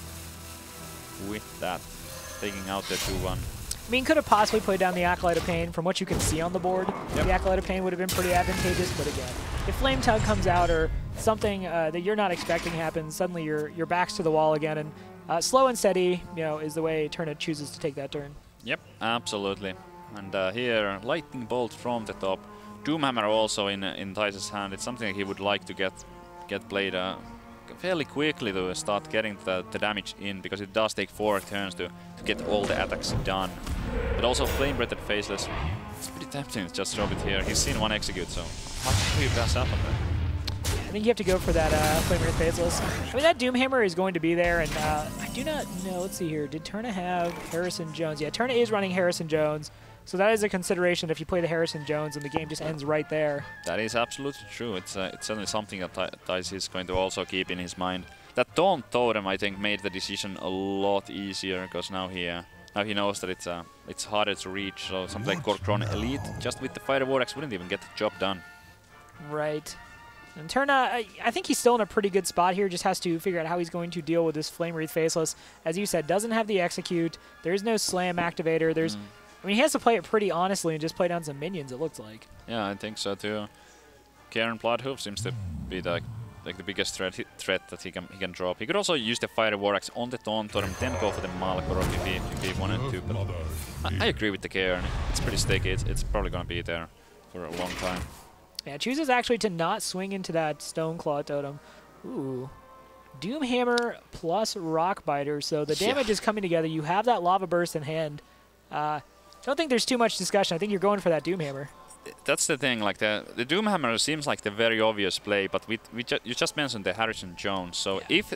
with that, taking out the 2-1. I mean, could have possibly played down the Acolyte of Pain. From what you can see on the board, the Acolyte of Pain would have been pretty advantageous, but again, if Flame Tongue comes out or something that you're not expecting happens, suddenly your back's to the wall again, and slow and steady, is the way Turna chooses to take that turn. Yep, absolutely. And here, Lightning Bolt from the top. Doomhammer also in Thijs' hand. It's something that he would like to get played fairly quickly to start getting the damage in, because it does take 4 turns to get all the attacks done. But also Flame Breathed Faceless. It's pretty tempting to just drop it here. He's seen 1 execute, so how do you pass up on that? I think you have to go for that Flame Wreath Faceless. I mean, that Doomhammer is going to be there, and I do not know. Let's see here. Did Turna have Harrison Jones? Yeah, Turna is running Harrison Jones, so that is a consideration if you play the Harrison Jones and the game just ends right there. That is absolutely true. It's certainly something that Thijs is going to also keep in his mind. That Taunt Totem, I think, made the decision a lot easier, because now he knows that it's harder to reach. So something like Kor'kron Elite, just with the Fiery War Axe, wouldn't even get the job done. Right. And Turna, I think he's still in a pretty good spot here, just has to figure out how he's going to deal with this Flame Wreath Faceless. As you said, doesn't have the Execute, there's no Slam activator, I mean, he has to play it pretty honestly and just play down some minions, it looks like. Yeah, I think so too. Karen Bloodhoof seems to be the biggest threat that he can drop. He could also use the Fiery War Axe on the Taunt Totem, then go for the Malkorok if he wanted to. But I agree with the Karen. It's pretty sticky. It's probably going to be there for a long time. Yeah, chooses actually to not swing into that Stoneclaw Totem. Ooh. Doomhammer plus Rockbiter, so the damage is coming together. You have that Lava Burst in hand. I don't think there's too much discussion. I think you're going for that Doomhammer. That's the thing, like the Doomhammer seems like the very obvious play, but you just mentioned the Harrison Jones. So if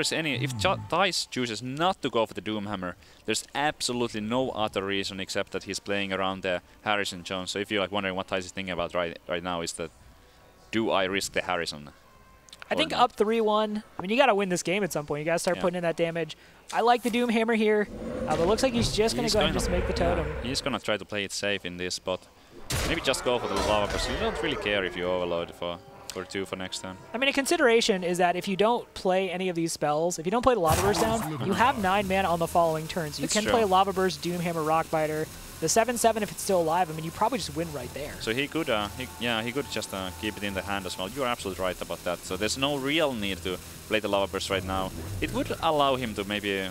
Thijs chooses not to go for the Doomhammer, there's absolutely no other reason except that he's playing around the Harrison Jones. So if you're like wondering what Thijs is thinking about right now, is that do I risk the Harrison? I think up 3-1. I mean, you got to win this game at some point. You got to start putting in that damage. I like the Doomhammer here, but it looks like he's just going to go ahead and just make the totem. He's going to try to play it safe in this spot. Maybe just go for the Lava Burst. You don't really care if you overload for 2 for next turn. I mean, a consideration is that if you don't play any of these spells, if you don't play the Lava Burst down, you have 9 mana on the following turn. So you can play Lava Burst, Doomhammer, Rockbiter. The 7/7, if it's still alive, I mean, you probably just win right there. So he could just keep it in the hand as well. You're absolutely right about that. So there's no real need to play the Lava Burst right now. It would allow him to maybe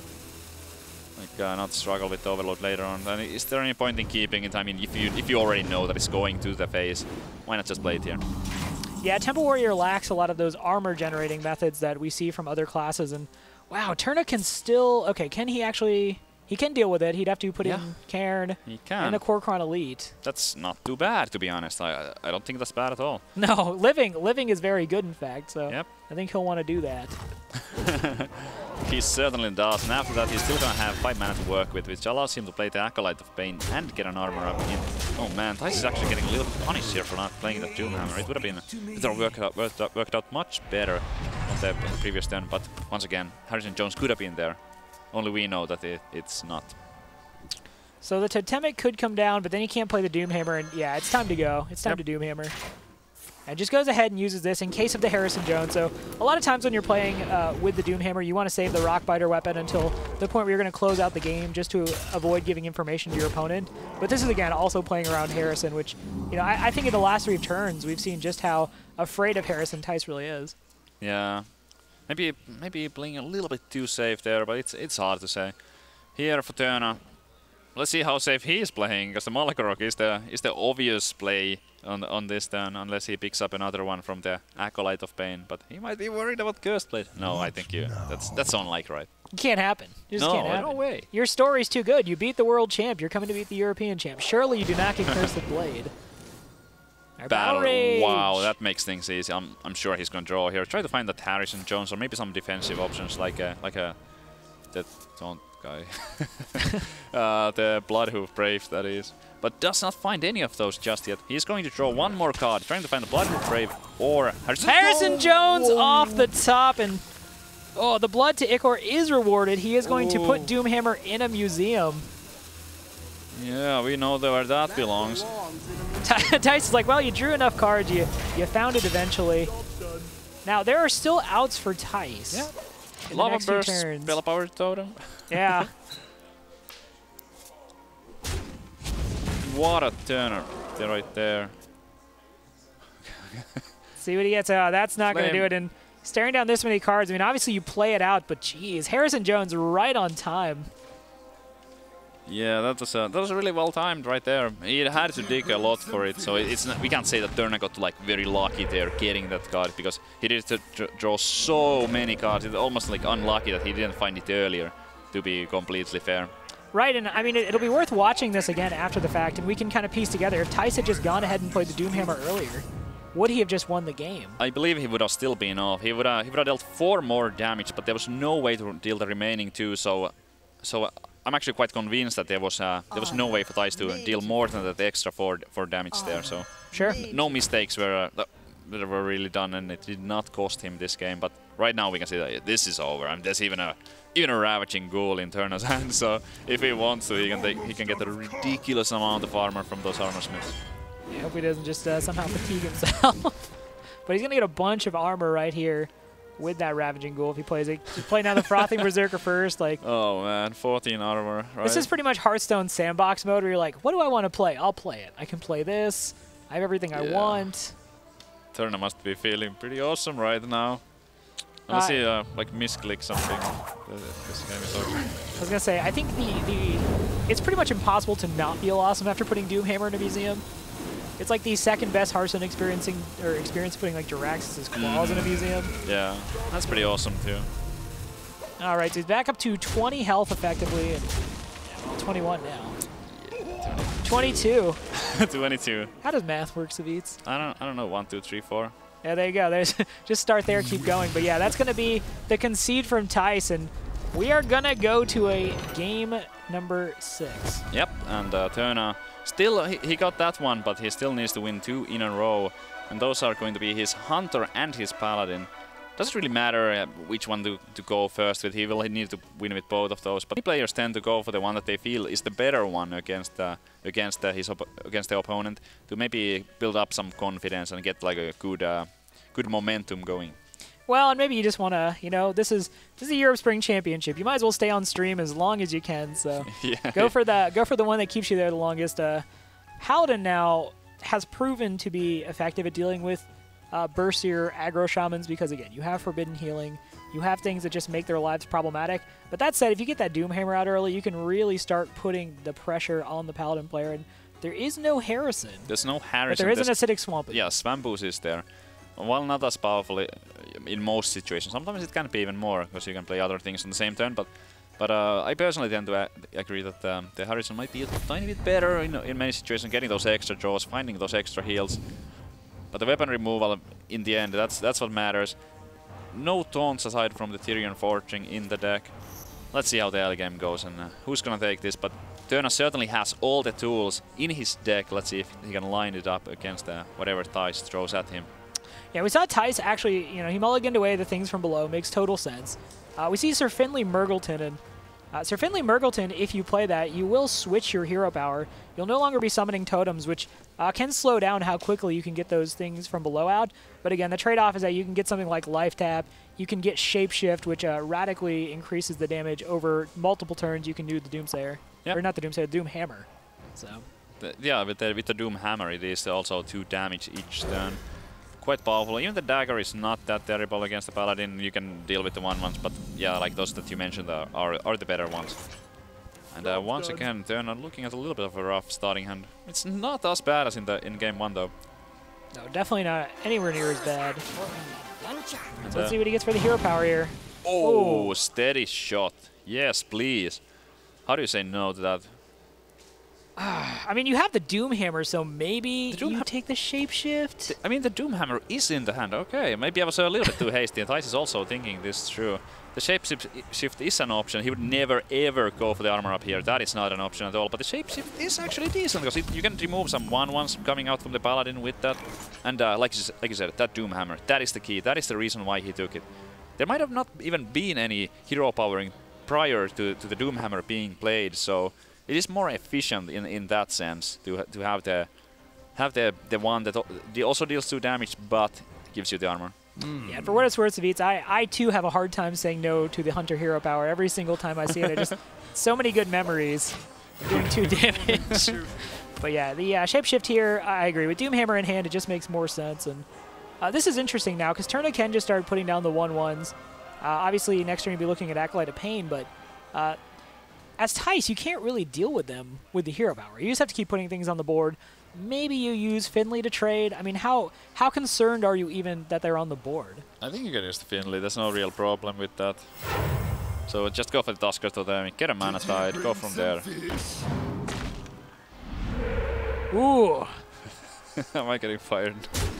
not struggle with the overload later on. And is there any point in keeping it? I mean, if you already know that it's going to the face, why not just play it here? Yeah, Temple Warrior lacks a lot of those armor generating methods that we see from other classes. And wow, Turna can still... Okay, can he actually... he can deal with it. He'd have to put in Cairn and the Kor'kron Elite. That's not too bad, to be honest. I don't think that's bad at all. No, living is very good, in fact. So I think he'll want to do that. He certainly does, and after that he's still going to have 5 mana to work with, which allows him to play the Acolyte of Pain and get an armor up in. Oh man, Thijs is actually getting a little bit punished here for not playing that Doomhammer. It would have been worked out much better on the previous turn, but once again, Harrison Jones could have been there. Only we know that it's not. So the Totemic could come down, but then he can't play the Doomhammer, and yeah, it's time to go. It's time to Doomhammer. And just goes ahead and uses this in case of the Harrison Jones. So a lot of times when you're playing with the Doomhammer, you want to save the Rockbiter weapon until the point where you're going to close out the game just to avoid giving information to your opponent. But this is, again, also playing around Harrison, which, you know, I think in the last 3 turns we've seen just how afraid of Harrison Thijs really is. Yeah. Maybe playing a little bit too safe there, but it's hard to say. Here for Turna, let's see how safe he is playing, because the Malkorok is the obvious play on this turn, unless he picks up another one from the Acolyte of Pain. But he might be worried about Cursed Blade. No, I think that's unlikely, right? It can't happen. It just can't happen. No way. Your story's too good. You beat the world champ. You're coming to beat the European champ. Surely you do not get Cursed Blade. Battle Rage. Wow, that makes things easy. I'm sure he's going to draw here. Try to find that Harrison Jones or maybe some defensive options like that guy. The Bloodhoof Brave, that is. But does not find any of those just yet. He's going to draw one more card, trying to find the Bloodhoof Brave or Harrison Jones off the top, and the Blood to Ichor is rewarded. He is going to put Doomhammer in a museum. Yeah, we know where that belongs. Thijs is like, well, you drew enough cards, you found it eventually. Now, there are still outs for Thijs. Yeah. Lava Burst, Spell Power Totem. Yeah. What a turner right there. See what he gets. That's not going to do it. And staring down this many cards, I mean, obviously you play it out, but geez, Harrison Jones right on time. Yeah, that was really well timed right there. He had to dig a lot for it, so we can't say that Turner got like very lucky there getting that card, because he did to draw so many cards. It's almost like unlucky that he didn't find it earlier, to be completely fair. Right, and I mean, it'll be worth watching this again after the fact, and we can kind of piece together. If Thijs had just gone ahead and played the Doomhammer earlier, would he have just won the game? I believe he would have still been off. He would have dealt 4 more damage, but there was no way to deal the remaining 2, so I'm actually quite convinced that there was no way for Thijs to deal more than that extra 4 damage there. So sure, no mistakes were really done, and it did not cost him this game. But right now we can see that this is over. I mean, there's even a Ravaging Ghoul in Turner's hand. So if he wants to, he can get a ridiculous amount of armor from those armor smiths. I hope he doesn't just somehow fatigue himself. But he's gonna get a bunch of armor right here with that Ravaging Ghoul if he plays it. Just play now the Frothing Berserker first. Like, oh man, 14 armor, right? This is pretty much Hearthstone sandbox mode where you're like, what do I want to play? I'll play it. I can play this. I have everything I want. Turner must be feeling pretty awesome right now. Let's see, like misclick something. This game is over. I was gonna say, I think it's pretty much impossible to not feel awesome after putting Doomhammer in a museum. It's like the second best Hearthstone experience putting like Jirax's claws in a museum. Yeah, that's pretty awesome too. All right, so he's back up to 20 health effectively, and 21 now. 22. 22. How does math work, Savitz? I don't know. 1, 2, 3, 4. Yeah, there you go. There's just start there, keep going. But yeah, that's gonna be the concede from Thijs, and we are gonna go to a game number 6. Yep, and Turner still he got that one, but he still needs to win 2 in a row, and those are going to be his Hunter and his Paladin. Doesn't really matter which one to go first with. He will need to win with both of those, but many players tend to go for the one that they feel is the better one against the opponent, to maybe build up some confidence and get like a good momentum going. Well, and maybe you just want to, you know, this is the Europe Spring Championship. You might as well stay on stream as long as you can. So yeah. Go for the one that keeps you there the longest. Paladin now has proven to be effective at dealing with burstier aggro shamans, because again, you have forbidden healing, you have things that just make their lives problematic. But that said, if you get that Doomhammer out early, you can really start putting the pressure on the Paladin player. And there is no Harrison. There's no Harrison. But there is an Acidic Swamp. Yeah, Swampooze is there. While not as powerful in most situations, sometimes it can be even more, because you can play other things on the same turn, but But I personally tend to agree that the Harrison might be a tiny bit better in many situations, getting those extra draws, finding those extra heals. But the weapon removal, in the end, that's what matters. No taunts aside from the Tyrion Forging in the deck. Let's see how the early game goes and who's gonna take this. But Töna certainly has all the tools in his deck. Let's see if he can line it up against whatever Thijs throws at him. Yeah, we saw Thijs actually, you know, he mulliganed away the things from below. Makes total sense. We see Sir Finley Murgleton, and Sir Finley Murgleton, if you play that, you will switch your hero power. You'll no longer be summoning totems, which can slow down how quickly you can get those things from below out. But again, the trade-off is that you can get something like Life Tap, you can get Shapeshift, which radically increases the damage over multiple turns. You can do the Doomsayer. Yep. Or not the Doomsayer, the Doom Hammer. So. Yeah, with the Doom Hammer, it is also 2 damage each turn. Quite powerful. Even the dagger is not that terrible against the Paladin. You can deal with the 1/1s, but yeah, like those that you mentioned are the better ones. And once again, they're not looking at a little bit of a rough starting hand. It's not as bad as in game 1 though. No, definitely not anywhere near as bad. So let's see what he gets for the hero power here. Oh, steady shot. Yes, please. How do you say no to that? I mean, you have the Doom Hammer, so maybe you take the Shapeshift? I mean, the Doom Hammer is in the hand. Okay, maybe I was a little bit too hasty, and Thijs is also thinking this through. The Shapeshift is an option. He would never, ever go for the armor up here. That is not an option at all. But the Shapeshift is actually decent, because you can remove some 1/1s coming out from the Paladin with that. And like you said, that Doom Hammer, that is the key. That is the reason why he took it. There might have not even been any hero powering prior to the Doom Hammer being played, so it is more efficient in that sense to have the one that also deals 2 damage but gives you the armor. Yeah, for what it's worth, Savitz, I too have a hard time saying no to the Hunter hero power. Every single time I see it, I just so many good memories of doing 2 damage. But yeah, the Shapeshift here, I agree. With Doom Hammer in hand, it just makes more sense. And this is interesting now, because Töna can just start putting down the 1/1s. Obviously, next turn you'll be looking at Acolyte of Pain, but as Thijs, you can't really deal with them with the hero power. You just have to keep putting things on the board. Maybe you use Finley to trade. I mean, how concerned are you even that they're on the board? I think you can use the Finley. There's no real problem with that. So just go for the Tusker Totem, get a mana tide, go from there. Ooh. Am I getting fired?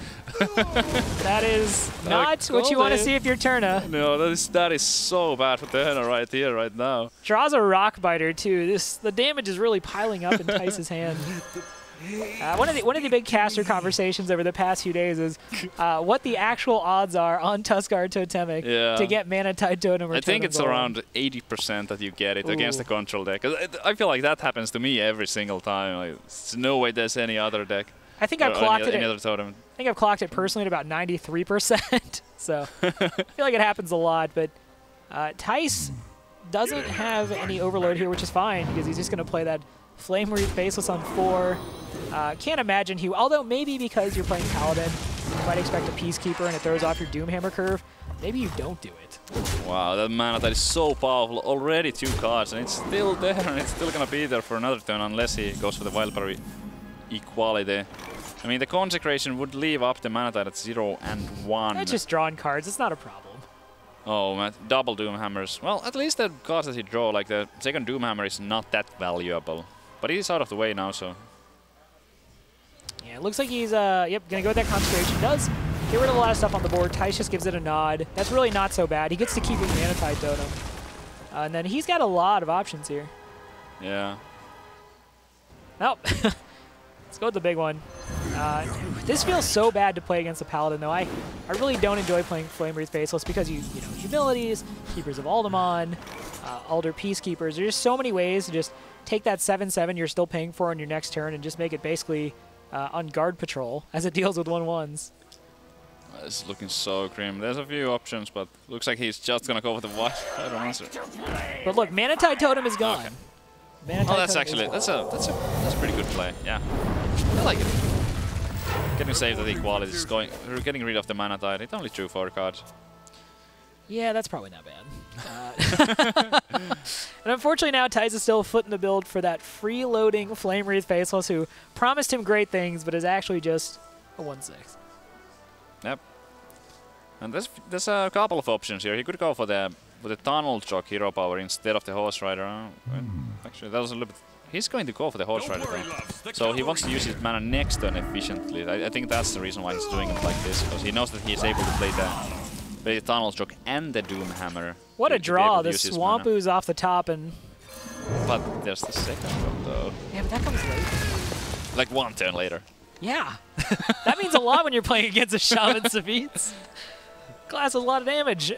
That is not what you want to see if you're Töna. No, that is so bad for Töna right here, right now. Draws a Rock Biter too. The damage is really piling up in Thijs' hand. One of the big caster conversations over the past few days is what the actual odds are on Tuskar Totemic to get Mana Tide Totem or I think Totem it's Golem. around 80% that you get it against the control deck. I feel like that happens to me every single time. Like, there's no way there's any other deck. I think I've clocked it. Any other totem. I think I've clocked it personally at about 93%. So I feel like it happens a lot. But Thijs doesn't have any overload here, which is fine because he's just going to play that Flame Wreath Faceless on 4. Can't imagine he, although maybe because you're playing Paladin, you might expect a Peacekeeper and it throws off your Doomhammer curve. Maybe you don't do it. Wow, that mana that is so powerful. Already 2 cards, and it's still there, and it's still gonna be there for another turn unless he goes for the Wildberry Equality. I mean, the Consecration would leave up the mana tide at 0 and 1. That's just drawing cards. It's not a problem. Oh, man, double Doomhammers. Well, at least the cards that he draw, like the second Doomhammer, is not that valuable. But he's out of the way now, so... Yeah, it looks like he's, yep, gonna go with that Consecration. Does get rid of a lot of stuff on the board. Thijs just gives it a nod. That's really not so bad. He gets to keep his Mana Tide Totem. And then he's got a lot of options here. Yeah. Nope. Let's go with the big one. This feels so bad to play against the Paladin, though. I really don't enjoy playing Flame Wreath Faceless because you know, Humilities, Keepers of Aldemon, Alder Peacekeepers. There's just so many ways to just take that 7/7 you're still paying for on your next turn and just make it basically on guard patrol as it deals with 1/1s. This is looking so grim. There's a few options, but looks like he's just gonna go for the Wild Answer. But look, Mana Tide Totem is gone. Okay. Mana Tide That's Totem actually is that's a pretty good play. Yeah, I like it. Getting saved at equality is going. We're getting rid of the Mana Tide. It only drew 4 cards. Yeah, that's probably not bad. And unfortunately now Thijs is still footing the build for that freeloading Flame Wreath Faceless who promised him great things, but is actually just a 1/6. Yep. And there's a couple of options here. He could go for the with the tunnel choke hero power instead of the horse rider. Actually, that was a little bit. He's going to go for the horse rider though. So he wants to use his mana next turn efficiently. I think that's the reason why he's doing it like this, because he knows that he's able to play the tunnel choke and the doom hammer. What a draw! The Swampoo's off the top, and but there's the second one though. Yeah, but that comes late. Like one turn later. Yeah, that means a lot when you're playing against a Shaman Savitz. Glass has a lot of damage.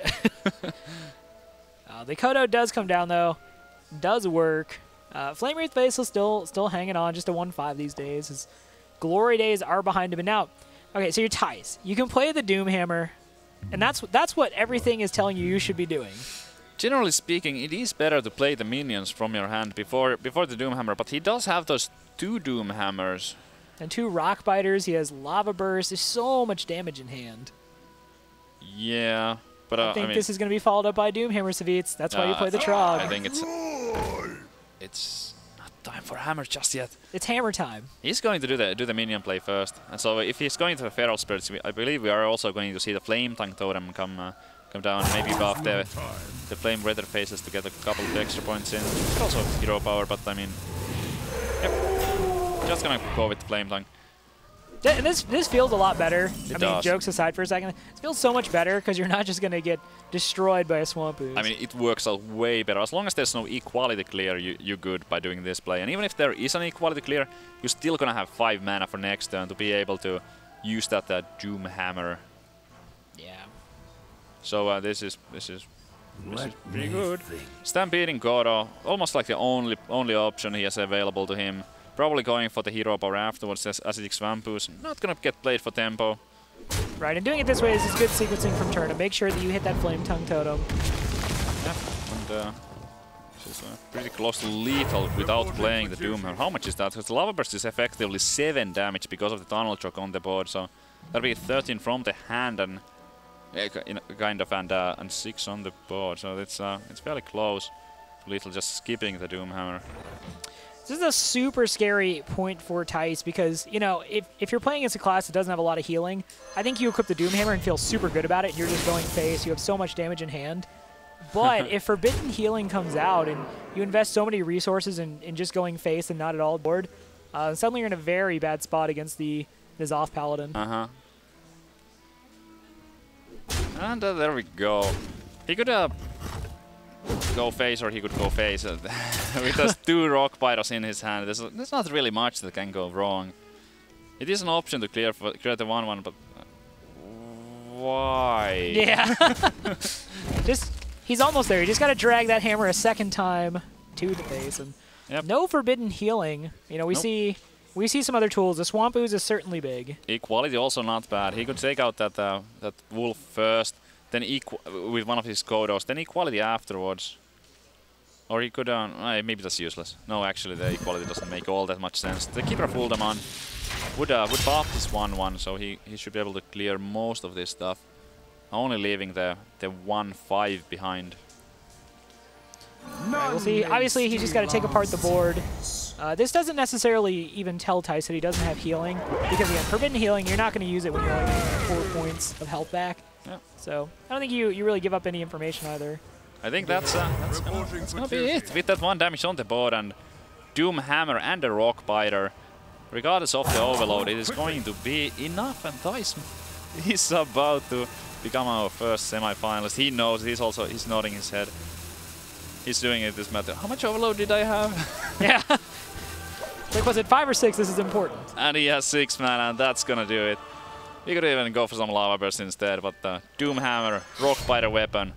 The Kodo does come down though, does work. Flame Wraith Vassal still hanging on, just a 1-5 these days. His glory days are behind him. And now, okay, so you're Thijs. You can play the Doomhammer, and that's what everything is telling you should be doing. Generally speaking, it is better to play the minions from your hand before the Doomhammer, but he does have those 2 Doomhammers. And 2 Rock Biters, he has Lava Burst, there's so much damage in hand. Yeah, but I mean, this is going to be followed up by Doomhammer Savitz. That's why you play the Trog. I think it's not time for hammer just yet. It's hammer time. He's going to do the minion play first, and so if he's going to the Feral Spirits, I believe we are also going to see the Flame Tongue Totem come down, maybe buff the Flame Weather Faces to get a couple of extra points in. It's also hero power, but I mean, yep. Just gonna go with the Flame Tongue. And this feels a lot better. It I mean, does. jokes aside for a second, it feels so much better because you're not just going to get destroyed by a Swampoo. I mean, it works out way better. As long as there's no equality clear, you're good by doing this play. And even if there is an equality clear, you're still gonna have 5 mana for next turn to be able to use that Doom Hammer. Yeah. So this is pretty good. Stampeding Kodo, almost like the only option he has available to him. Probably going for the hero power afterwards as Acidic Swampoo's. Not gonna get played for tempo. Right, and doing it this way is good sequencing from turn to make sure that you hit that Flame Tongue Totem. Yeah, and this is pretty close to lethal without playing the Doom Hammer. How much is that? Because the Lava Burst is effectively 7 damage because of the Tunnel Choke on the board, so that'll be 13 from the hand and and 6 on the board. So it's fairly close to lethal, just skipping the Doom Hammer. This is a super scary point for Thijs because, you know, if you're playing against a class that doesn't have a lot of healing, I think you equip the Doomhammer and feel super good about it. You're just going face. You have so much damage in hand. But if Forbidden Healing comes out and you invest so many resources in just going face and not at all board, suddenly you're in a very bad spot against the Zoth Paladin. Uh-huh. And there we go. He could go face or he could go face. With those 2 Rock Biters in his hand, there's not really much that can go wrong. It is an option to clear the 1/1, but why? Yeah. He's almost there. You just got to drag that hammer a second time to the face, and no Forbidden Healing. You know, we see some other tools. The Swampoo's is certainly big. Equality also not bad. He could take out that wolf first, then with one of his Kodos, then equality afterwards. Or he could, maybe that's useless. No, actually the equality doesn't make all that much sense. The Keeper of Uldaman would buff this 1/1, so he should be able to clear most of this stuff. Only leaving the 1/5 behind. Right, we'll see. Obviously, he's just got to take apart the board. This doesn't necessarily even tell Thijs that he doesn't have healing, because again, Forbidden Healing, you're not going to use it when you're only getting 4 points of health back. Yep. So I don't think you really give up any information either. I think that's gonna be it. With that 1 damage on the board and Doom Hammer and a Rock Biter, regardless of the overload, it is going to be enough. And Thijs is about to become our first semi-finalist. He knows. He's nodding his head. He's doing it this matter. How much overload did I have? Yeah. Like, was it 5 or 6? This is important. And he has 6 mana, and that's gonna do it. We could even go for some Lava Burst instead, but Doom Hammer, Rock Biter weapon,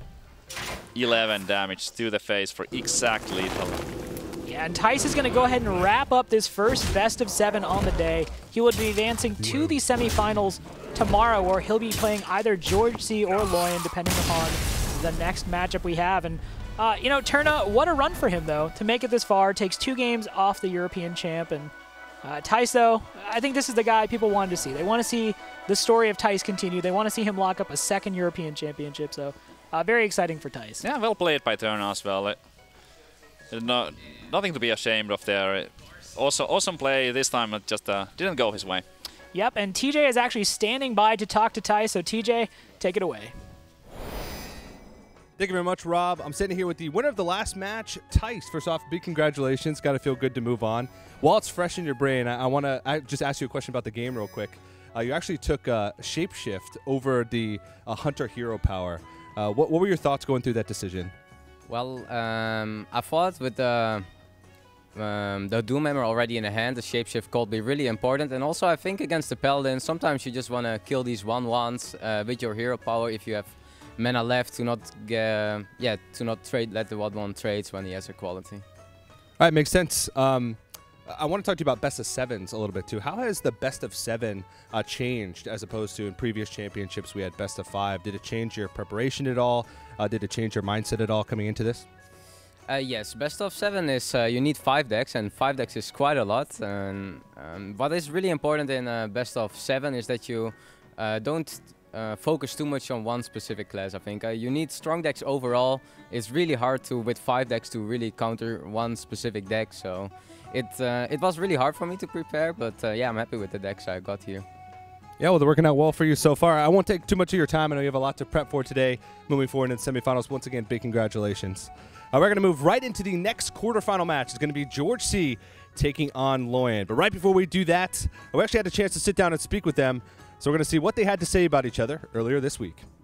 11 damage to the face for exact lethal. Yeah, and Thijs is going to go ahead and wrap up this first best of 7 on the day. He will be advancing to the semifinals tomorrow, where he'll be playing either George C. or Loyan, depending upon the next matchup we have. And you know, Terna, what a run for him, though, to make it this far. Takes 2 games off the European champ. And Thijs, though, I think this is the guy people wanted to see. They want to see the story of Thijs continue. They want to see him lock up a 2nd European championship. So very exciting for Thijs. Yeah, well played by Terna as well. Nothing to be ashamed of there. Also, awesome play this time. It just didn't go his way. Yep, and TJ is actually standing by to talk to Thijs. So TJ, take it away. Thank you very much, Rob. I'm sitting here with the winner of the last match, Tice. First off, big congratulations. Got to feel good to move on. While it's fresh in your brain, I want to just ask you a question about the game real quick. You actually took Shapeshift over the Hunter Hero Power. What were your thoughts going through that decision? Well, I thought with the Doom Hammer already in the hand, the Shapeshift could be really important. And also, I think against the Paladin, sometimes you just want to kill these 1/1s with your hero power if you have mana left to not let the 1/1 trades when he has equality. All right, makes sense. I want to talk to you about best of sevens a little bit too. How has the best of seven changed as opposed to in previous championships we had best of 5? Did it change your preparation at all? Did it change your mindset at all coming into this? Yes, best of 7 is you need 5 decks, and 5 decks is quite a lot. And what is really important in best of 7 is that you don't focus too much on one specific class. I think you need strong decks overall. It's really hard to with 5 decks to really counter one specific deck. So it was really hard for me to prepare, but yeah, I'm happy with the decks I got here. Yeah, well, they're working out well for you so far. I won't take too much of your time. I know you have a lot to prep for today, moving forward in the semifinals. Once again, big congratulations. We're going to move right into the next quarterfinal match. It's going to be George C taking on Loyan. But right before we do that, we actually had a chance to sit down and speak with them. So we're going to see what they had to say about each other earlier this week.